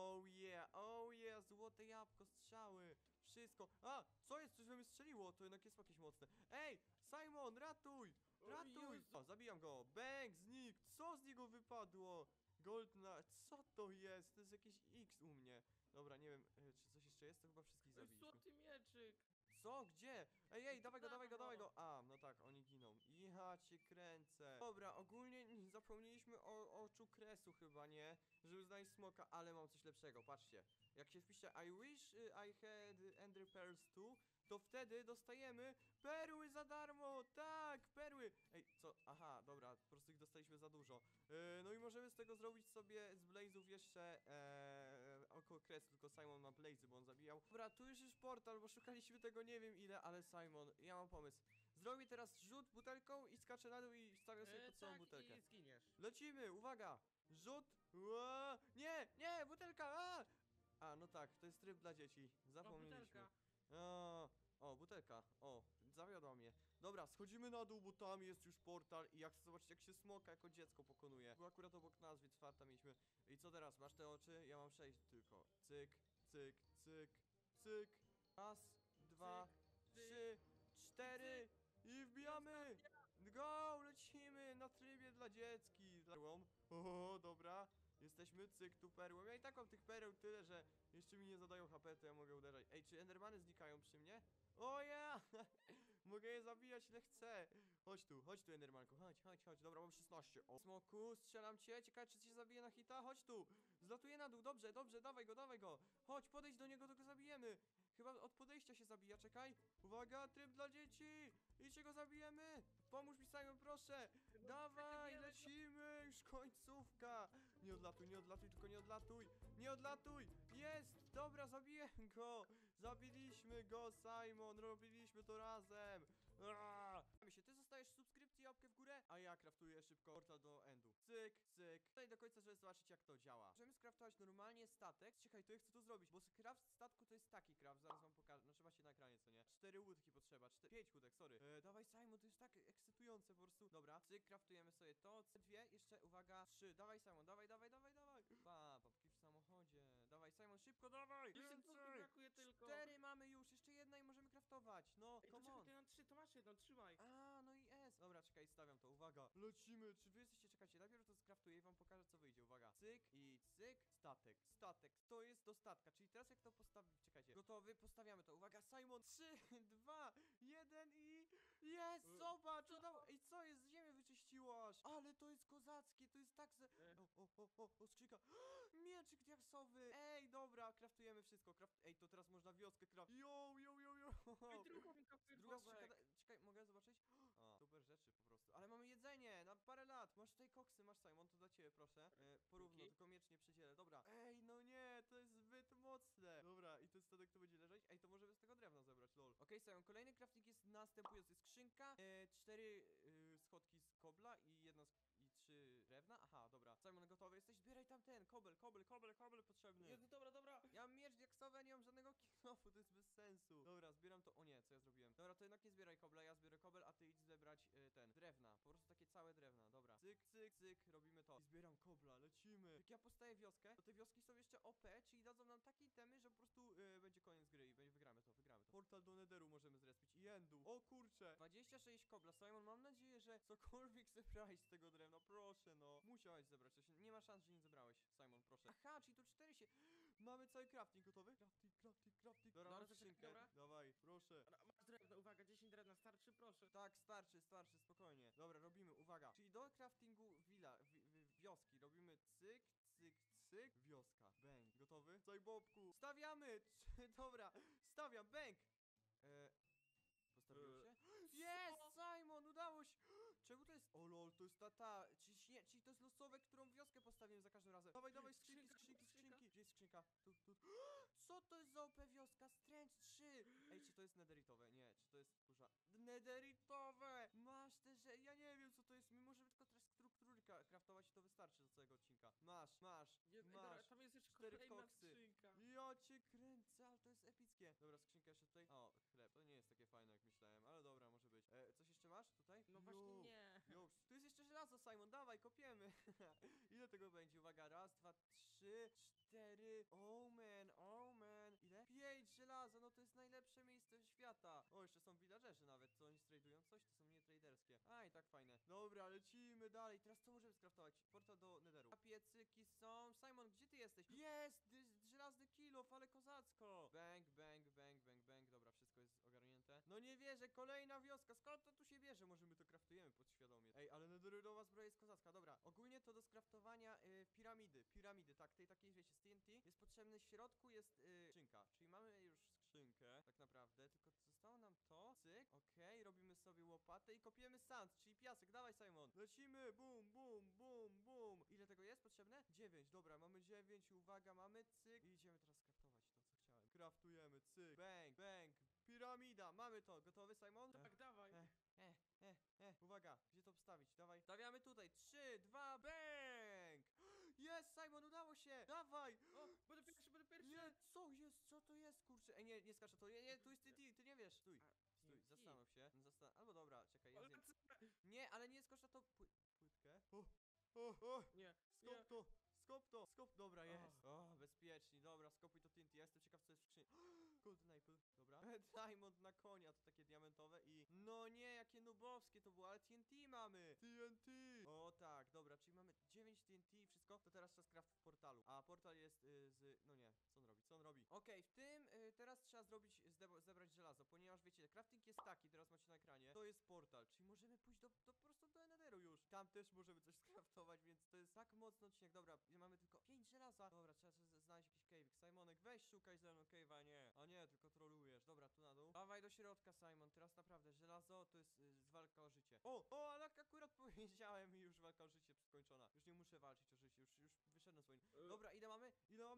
Oh yeah, złote jabłko, strzały. Wszystko. A, co jest? Coś we mnie strzeliło, to jednak jest jakieś mocne. Ej, Simon, ratuj! Ratuj! Jezu. O, zabijam go. Bang, znikł. Co z niego wypadło? Gold na... Co to jest? To jest jakieś X u mnie. Dobra, nie wiem, czy coś jeszcze jest? To chyba wszystkich Ej, zabiliśmy. złoty mieczyk. Co? Gdzie? Ej, dawaj go. A, no tak, oni giną. Ja cię kręcę. Dobra, ogólnie zapomnieliśmy o oczu kresu chyba, nie? Żeby znaleźć smoka, ale mam coś lepszego, patrzcie. Jak się wpisze I wish I had ender pearls too, to wtedy dostajemy perły za darmo! Tak, perły! Ej, co? Aha, dobra, po prostu ich dostaliśmy za dużo. No i możemy z tego zrobić sobie z blazów jeszcze oko kres, tylko Simon ma blazy, bo on zabijał. Dobra, tu już jest portal, bo szukaliśmy tego nie wiem ile, ale Simon, ja mam pomysł. Zrobię teraz rzut butelką i skaczę na dół i stawiam sobie pod całą Tak, butelkę. i zginiesz. Lecimy, uwaga! Rzut! Ła! Nie, butelka! No tak, to jest tryb dla dzieci. Zapomnieliśmy. butelka. Butelka. O, zawiodła mnie. Dobra, schodzimy na dół, bo tam jest już portal i ja chcę zobaczyć, jak się smoka jako dziecko pokonuje. Był akurat obok nas, więc farta mieliśmy. I co teraz? Masz te oczy? Ja mam 6 tylko. Cyk, cyk, cyk, cyk. Raz, dwa, Cyk, trzy, cztery i wbijamy! Go, lecimy na trybie dla dziecki. Perłą. O, dobra. Jesteśmy, cyk, tu perłą. Ja i tak mam tych pereł tyle, że jeszcze mi nie zadają HP, to ja mogę uderzać. Ej, czy endermany znikają przy mnie? O ja! Mogę je zabijać ile chcę. Chodź tu endermanku, chodź. Dobra, mam 16. O, smoku, strzelam cię. Ciekawe, czy cię zabiję na hita? Chodź tu. Zlatuję na dół, dobrze, dawaj go. Chodź, podejdź do niego, to go zabijemy. Chyba od podejścia się zabija, czekaj. Uwaga, tryb dla dzieci. Idźcie go zabijemy. Pomóż mi, Simon, proszę. Dawaj, lecimy, już końcówka. Nie odlatuj, tylko nie odlatuj. Nie odlatuj. Jest, dobra, zabiję go. Zabiliśmy go, Simon, robiliśmy to razem. Ty zostajesz subskrypcji, łapkę w górę, a ja kraftuję szybko portal do endu. Cyk, cyk. Tutaj do końca, żeby zobaczyć, jak to działa. Możemy skraftować normalnie statek. Czekaj, to ja chcę to zrobić, bo craft statku to jest taki craft. Zaraz wam pokażę. No trzeba się na ekranie, co nie? 4 łódki potrzeba. 5 łódek, sorry. Dawaj, Simon, to jest tak ekscytujące po prostu. Dobra, cyk, craftujemy sobie to. Dwie, jeszcze, uwaga, 3. Dawaj, Simon, dawaj. Babki w samochodzie. Dawaj, Simon, szybko, dawaj. 10 złotych brakuje tylko. 4 mamy już, jeszcze jedna i możemy craftować. No, Ej, to come czekaj, on. to ja mam 3, to masz jedną, trzymaj. No i S. Dobra, czekaj, stawiam to, uwaga. Lecimy, czy wy jesteście, czekajcie, najpierw to skraftuję i wam pokażę, co wyjdzie, uwaga. Cyk i cyk, statek, to jest do statka, czyli teraz jak to postawić, czekajcie, gotowy, postawiamy to, uwaga, Simon, 3, 2, 1 i jest, zobacz, udało, ej, co jest, ziemię wyczyściło aż, ale to jest kozackie, to jest tak, skrzynka, mieczyk diaksowy, ej, dobra, kraftujemy wszystko, ej, to teraz można wioskę kraft, yo. Ej, drugą mi Druga skrzynka, czekaj, mogę zobaczyć? Super rzeczy po prostu. Ale mamy jedzenie na parę lat. Masz tutaj koksy, masz Simon, to dla ciebie proszę. Porówno, tylko miecz nie przydzielę. Dobra. Ej, no nie, to jest zbyt mocne. Dobra, i ten statek to będzie leżeć. Ej, to możemy z tego drewna zebrać, lol. Okej, Simon, kolejny crafting jest następujący. Skrzynka, 4 schodki z kobla i jedna i 3 drewna. Aha, dobra. Simon, gotowy jesteś? Zbieraj tam ten kobel potrzebny. Jezu, dobra. Ja mam miecz diaksowy, a nie mam żadnego kilofu, to jest bez sensu. Dobra, zbieram to. O nie, co ja zrobiłem? Dobra, to jednak nie zbieraj kobla, ja zbiorę kobel, a ty idź zebrać ten drewna. Po prostu takie całe drewna. Dobra. Cyk, robimy to. I zbieram kobla, lecimy. Jak ja postawię wioskę, to te wioski są jeszcze OP, czyli dadzą nam takie itemy, że po prostu będzie koniec gry i wygramy to. Portal do Netheru możemy zrespić i endu. O kurcze. 26 kobla, Simon, mam nadzieję, że cokolwiek zebrałeś z tego drewna. Proszę, no. Musiałeś zebrać coś. Nie ma szans, że nie zebrałeś, Simon, proszę. Aha, czyli tu 4 się... Mamy cały crafting gotowy? Crafting. Dobra, mam skrzynkę. Dobra. Dawaj, proszę. Masz drewno, uwaga, 10 drewna, starczy, proszę. Tak, starczy, spokojnie. Dobra, robimy, uwaga. Czyli do craftingu wioski robimy cyk, cyk, wioska, bang. Gotowy? Zajbobku, stawiamy! Dobra, stawiam, bang! Postawiło się? Jest! Simon, udało się! Czemu to jest? O lol, to jest ta. Czyli to jest losowe, którą wioskę postawiłem za każdym razem. Dawaj, dawaj, skrzynki. Gdzie jest skrzynka? Tu. Co to jest za OP wioska? Strange 3! Ej, czy to jest netheritowe? Nie, czy to jest kurza? Netheritowe! Masz te, że ja nie wiem co to jest. My możemy tylko teraz strukturkę craftować i to wystarczy do całego odcinka. Masz. Dobra, tam jest jeszcze 4 kolejna koksy. skrzynka. Ja cię kręcę, ale to jest epickie. Dobra, skrzynka jeszcze tutaj. O, chleb. To nie jest takie fajne jak myślałem, ale dobra, może być. Coś jeszcze masz tutaj? No właśnie nie. Już. Tu jest jeszcze żelazo, Simon, dawaj, kopiemy. Ile tego będzie? Uwaga, raz, dwa, trzy, cztery. Oh man. Ile? 5 żelaza, no to jest najlepsze miejsce świata. O, jeszcze są villagerzy nawet, co oni tradują coś? To są nie traderskie. A, i tak fajne. Dobra, lecimy dalej. Teraz co możemy skraftować? Portal do netheru. A piecyki są. Simon, gdzie ty jesteś? Jest! Żelazny kilof, ale kozacko. Bang. Dobra, wszystko jest ogarnięte. No nie wierzę, kolejna wioska. Skąd to tu się bierze? Może my to kraftujemy podświadomie. Ej, ale netherytowa zbroja jest kozacka. Dobra, ogólnie to do skraftowania piramidy, tak, tej takiej, wiecie, z TNT jest potrzebny, w środku jest skrzynka, czyli mamy już skrzynkę, tak naprawdę, tylko zostało nam to, cyk, okej, robimy sobie łopatę i kopiemy sand, czyli piasek, dawaj Simon, lecimy, bum. Ile tego jest potrzebne? 9, dobra, mamy 9, uwaga, mamy, cyk, i idziemy teraz skraftować to, co chciałem. Kraftujemy, cyk, bang, piramida, mamy to, gotowy Simon? Tak, dawaj. Uwaga, gdzie to wstawić? Dawaj, stawiamy tutaj, 3, 2, bang! Jest, Simon, udało się! Dawaj! O, będę pierwszy. Nie, co jest? Co to jest, kurczę? Ej, nie skaczę to, nie, tu jest ty nie wiesz, stój, TNT. zastanów się, albo dobra, czekaj, ja Ale zjem. co? Nie, ale nie skocz na to płytkę. Nie. Skop, dobra, jest. O, bezpieczni, dobra, skopuj to TNT, ja jestem ciekaw, co jest w skrzyni. Golden Apple, dobra. Diamond na konia, to takie diamentowe i... No nie, jakie nubowskie to było, ale TNT mamy! TNT! O tak, dobra, czyli mamy 9 TNT i wszystko, to teraz czas craft w portalu. A portal jest no nie, co on robi? Okej, w tym teraz trzeba zrobić, zebrać żelazo, ponieważ wiecie, crafting jest taki, teraz macie na ekranie, to jest portal, czyli możemy pójść po prostu do Netheru już. Tam też możemy coś skraftować, więc to jest tak mocno odcinek. Dobra, mamy tylko 5 żelaza. Dobra, trzeba znaleźć jakiś cave'ik. Simonek, weź szukaj ze mną cave'a, nie. A nie, tylko trolujesz. Dobra, tu na dół. Dawaj do środka, Simon. Teraz naprawdę, żelazo to jest walka o życie. Ale akurat powiedziałem i już walka o życie skończona. Już nie muszę walczyć o życie, już wyszedłem swoim. Dobra, ile mamy?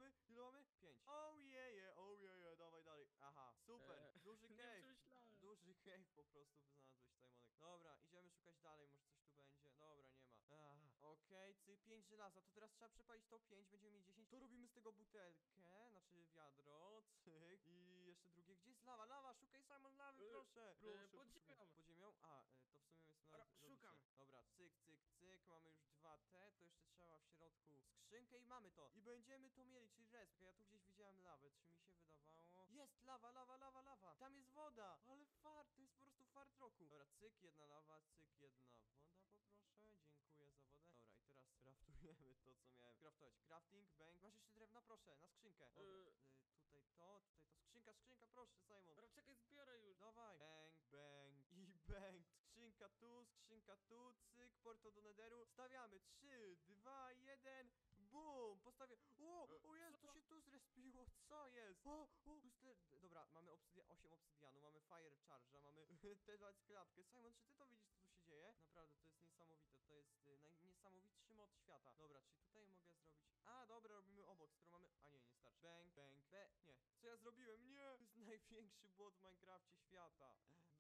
5. Oh yeah, dawaj dalej. Aha, super. Duży Nie cave. przemyślałem. Duży cave po prostu znalazłeś, Simonek. Dobra, idziemy szukać dalej, może coś tu będzie. Dobra, nie ma. Okej, 5 żelaza, to teraz trzeba przepalić to 5, będziemy mieć 10. To robimy z tego butelkę, znaczy wiadro, cyk. I jeszcze drugie. Gdzie jest lawa? Lawa, szukaj Simon lawy, proszę. Pod ziemią. Pod ziemią? To w sumie jest na Dobra, logice. szukam. Dobra, cyk. Mamy już 2 te, to jeszcze trzeba w środku skrzynkę i mamy to. I będziemy to mieli, czyli resp. Ja tu gdzieś widziałem lawę, czy mi się wydawało? Jest lawa. Tam jest woda, ale fart, to jest po prostu fart roku. Dobra, cyk, jedna lawa, cyk, jedna woda, poproszę. Dziękuję za wodę. Dobra, i teraz craftujemy to, co miałem craftować. Crafting, bang. Masz jeszcze drewno? Proszę, na skrzynkę. Dobra, tutaj to. Skrzynka, proszę, Simon. Dobra, czekaj, zbiorę już. Dawaj. Bang i bang. Skrzynka tu, cyk, portal do netheru. Stawiamy. 3, 2, 1. Bum! Postawię. O jest, to się tu zrespiło. Co jest? Tu jest dobra, mamy 8 obsydianu, mamy fire charge'a, mamy teraz klatkę. Simon, czy ty to widzisz, co tu się dzieje? Naprawdę, to jest niesamowite. To jest najniesamowitszy mod świata. Dobra, czyli tutaj mogę zrobić. Dobra, robimy obok, skoro mamy. Nie starczy. Bang. Nie. Co ja zrobiłem? Nie! To jest największy błąd w Minecrafcie świata.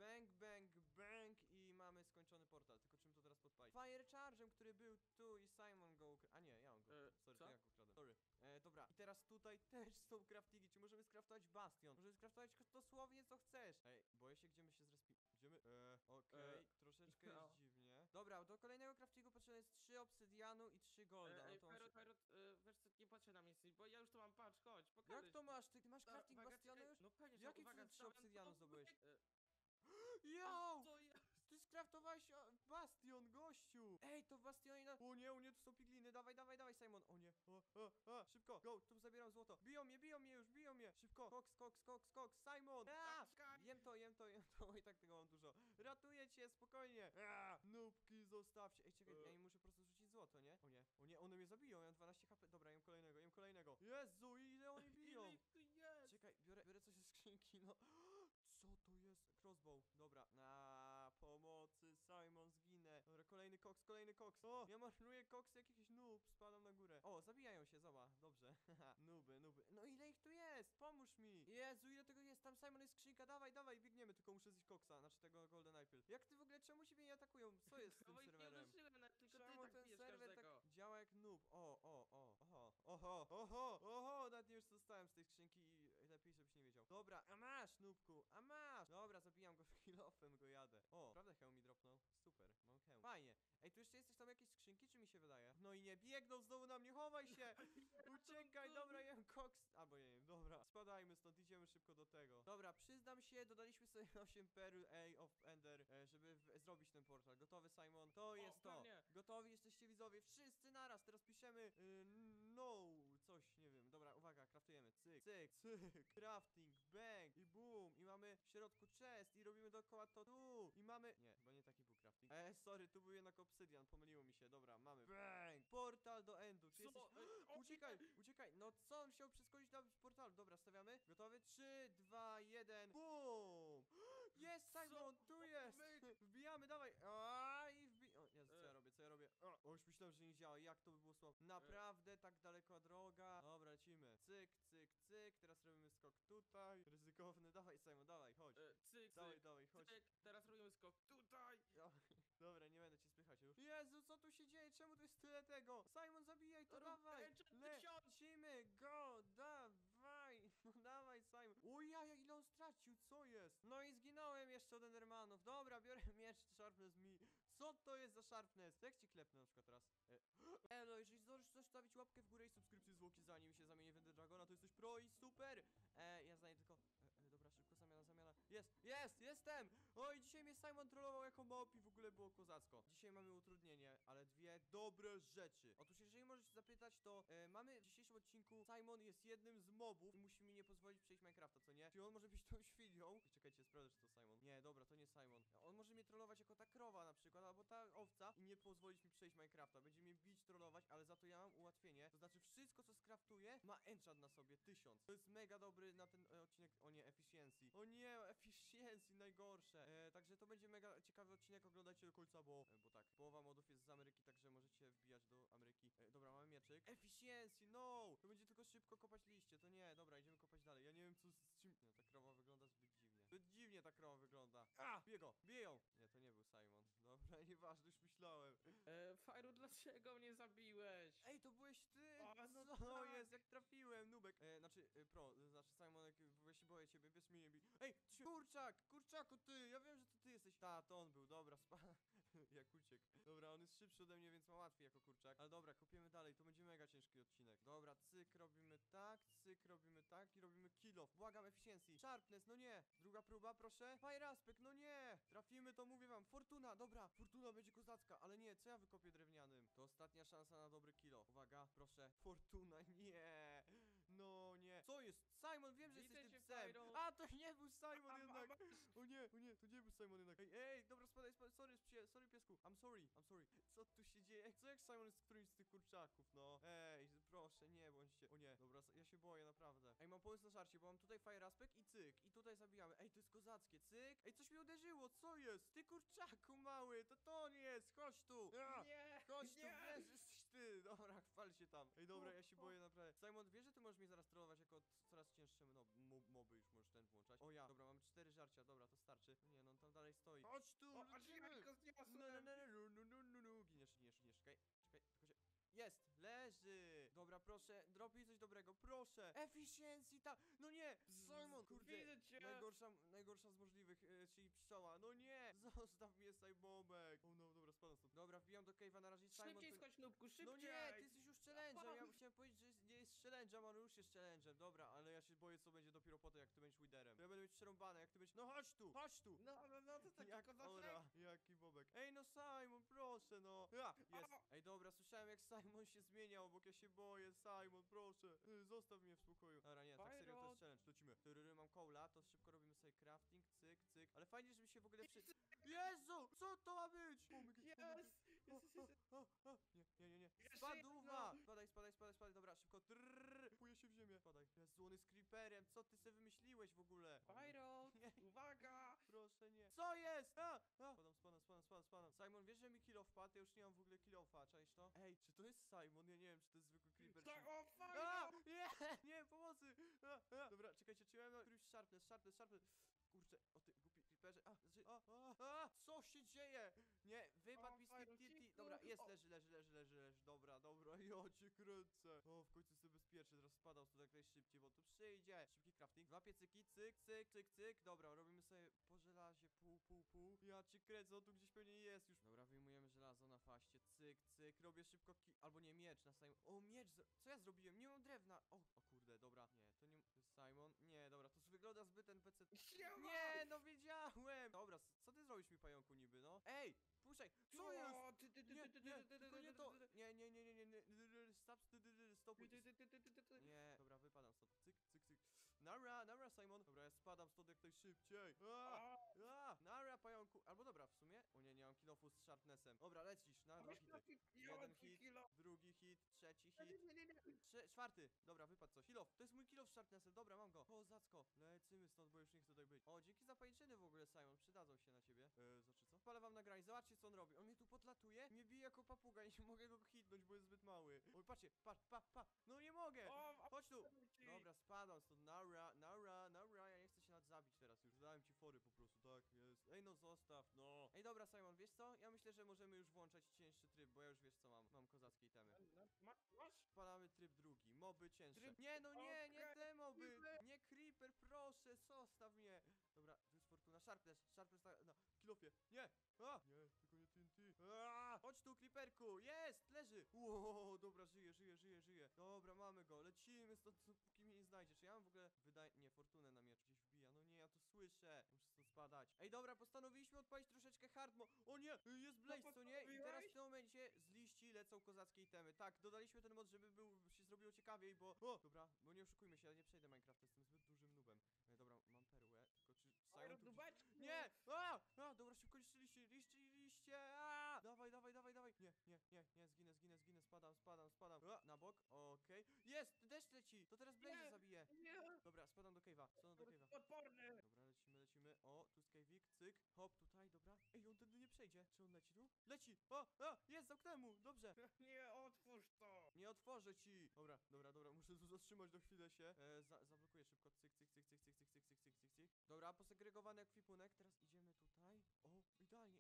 Bang i mamy skończony portal. Tylko czym to teraz podpalić? Fire charge'em, który był tu i Simon go ukradł. Nie, ja on go. Sorry, co? to ja go ukradłem. Sorry. Dobra, i teraz tutaj też są craftingi. Czy możemy skraftować bastion? Możemy skraftować dosłownie co chcesz. Ej, boję się, gdzie my się zrespi... Okej, troszeczkę jest dziwnie. Dobra, do kolejnego craftingu potrzebne jest 3 obsydianu i 3 golda. Ej, No to Pirate, wiesz co, nie patrzę na mnie, bo ja już to mam, patrz, chodź, pokażę jak to ci. masz? Ty masz Dobra, crafting uwaga, bastionu czekaj, już? No pewnie, że Jakie uwaga, 3 stawiam obsydianu to- zdobyłeś? e, Yo! Co ja? Ty skraftowałeś bastion, gościu! Ej, to w bastionie na... O nie, tu są pigliny, dawaj, Simon! O nie, szybko, go, tu zabieram złoto. Biją mnie już, szybko, koks, Simon! Skak. Jem to, i tak tego mam dużo. Ratuję cię, spokojnie! Nubki, zostawcie. Ej, czekaj, ja im muszę po prostu rzucić złoto, nie? O nie, one mnie zabiją, ja mam 12 HP. Dobra, jem kolejnego. Jezu, ile oni biją! Ile ich tu jest? Czekaj, biorę coś ze skrzynki, no. Co to jest? Crossbow. Dobra, pomocy, Simon, zginę. Dobra, kolejny koks. O, ja marnuję koks, jakiś noob, spadam na górę. O, zabijają się, zobacz, dobrze. Haha, nuby. No ile ich tu jest? Pomóż mi. Jezu, ile tego jest? Tam, Simon, jest skrzynka, dawaj, biegniemy, tylko muszę zjeść koksa, znaczy tego Golden Apple. Jak ty w ogóle, czemu ciebie nie atakują? Co jest z tym No bo ich nie serwerem? uderzyłem, nawet tylko ty Czemu tak ten bijesz serwer każdego. tak działa jak noob? Nawet nie już co dostałem z tej skrzynki i lepiej, żebyś nie wiedział. Dobra, a masz, noobku, a masz! Dobra, zabijam go kilofem, go jadę. O, prawda hełm mi dropnął? Super, mam hełm. Fajnie. Ej, tu jeszcze jesteś tam jakieś skrzynki, czy mi się wydaje? No i nie, biegną znowu na mnie, chowaj się! Uciekaj, dobra, jem koks. Albo nie wiem, dobra. Spadajmy stąd, idziemy szybko do tego. Dobra, przyznam się, dodaliśmy sobie 8 perl of Ender, żeby zrobić ten portal. Gotowy, Simon? To jest to. pewnie. Gotowi jesteście, widzowie? Wszyscy naraz. Teraz piszemy no, coś, nie wiem. Dobra, uwaga, craftujemy. Cyk, crafting, bang i boom. I mamy w środku chest i robimy dookoła to tu. I mamy... Nie, chyba nie taki był crafting. Sorry, tu był jednak obsydian, pomyliło mi się. Dobra, mamy bang. Portal do endu. Czy jesteś... Uciekaj. No co, on chciał przeskoczyć na portalu. Dobra, stawiamy. Gotowy? 3, 2, 1. Boom! Jest, Simon, tu jest! Wbijamy, dawaj! O, Jezu, co ja robię? O, już myślałem, że nie działa. Jak to by było słabo? Naprawdę tak daleka droga. Dobra, lecimy. Cyk. Teraz robimy skok tutaj. Ryzykowny. Dawaj, Simon, dawaj, chodź. Cyk, Dawaj, chodź. cyk. Teraz robimy skok tutaj. Dobra, nie będę cię spychać już. Jezu, co tu się dzieje? Czemu tu jest tyle tego? Simon, zabijaj to, Rób dawaj! enchant tysiąc. Lecimy, go, dawaj! No dawaj, Simon. Ojej, ile on stracił, co jest? No i zginąłem jeszcze od Endermanów. Dobra, biorę miecz, sharpness mi. Co to jest za sharpness? Jak ci klepnę na przykład teraz? No jeżeli zdążysz zostawić łapkę w górę i subskrypcję zwłoki, zanim się zamienię w Ender Dragona, to jesteś pro i super! Ja znajdę tylko... dobra, szybko, zamiana. Jestem! Oj, dzisiaj mnie Simon trollował jako mop i w ogóle było kozacko. Dzisiaj mamy utrudnienie, ale dwie dobre rzeczy. Otóż, jeżeli możecie zapytać, to mamy w dzisiejszym odcinku Simon jest jednym z mobów i musi mi nie pozwolić przejść Minecrafta, co nie? Czyli on może być tą świnią. Czekajcie, sprawdzę, czy to Simon. Nie, dobra, to nie Simon. On może mnie trollować jako ta krowa na przykład, albo ta owca i nie pozwolić mi przejść Minecrafta. Będzie mnie bić, trollować, ale za to ja mam ułatwienie. To znaczy wszystko, co skraftuję, ma enchant na sobie 1000. To jest mega dobry na ten odcinek. O nie, efficiency. O nie, efficiency najgorsze. Także to będzie mega ciekawy odcinek. Oglądajcie do końca, bo tak, połowa modów jest z Ameryki, także możecie wbijać do Ameryki. Dobra, mamy mieczyk. Efficiency, no! To będzie tylko szybko kopać liście. To nie, dobra, idziemy kopać dalej. Ja nie wiem, co z czym. No, ta krowa wygląda zbyt dziwnie. Zbyt dziwnie ta krowa wygląda. Biją! Nie, to nie był Simon. Dobra, nieważne, już myślałem. Fajru, dlaczego mnie zabiłeś? Ej, to byłeś ty! O, no Co tak. jest? Jak trafiłem, nubek. Znaczy Simon, ja się boję ciebie, wiesz, mnie nie bij. Ej, kurczaku, ty! Ja wiem, że to ty jesteś. To on był, dobra, jak uciekł. Dobra, on jest szybszy ode mnie, więc ma łatwiej jako kurczak. Ale dobra, kopiemy dalej, to będzie mega ciężki odcinek. Dobra, cyk robimy tak i robimy kill off. Błagam, efficiency. Sharpness, no nie! Druga próba, proszę. Fire aspect, no nie! Trafimy, to mówię wam. Fortuna, dobra, fortuna będzie kozacka, ale nie, co ja wykopię drewnianym? To ostatnia szansa na dobry kill off. Uwaga, proszę. Fortuna, nie! No nie. Co jest? Simon, wiem, że Widzę jesteś tym cię, psem. Fajro. A, to nie był Simon jednak. O nie, to nie był Simon jednak. Ej, dobra, spadaj, sorry piesku. I'm sorry. Co tu się dzieje? Co jak Simon jest którymś z tych kurczaków, no? Ej, proszę, nie bądźcie. O nie, dobra, ja się boję, naprawdę. Ej, mam pomysł na żarcie, bo mam tutaj fire aspect i cyk. I tutaj zabijamy. Ej, to jest kozackie, cyk. Ej, coś mi uderzyło, co jest? Ty kurczaku mały, to on jest, chodź tu. Nie! Chodź tu, nie. wiesz, jesteś ty. Dobra, chwal się tam. Ej, dobra, ja się boję naprawdę. Simon, wiesz, że ty możesz mnie zaraz trollować jako coraz cięższe moby, już możesz ten włączać. O ja, dobra, mamy 4 żarcia, dobra, to starczy. Nie, no on tam dalej stoi. Chodź tu, O, aż ja go zniosłem. no. Giniesz, czekaj, tylko się... Jest, leży. Dobra, proszę, drop mi coś dobrego, proszę. Efficiency, no nie, Simon, kurde. Widzę cię. Najgorsza z możliwych, czyli pszczoła. No nie, zostaw mnie, Simonek. O no, dobra, spadam stąd. Dobra, wbijam do cave'a, na razie Simon. Szybciej schodź, nubku, szybciej! No nie, ty jesteś już challenge'em. Ja chciałem powiedzieć, że nie jest challenge'em, ale już jest challenge'em. Dobra, ale ja się boję, co będzie dopiero potem, jak ty będziesz liderem. Ja będę mieć przerąbane, jak ty będziesz... No chodź tu! No, to taki Jak kozaczek. ora, jaki bobek. Ej, no Simon, proszę, no. Jest. Ej, dobra, słyszałem, jak Simon się zmieniał, bo ja się boję. Simon, proszę. Zostaw mnie w spokoju. Dobra, nie, tak serio, to jest challenge. Lecimy. Mam cola, to szybko robimy sobie crafting, cyk. Ale fajnie, żeby się w ogóle Jezu! Co to ma być? Jest! Nie. Jeszcze Spadła! jedno. Spadaj, dobra, szybko. Próbuję się wziąć. jest creeperem, co ty sobie wymyśliłeś w ogóle? Pyro, Nie. uwaga! Proszę nie. Co jest? Spadam. Simon, wiesz, że mi kill wpadł? Ja już nie mam w ogóle kill-offa, czaisz to? Ej, czy to jest Simon? Ja nie wiem, czy to jest zwykły creeper, Tak, czy... o, A! Pyro! Nie, pomocy! Dobra, czekajcie, czy ja mam któryś sharpness. Kurczę, o ty głupi creeperze. Co się dzieje? Nie, wypadł mi z Pyro, TNT. cicho. Dobra, jest, O. leży. Dobra, ja cię kręcę. O, w końcu jestem bezpieczny, teraz spadam stąd jak najszybciej, bo tu przyjdzie. Szybki crafting, 2 piecyki, cyk. Dobra, robimy sobie po żelazie, pół. Ja cię kręcę, on tu gdzieś pewnie jest już. Dobra, wyjmujemy żelazo na faście, cyk. Robię szybko o, nie, miecz na Simon. O, miecz, co ja zrobiłem? Nie mam drewna. O kurde, dobra. Nie, to nie... To jest Simon. Nie, dobra, to wygląda zbyt NPC. Siema! Nie, no wiedziałem! Dobra, co ty zrobisz mi, pająku, niby, no? Ej, puszczaj! Co jest? O, ty, Nie, tylko nie to! Nie, stopuj! Nie, dobra, wypadam stąd. Cyk. Nara, Simon. Dobra, ja spadam stąd jak najszybciej. Nara, pająku. Albo dobra, w sumie. O nie mam kilofu z sharpnessem. Dobra, lecisz na 2 hity. Jeden hit, drugi hit, trzeci hit. Czwarty. Dobra, wypadł coś. Kilof, to jest mój kilof z sharpnessem. Dobra, mam go. Kozacko. Lecimy stąd, bo już nie chcę tutaj być. O, dzięki za pajęczyny w ogóle, Simon. Przydadzą się na ciebie. Znaczy co? Palę wam nagranie. Zobaczcie, co on robi. On mnie tu podlatuje. Mnie bije jako papuga. Nie mogę go hitnąć, bo jest zbyt mały. Oj, patrzcie. Pa. No nie mogę. Chodź tu. Dobra, spadam stąd. Nara. Ja nie chcę się nawet zabić teraz już. Dałem ci fory po prostu, tak jest. Ej, no zostaw, no. Ej, dobra, Simon, wiesz co? Ja myślę, że możemy już włączać cięższy tryb, bo ja już wiesz co mam. Mam kozackie itemy. Masz? Spalamy tryb drugi. Moby cięższe. Tryb- Nie, no nie Okej, te moby. creeper. Nie creeper, proszę, zostaw mnie. Dobra, tu jest fortuna. Sharpness na kilofie. Nie. Nie, tylko nie TNT. Chodź tu, creeperku. Jest, leży. Ło, dobra, żyje. Dobra, mamy go. Lecimy stąd, póki mnie nie znajdziesz. Ja mam w ogóle, nie, fortunę na miecz gdzieś wbija. No nie, ja to słyszę. Muszę stąd spadać. Ej, dobra, postanowiliśmy odpalić troszeczkę hardmo. O nie, jest blaze, co nie? I teraz w tym momencie z liści lecą kozackie itemy. Tak, dodaliśmy ten mod, żeby się zrobiło ciekawiej, bo... O, dobra, bo nie oszukujmy się, ja nie przejdę Minecrafta, jestem zbyt dużym nubem. Dobra, mam perłę, tylko czy Simon tu gdzieś... Nie! Dobra, szybko liście! Dawaj! Nie, zginę, spadam. Na bok, okej. Jest! Deszcz leci! To teraz Blaze zabije. Nie! Dobra, spadam do cave'a, Odporny! Dobra, lecimy. O, tu jest cave'ik, cyk. Hop, tutaj, dobra. Ej, on tędy nie przejdzie. Czy on leci tu? Leci! Jest, zamknąłem mu! Dobrze. Nie, otwórz to! Nie otworzę ci! Dobra, muszę tu zatrzymać do chwilę się. Zablokuję szybko. Cyk. Dobra, posegregowany ekwipunek. Teraz idziemy tutaj. O, idealnie.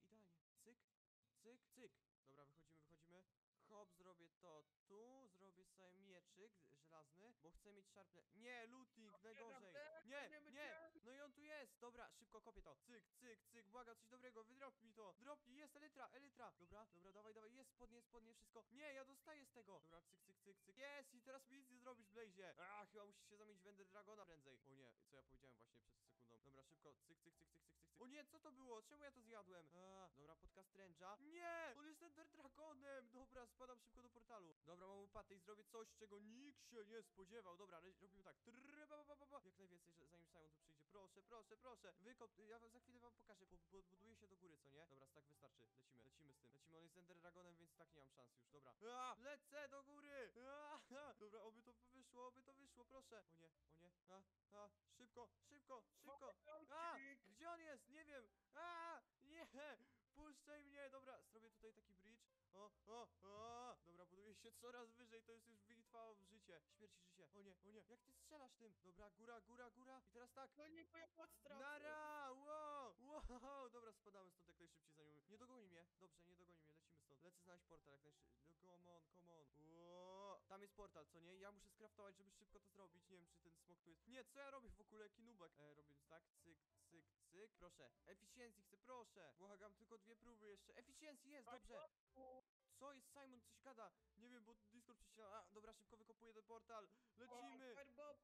Cyk. Dobra, wychodzimy. Hop, zrobię to tu. Zrobię sobie mieczyk żelazny, bo chcę mieć szarpne. Nie, looting, najgorzej. Nie. No i on tu jest. Dobra, szybko kopię to. Cyk. Błaga, coś dobrego. Wydrop mi to. Dropnij, jest elytra. Dobra, dawaj. Jest spodnie, wszystko. Nie, ja dostaję z tego. Dobra, cyk. Jest i teraz mi nic nie zrobisz, Blaze. Chyba musisz się zamienić w Ender Dragona prędzej. O nie, co ja powiedziałem właśnie przed sekundą. Dobra, szybko. Cyk. O nie, co to było? Czemu ja to zjadłem? Dobra, podcast Strange'a. Nie! On jest Ender Dragonem! Dobra, spadam szybko do portalu. Dobra, mam łopatę i zrobię coś, czego nikt się nie spodziewał. Dobra, robimy tak. Jak najwięcej, zanim Simon tu przyjdzie. Proszę. Wykop, ja za chwilę wam pokażę. Podbuduję się do góry, co nie? Dobra, tak wystarczy. Lecimy z tym. On jest Ender Dragonem, więc tak nie mam szans już. Dobra. Lecę do góry! Dobra, oby to wyszło, proszę. O nie. Szybko. Gdzie on jest? Nie wiem. Nie! Puszczaj mnie! Dobra, zrobię tutaj taki bridge. Dobra, buduję się coraz wyżej, to jest już bitwa o życie. Śmierć i życie. O nie. Jak ty strzelasz tym? Dobra, góra. I teraz tak. No nie, bo ja podstracę! Nara! Wow! Dobra, spadamy stąd jak najszybciej zanim... Nie dogoni mnie. Dobrze, nie dogoni mnie. Lecimy stąd. Lecę znaleźć portal jak najszybciej. No, come on. Tam jest portal, co nie? Ja muszę skraftować, żeby szybko to zrobić. Nie wiem, czy ten smok tu jest. Nie, co ja robię w ogóle? Jaki nubek? Robię tak. Cyk. Proszę. Efficiency chcę, proszę. Błagam, tylko 2 próby jeszcze. Efficiency jest, dobrze. Co jest? Simon coś gada. Nie wiem, bo Discord przycina. Dobra, szybko wykopuję ten portal. Lecimy.